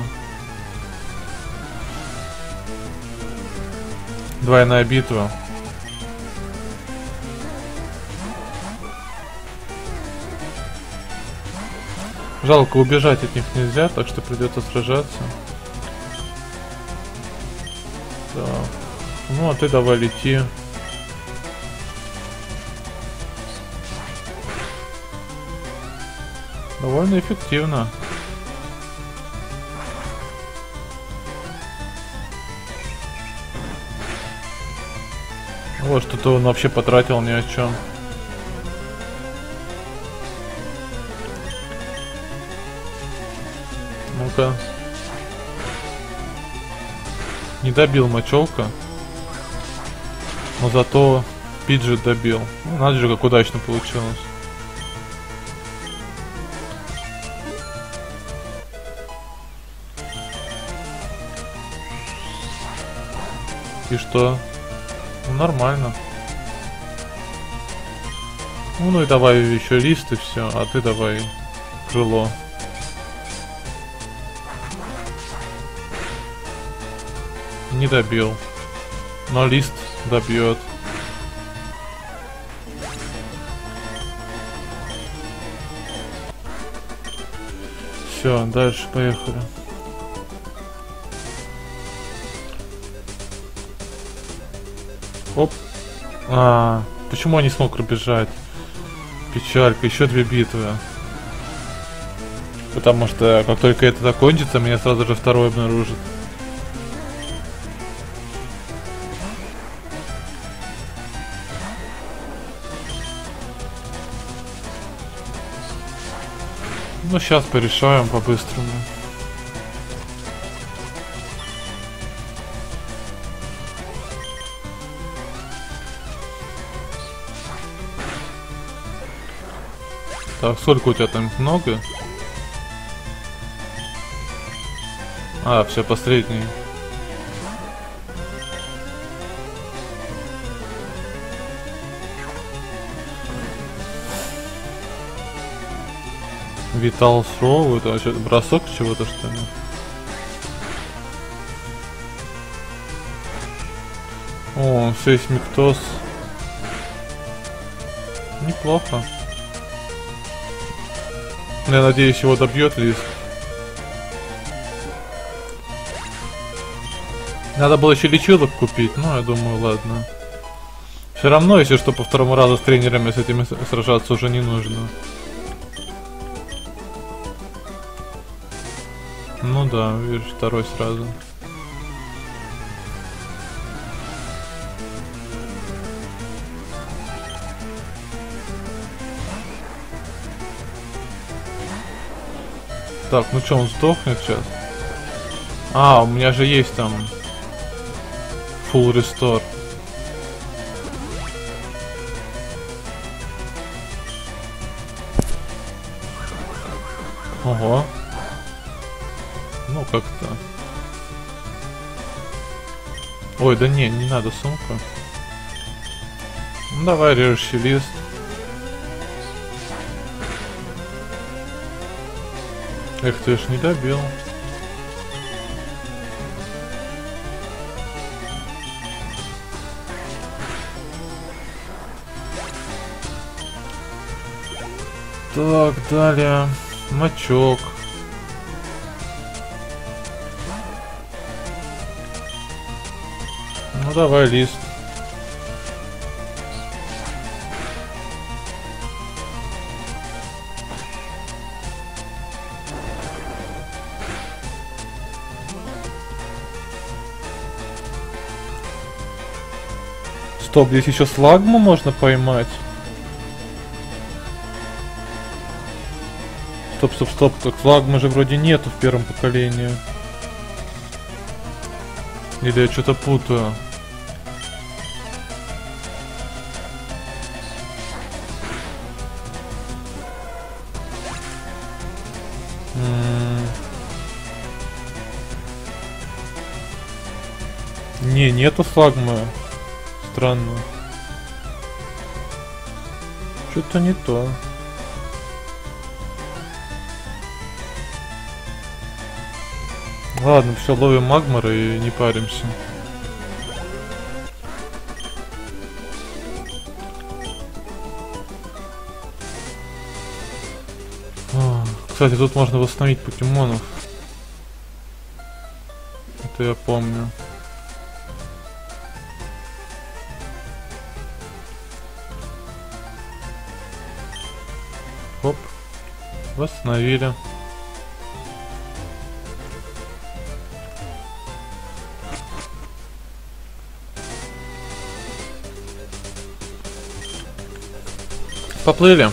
Двойная битва. Жалко, убежать от них нельзя, так что придется сражаться. Так. Ну а ты давай лети. Довольно эффективно. Вот что-то он вообще потратил ни о чем. Ну-ка. Не добил мочелка. Но зато Пиджет добил. Ну, надо же, как удачно получилось. И что? Ну, нормально. Ну и давай еще лист и все, а ты давай крыло. Не добил. Но лист добьет. Все, дальше поехали. Оп. Почему я не смог пробежать? Печалька, еще 2 битвы. Потому что как только это закончится, меня сразу же второй обнаружит. Ну, сейчас порешаем по-быстрому. Так, сколько у тебя там? Много? Все, последний. Витал Throw, это вообще бросок чего-то, что ли? О, сейсмиктоз. Неплохо. Я надеюсь, его добьет лист. Надо было еще лечилок купить, но я думаю, ладно. Все равно, если что, по второму разу с тренерами с этими сражаться уже не нужно. Ну да, видишь, второй сразу. Так, ну что, он сдохнет сейчас? У меня же есть там Full Restore. Ого. Ну как-то. Ой, да не надо сумку. Ну давай режущий лист. Эх, ты ж не добил. Так, далее. Мачок. Ну давай лист. Стоп, здесь еще слагму можно поймать. Стоп, так флагмы же вроде нету в первом поколении. Или я что-то путаю. Нету флагмы. Странно. Что-то не то. Ладно, все, ловим магмара и не паримся. Кстати, тут можно восстановить покемонов. Это я помню. Оп. Восстановили. Поплыли.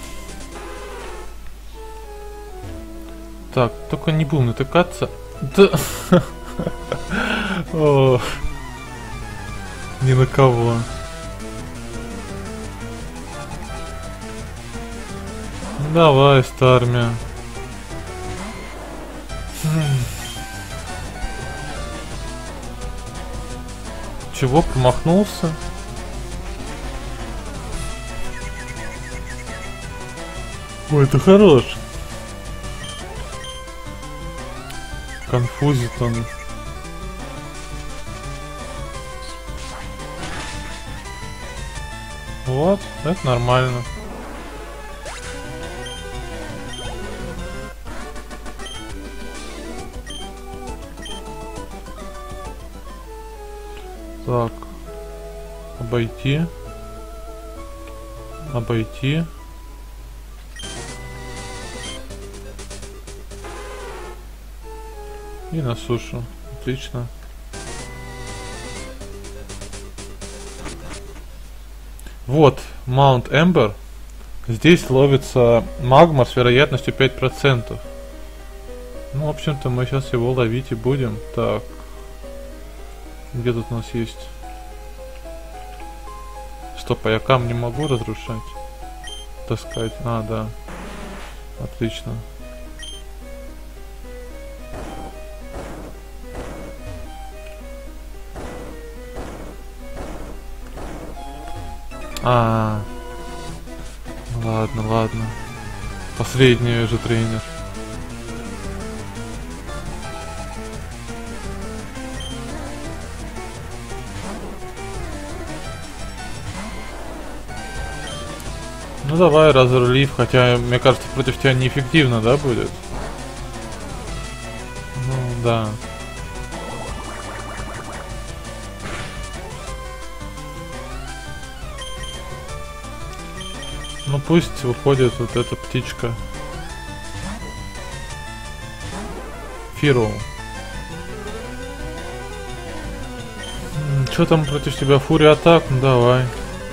Так, только не будем натыкаться. Да. О, ни на кого. Давай, Стармия. Чего, промахнулся? Ой, это хорош. Конфузит он. Вот, это нормально. Так. Обойти. Обойти. И на сушу. Отлично. Вот, Маунт Эмбер. Здесь ловится магма с вероятностью 5%. Ну, в общем-то, мы сейчас его ловить и будем. Так. Где тут у нас есть? Стоп, а я камни могу разрушать? Таскать? А, да. Отлично. Ладно, ладно. Последний же тренер. Ну давай, разрулив, хотя, мне кажется, против тебя неэффективно, да, будет? Ну, да. Ну пусть выходит вот эта птичка. Фироу. Что там против тебя? Фури атак? Ну давай.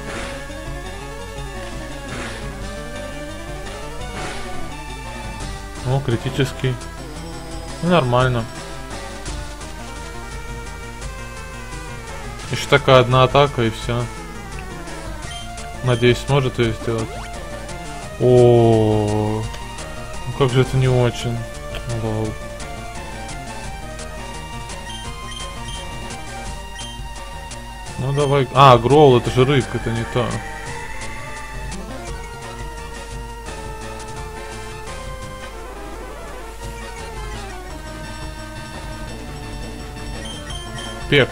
О, критический. Ну, нормально. Еще такая одна атака и все. Надеюсь, сможет ее сделать. О, ну как же это не очень. Лол. Ну давай. А, Гроул, это же рык, это не то. Пек.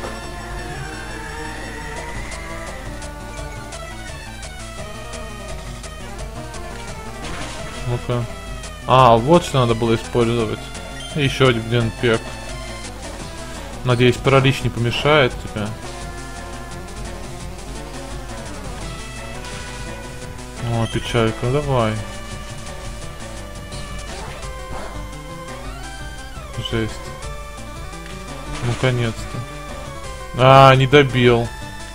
Ну-ка. А, вот что надо было использовать. Еще один пек. Надеюсь, паралич не помешает тебе. О, печалька, давай. Жесть. Наконец-то. А, не добил.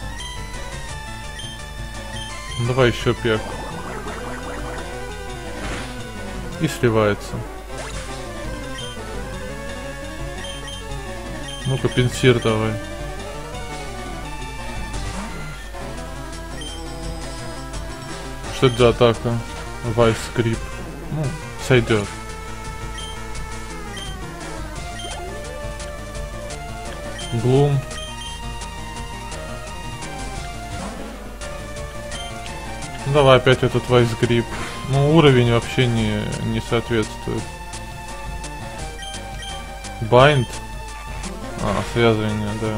Ну, давай еще пек. И сливается. Ну-ка, пенсир давай. Что это за атака? Вайс скрип. Ну, сойдет. Глум. Ну, давай опять этот вайс грип. Ну, уровень вообще не соответствует. Байнд. А, связывание, да.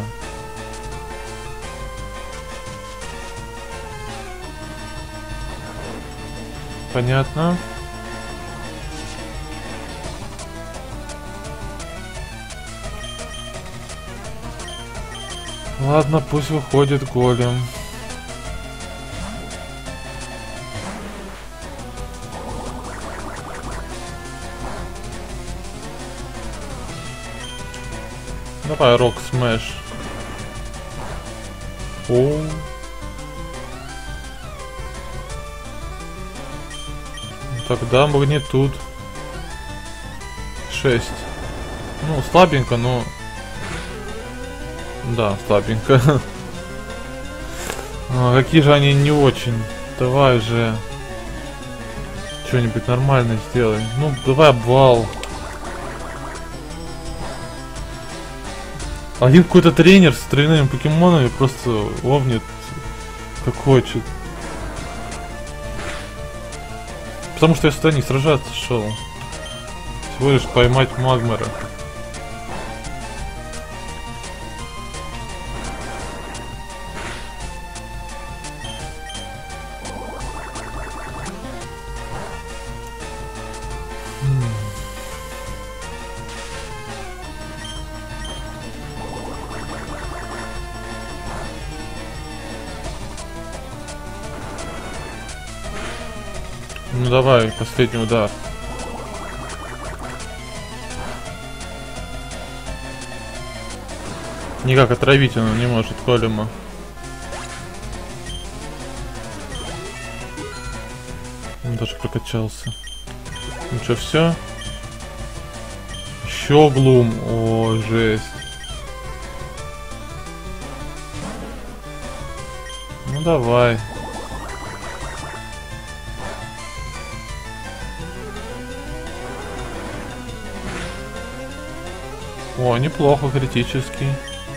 Понятно. Ладно, пусть выходит голем. Давай, рок смэш. О. Тогда магнитуд 6. Ну, слабенько, но... Да, слабенько. Какие же они не очень. Давай же. Что-нибудь нормальное сделай. Ну, давай обвал. Один какой-то тренер с травяными покемонами просто ловнит как хочет. Потому что я сюда не сражаться шел. Всего лишь поймать Магмара. Ну давай, последний удар. Никак отравить он не может Колема. Он даже прокачался. Ну что, все? Еще Глум. О, жесть. Ну давай. О, неплохо, критический.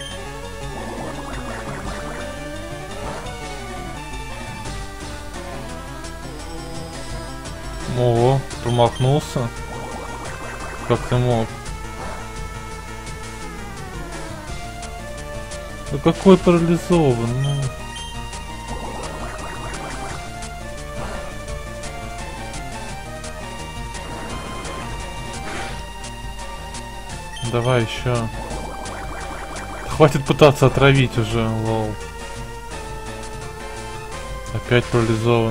Ого, промахнулся. Как ты мог? Ну какой парализован, ну. Давай еще. Хватит пытаться отравить уже, лол. Опять парализован.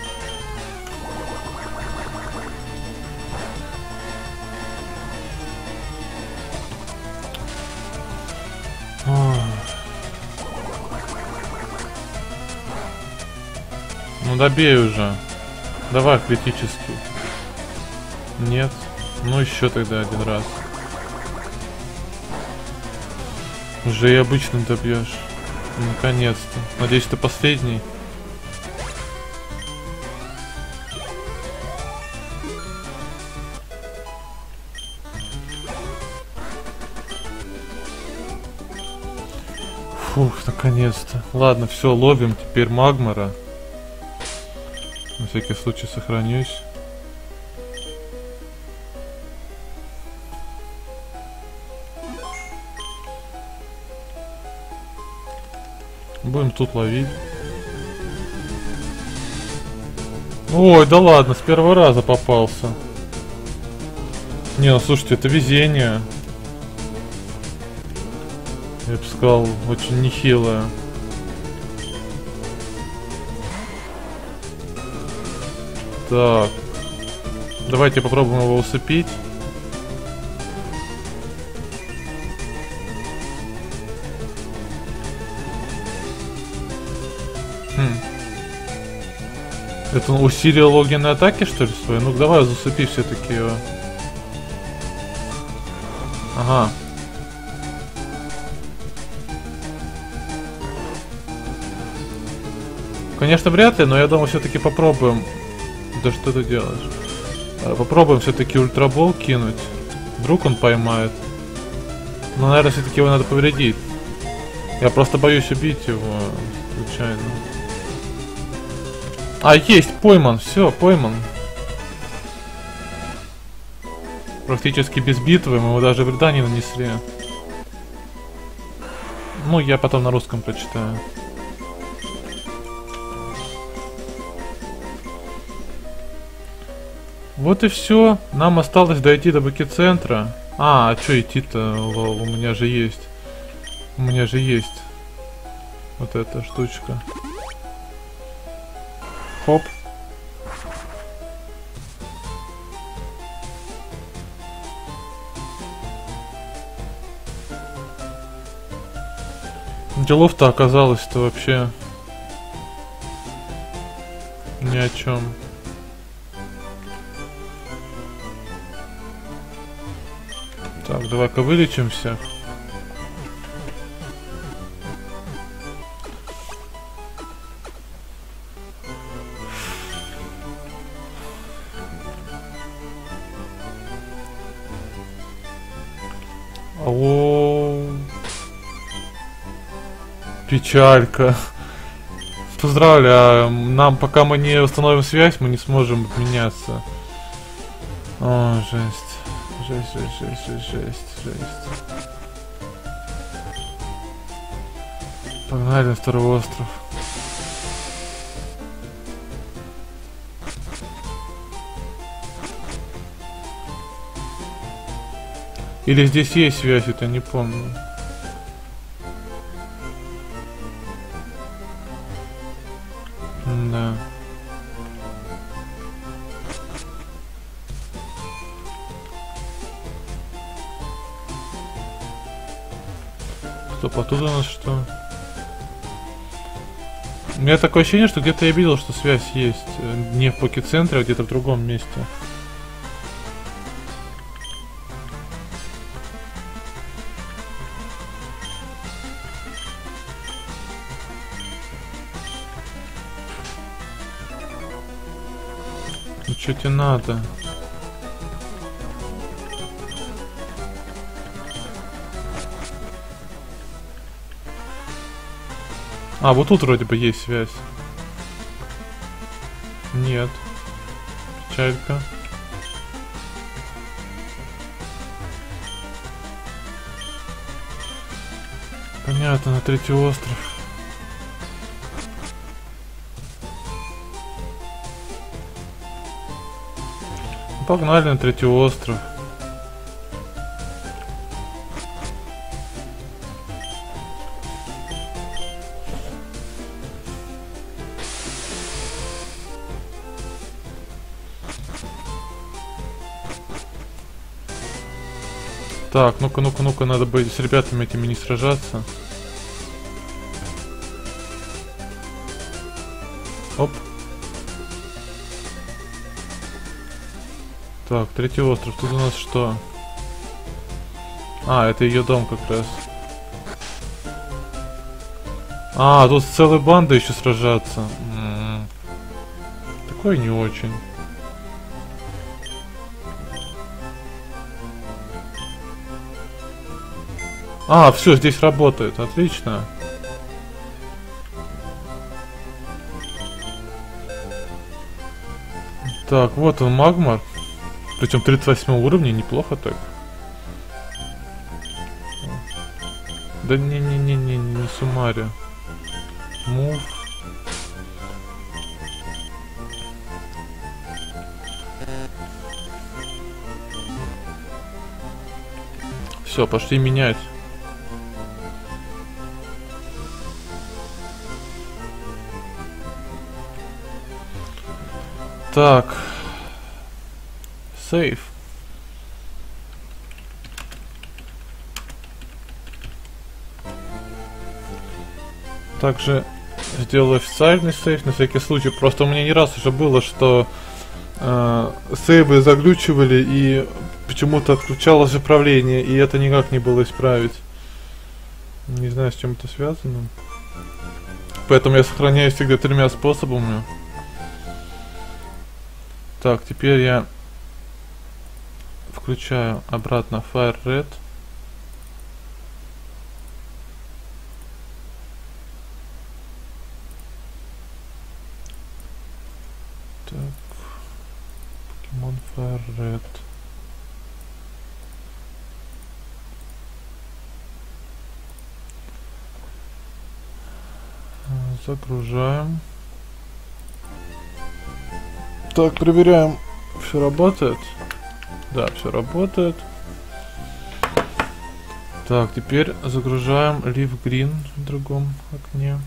Ну добей уже. Давай критический. Нет. Ну еще тогда один раз. Уже и обычным добьешь. Наконец-то. Надеюсь, это последний. Фух, наконец-то. Ладно, все, ловим теперь Магмара. На всякий случай сохранюсь. Будем тут ловить. Ой, да ладно, с первого раза попался. Не, ну слушайте, это везение. Я бы сказал, очень нехилое. Так. Давайте попробуем его усыпить. Это он усилил логинные атаки, что ли, свои? Ну давай засыпи все-таки его. Ага. Конечно, вряд ли, но я думаю, все-таки попробуем. Да что ты делаешь? Попробуем все-таки ультрабол кинуть. Вдруг он поймает. Но, наверное, все-таки его надо повредить. Я просто боюсь убить его случайно. А, есть, пойман, все, пойман. Практически без битвы, мы его даже вреда не нанесли. Ну, я потом на русском прочитаю. Вот и все. Нам осталось дойти до баки-центра. А что идти-то? У меня же есть. У меня же есть вот эта штучка. Хоп. Делов-то оказалось-то вообще ни о чем. Так, давай-ка вылечимся. О, печалька. Поздравляю. Нам, пока мы не установим связь, мы не сможем обменяться. О, жесть. Жесть. Погнали на второй остров. Или здесь есть связь, это не помню. Да. Стоп, оттуда у нас что? У меня такое ощущение, что где-то я видел, что связь есть. Не в покет-центре, а где-то в другом месте. Ну что тебе надо? А, вот тут вроде бы есть связь. Нет. Печалька. Понятно, на третий остров. Погнали на третий остров. Так, ну-ка, надо бы с ребятами этими не сражаться. Оп. Так, третий остров. Тут у нас что? А, это ее дом как раз. А, тут с целой бандой еще сражаться. Такое не очень. А, все, здесь работает. Отлично. Так, вот он, Магмар. Причем 38 уровня, неплохо так. Да не Сумари. Мув. Все, пошли менять. Так. Сейф. Также сделаю официальный сейф на всякий случай. Просто у меня не раз уже было, что сейвы заглючивали и почему-то отключалось управление, и это никак не было исправить. Не знаю, с чем это связано. Поэтому я сохраняю всегда 3 способами. Так, теперь я включаю обратно Fire Red. Так, Pokemon Fire Red. Загружаем. Так, проверяем, все работает. Да, все работает. Так, теперь загружаем Leaf Green в другом окне.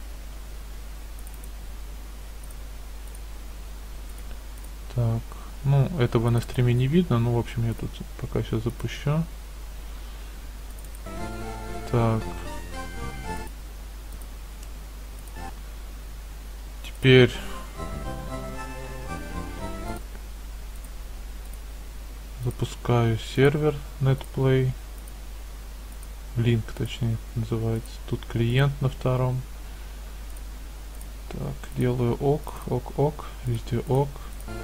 Так, ну, этого на стриме не видно, ну, в общем, я тут пока сейчас запущу. Так. Теперь запускаю сервер NetPlay. Link, точнее, называется. Тут клиент на втором. Так, делаю ок, везде ок.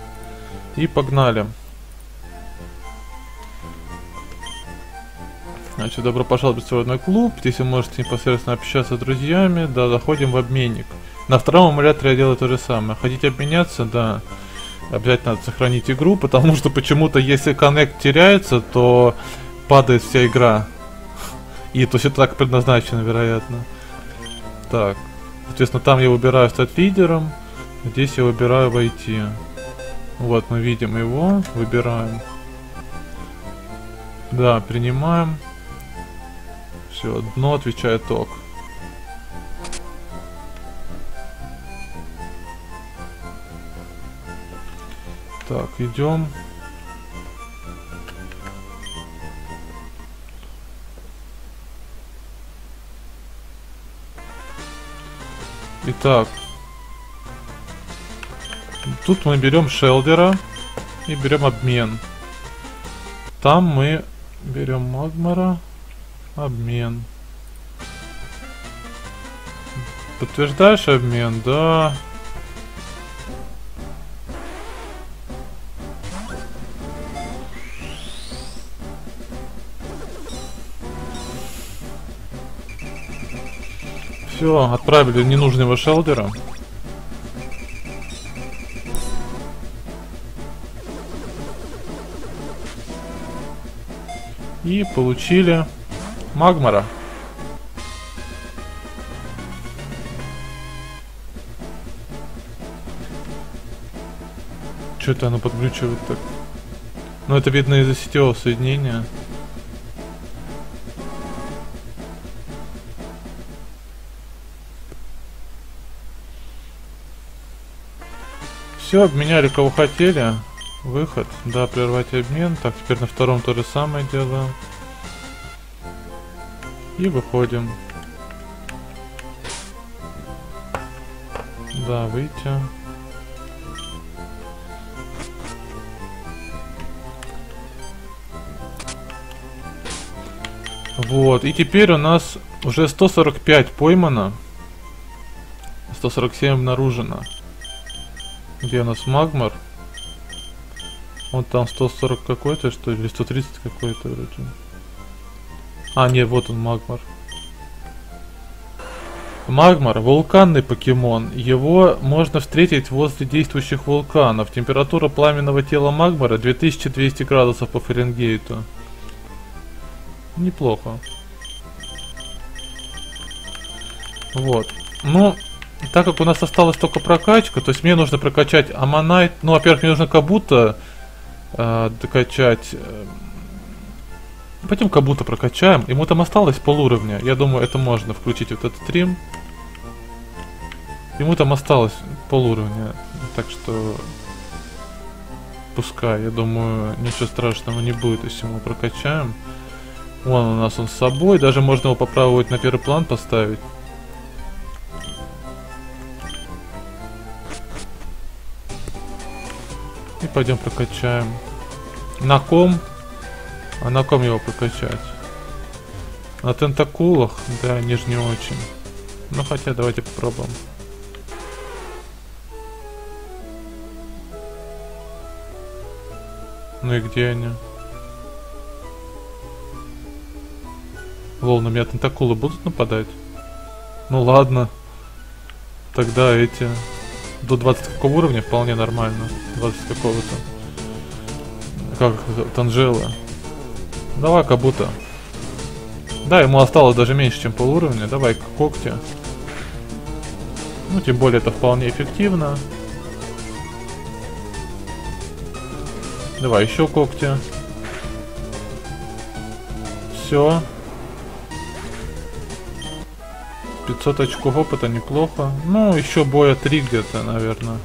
И погнали. Значит, добро пожаловать в свой клуб. Здесь вы можете непосредственно общаться с друзьями. Да, заходим в обменник. На втором эмуляторе я делаю то же самое. Хотите обменяться? Да. Обязательно надо сохранить игру, потому что почему-то если коннект теряется, то падает вся игра. И то есть это так предназначено, вероятно. Так. Соответственно, там я выбираю стать лидером. Здесь я выбираю войти. Вот, мы видим его. Выбираем. Да, принимаем. Все, дно отвечает ок. Так, идем. Итак. Тут мы берем шелдера и берем обмен. Там мы берем Магмара. Обмен. Подтверждаешь обмен? Да. Все, отправили ненужного шелдера. И получили Магмара. Что-то оно подключивает так. Но это видно из-за сетевого соединения. Все, обменяли кого хотели. Выход. Да, прервать обмен. Так, теперь на втором то же самое делаю. И выходим. Да, выйти. Вот, и теперь у нас уже 145 поймано. 147 обнаружено. Где у нас Магмар? Он там 140 какой-то, что ли? Или 130 какой-то вроде. А, нет, вот он, Магмар. Магмар — вулканный покемон. Его можно встретить возле действующих вулканов. Температура пламенного тела Магмара 2200 градусов по Фаренгейту. Неплохо. Вот. Ну, так как у нас осталась только прокачка, то есть мне нужно прокачать Аммонайт. Ну, во-первых, мне нужно Кабуто докачать. Пойдем Кабуто прокачаем. Ему там осталось полуровня. Я думаю, это можно включить вот этот стрим. Ему там осталось полуровня. Так что пускай, я думаю, ничего страшного не будет, если мы прокачаем. Вон у нас он с собой. Даже можно его попробовать на первый план поставить. И пойдем прокачаем. На ком? А на ком его прокачать? На тентакулах? Да, нижний очень. Ну хотя давайте попробуем. Ну и где они? Лол, на меня тентакулы будут нападать? Ну ладно. Тогда эти... До 20 какого уровня вполне нормально. 20 какого-то. Как Танжела. Давай Кабуто. Да, ему осталось даже меньше, чем полуровня. Давай когти. Ну, тем более это вполне эффективно. Давай еще когти. Все. 500 очков опыта, неплохо. Ну, еще боя 3 где-то, наверное.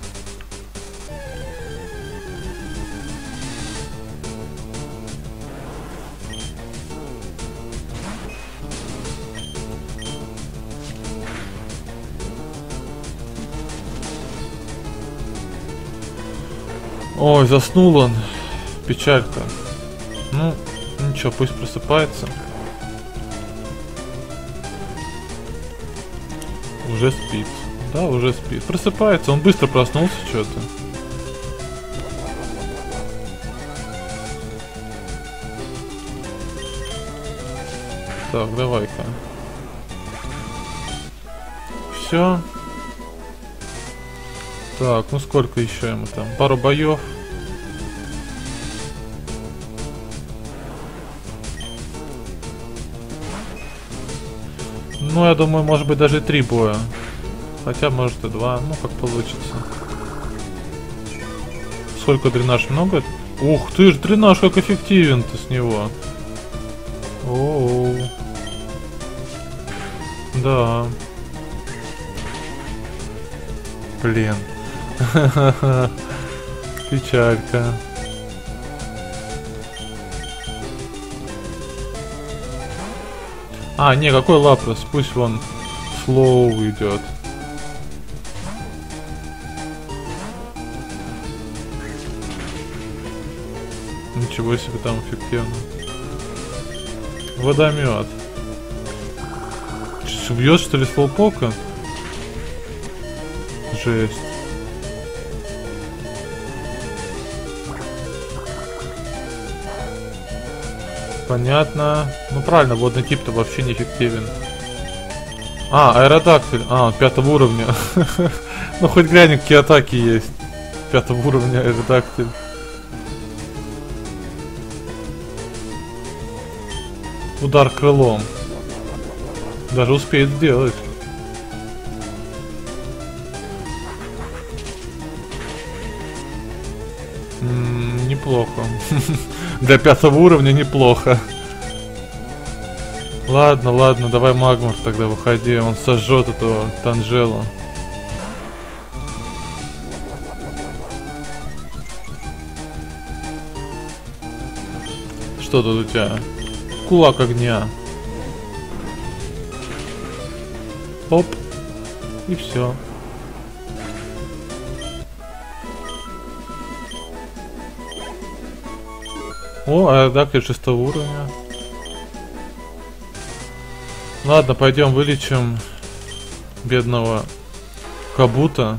Ой, заснул он. Печалька. Ну, ничего, пусть просыпается. Уже спит. Да, уже спит. Просыпается, он быстро проснулся что-то. Так, давай-ка. Все. Так, ну сколько еще ему там? Пару боев. Ну, я думаю, может быть даже 3 боя. Хотя, может и 2. Ну, как получится. Сколько дренаж? Много? Ух ты ж, дренаж как эффективен-то с него. Оу. Да. Блин. Печалька. А, не, какой Лапрос? Пусть вон слоу идет. Ничего себе там эффективно. Водомет. Убьет, что ли, с полпока? Жесть. Понятно. Ну правильно, водный тип-то вообще неэффективен. А, аэродактиль. А, 5-го уровня. Ну хоть глянь, какие атаки есть. 5-го уровня аэродактиль. Удар крылом. Даже успеет сделать. Неплохо. Для 5-го уровня неплохо. Ладно, ладно, давай Магмар тогда выходи. Он сожжет этого Танжелу. Что тут у тебя? Кулак огня. Оп. И все. О, аэродактиль 6-го уровня. Ладно, пойдем вылечим бедного Кабута.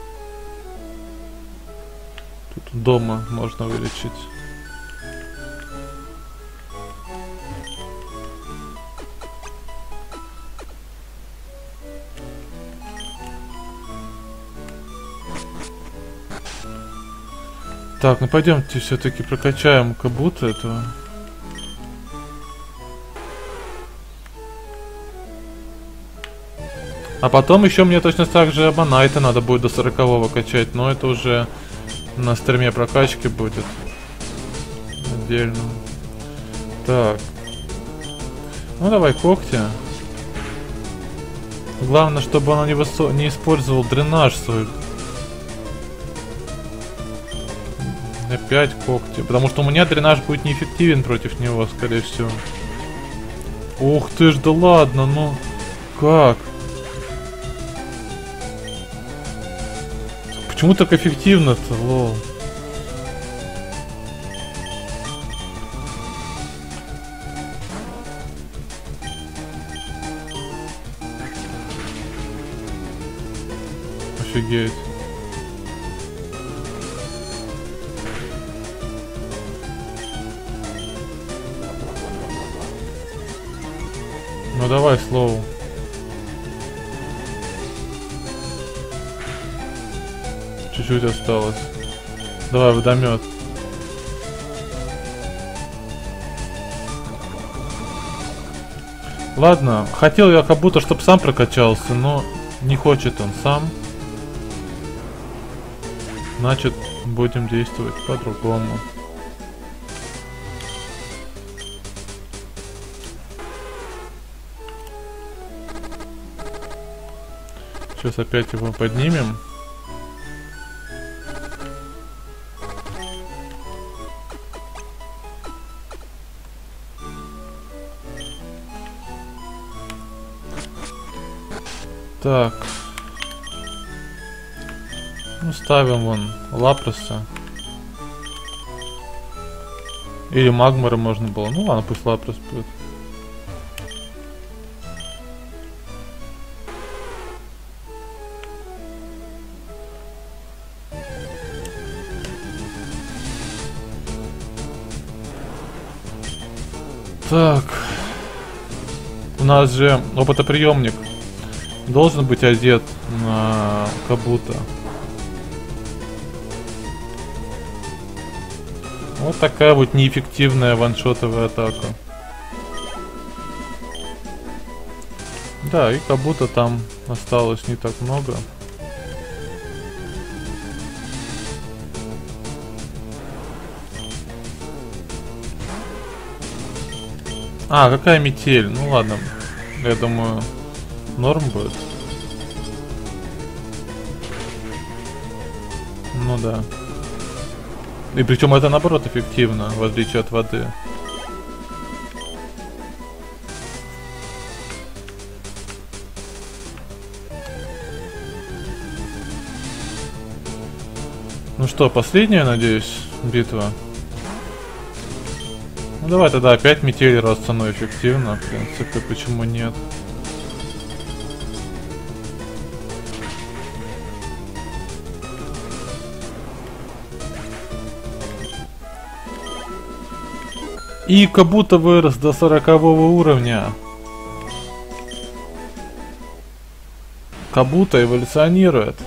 Тут дома можно вылечить. Так, ну пойдемте все-таки прокачаем Кабута этого. А потом еще мне точно так же Абонайта надо будет до 40-го качать, но это уже на стриме прокачки будет. Отдельно. Так. Ну давай когти. Главное, чтобы он не использовал дренаж свой. Опять когти. Потому что у меня дренаж будет неэффективен против него, скорее всего. Ух ты ж, да ладно, ну. Как? Почему так эффективно-то, лол? Офигеть. Ну давай, слоу. Чуть-чуть осталось. Давай, водомет. Ладно, хотел я как будто, чтобы сам прокачался, но не хочет он сам. Значит, будем действовать по-другому. Сейчас опять его поднимем. Так. Ну, ставим вон Лапроса. Или Магмара можно было. Ну ладно, пусть Лапрос будет. Так. нас же опытоприемник должен быть одет на Кабуто. Вот такая вот неэффективная ваншотовая атака. Да, и Кабуто там осталось не так много. А, какая метель? Ну ладно, я думаю, норм будет. Ну да. И причем это наоборот эффективно, в отличие от воды. Ну что, последняя, надеюсь, битва? Ну давай тогда опять метель, раз оно эффективно, в принципе, почему нет? И Кабуто вырос до 40-го уровня. Кабуто эволюционирует.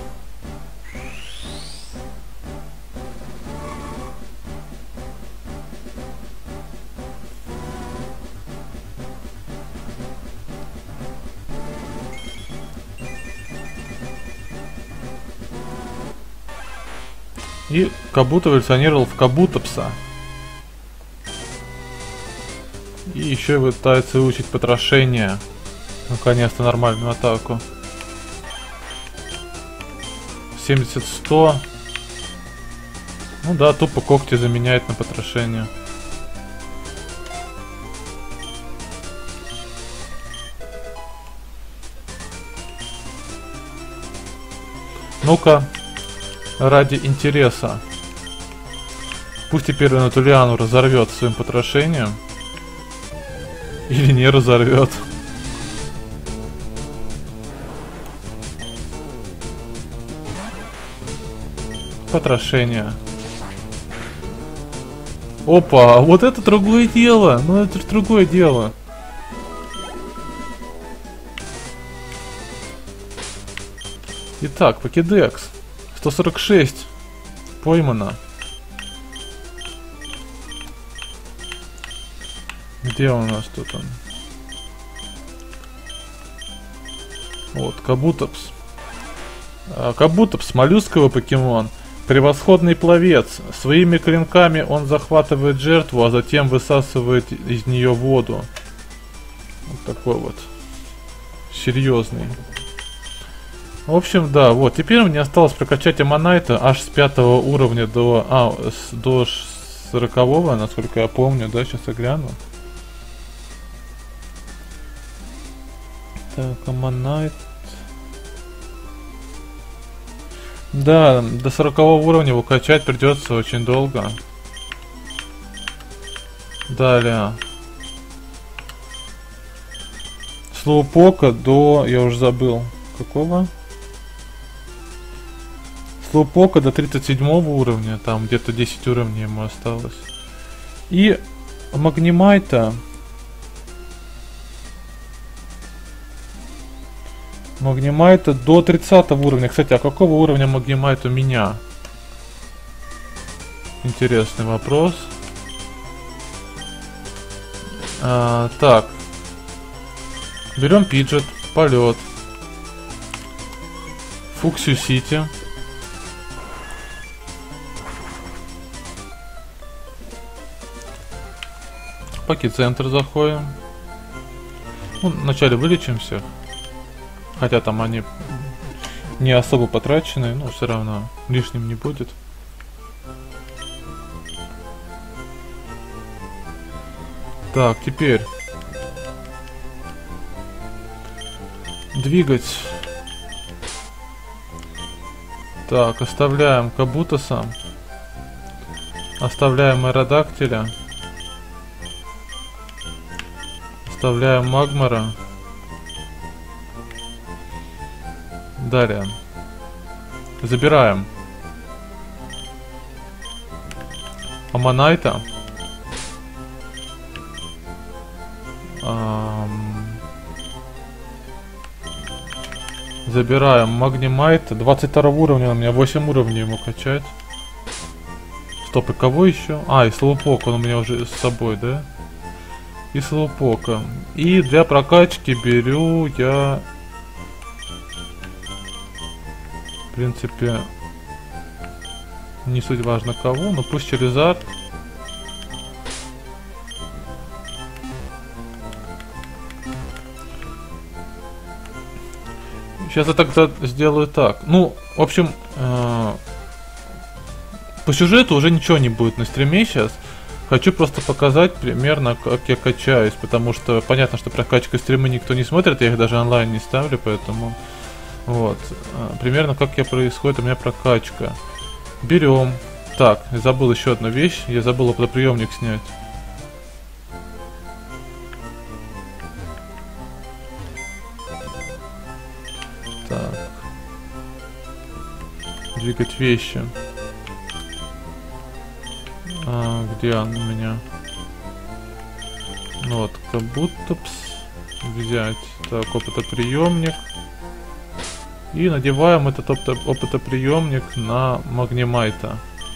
И Кабуто эволюционировал в Кабутопса. И еще и пытается выучить потрошение. Наконец-то нормальную атаку. 70-100. Ну да, тупо когти заменяет на потрошение. Ну-ка, ради интереса. Пусть теперь он эту лиану разорвет своим потрошением. Или не разорвет. Потрошение. Опа, вот это другое дело. Ну это же другое дело. Итак, покедекс. 146. Поймано. Где у нас тут он? Вот, Кабутопс. Кабутопс, моллюсковый покемон. Превосходный пловец. Своими клинками он захватывает жертву, а затем высасывает из нее воду. Вот такой вот. Серьезный. В общем, да, вот. Теперь мне осталось прокачать Аммонайта аж с 5 уровня до 40-го, насколько я помню, да, сейчас я гляну. Так, Аммонайт. Да, до 40 уровня его качать придется очень долго. Далее. Слоупока до... Я уже забыл. Какого? Слоупока до 37 уровня. Там где-то 10 уровней ему осталось. И Магнимайта... Магнимайта до 30 уровня. Кстати, а какого уровня Магнимайт у меня? Интересный вопрос. Так. Берем Пиджет, полет. Фуксию Сити. В Поки-центр заходим. Ну, вначале вылечим всех. Хотя там они не особо потрачены, но все равно лишним не будет. Так, теперь двигать. Так, оставляем Кабутоса. Оставляем Аэродактиля. Оставляем Магмара. Далее. Забираем Аммонайта. Забираем Магнимайт. 22 уровня, у меня 8 уровней ему качать. Стоп, и кого еще? А, и Слоупока, он у меня уже с собой, да? И Слоупока. И для прокачки беру я... В принципе, не суть важно кого, но пусть Charizard. Сейчас я тогда сделаю так. Ну, в общем, по сюжету уже ничего не будет на стриме сейчас. Хочу просто показать примерно, как я качаюсь, потому что понятно, что прокачка стримы никто не смотрит, я их даже онлайн не ставлю, поэтому вот, примерно как происходит у меня прокачка. Берем. Так, я забыл еще одну вещь, я забыл опытоприемник снять. Так. Двигать вещи. Где он у меня? Вот, как будто взять. Так, опытоприемник. И надеваем этот опытоприемник на Магнимайта.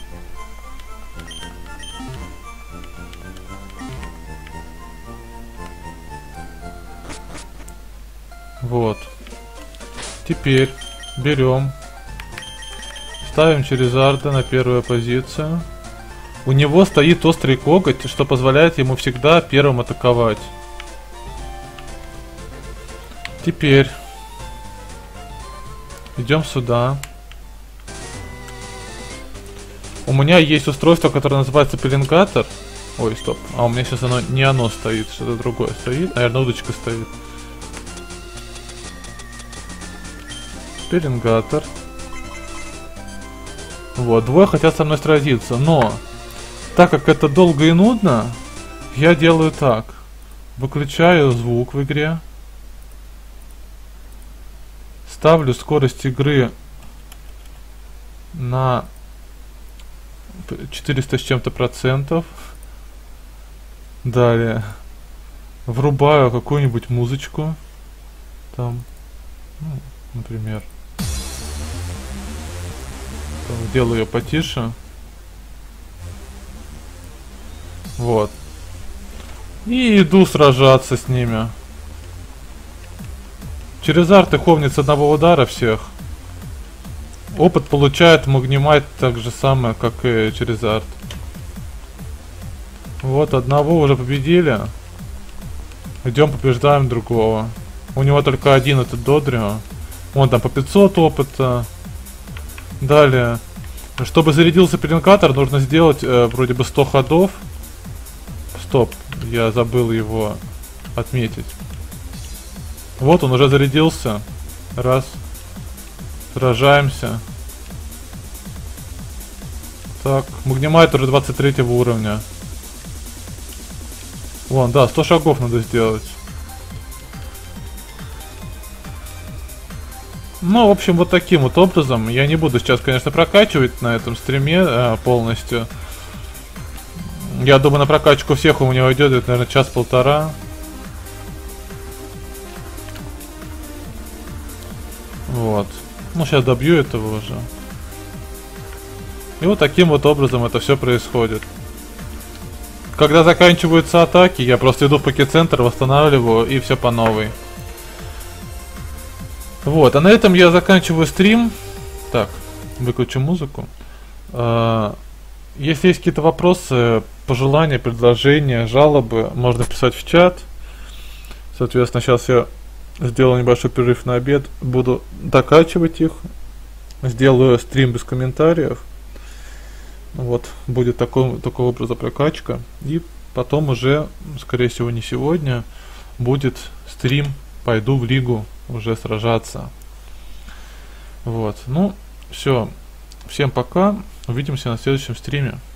Вот. Теперь берем, ставим Charizard на первую позицию. У него стоит острый коготь, что позволяет ему всегда первым атаковать. Теперь идем сюда. У меня есть устройство, которое называется пеленгатор. Ой, стоп. А у меня сейчас оно не оно стоит, что-то другое стоит. Наверное, удочка стоит. Пеленгатор. Вот, двое хотят со мной сразиться, но так как это долго и нудно, я делаю так. Выключаю звук в игре. Ставлю скорость игры на 400 с чем-то процентов. Далее врубаю какую-нибудь музычку. Там, ну, например. Делаю ее потише. Вот. И иду сражаться с ними. Charizard их овнит с одного удара всех. Опыт получает Магнимайт так же самое, как и Charizard. Вот, одного уже победили. Идем побеждаем другого. У него только один этот Додрио. Он там по 500 опыта. Далее. Чтобы зарядился пеленгатор, нужно сделать вроде бы 100 ходов. Стоп, я забыл его отметить. Вот он уже зарядился. Раз. Сражаемся. Так, Магнимайт уже 23 уровня. Вон, да, 100 шагов надо сделать. Ну, в общем, вот таким вот образом. Я не буду сейчас, конечно, прокачивать на этом стриме полностью. Я думаю, на прокачку всех у меня уйдет, это, наверное, час-полтора. Вот. Ну, сейчас добью этого уже. И вот таким вот образом это все происходит. Когда заканчиваются атаки, я просто иду в пакет-центр, восстанавливаю и все по новой. Вот, а на этом я заканчиваю стрим. Так, выключу музыку. Если есть какие-то вопросы, пожелания, предложения, жалобы, можно писать в чат. Соответственно, сейчас я сделаю небольшой перерыв на обед, буду докачивать их. Сделаю стрим без комментариев. Вот, будет такого образа прокачка. И потом уже, скорее всего, не сегодня, будет стрим, пойду в лигу уже сражаться. Вот, ну, все. Всем пока. Увидимся на следующем стриме.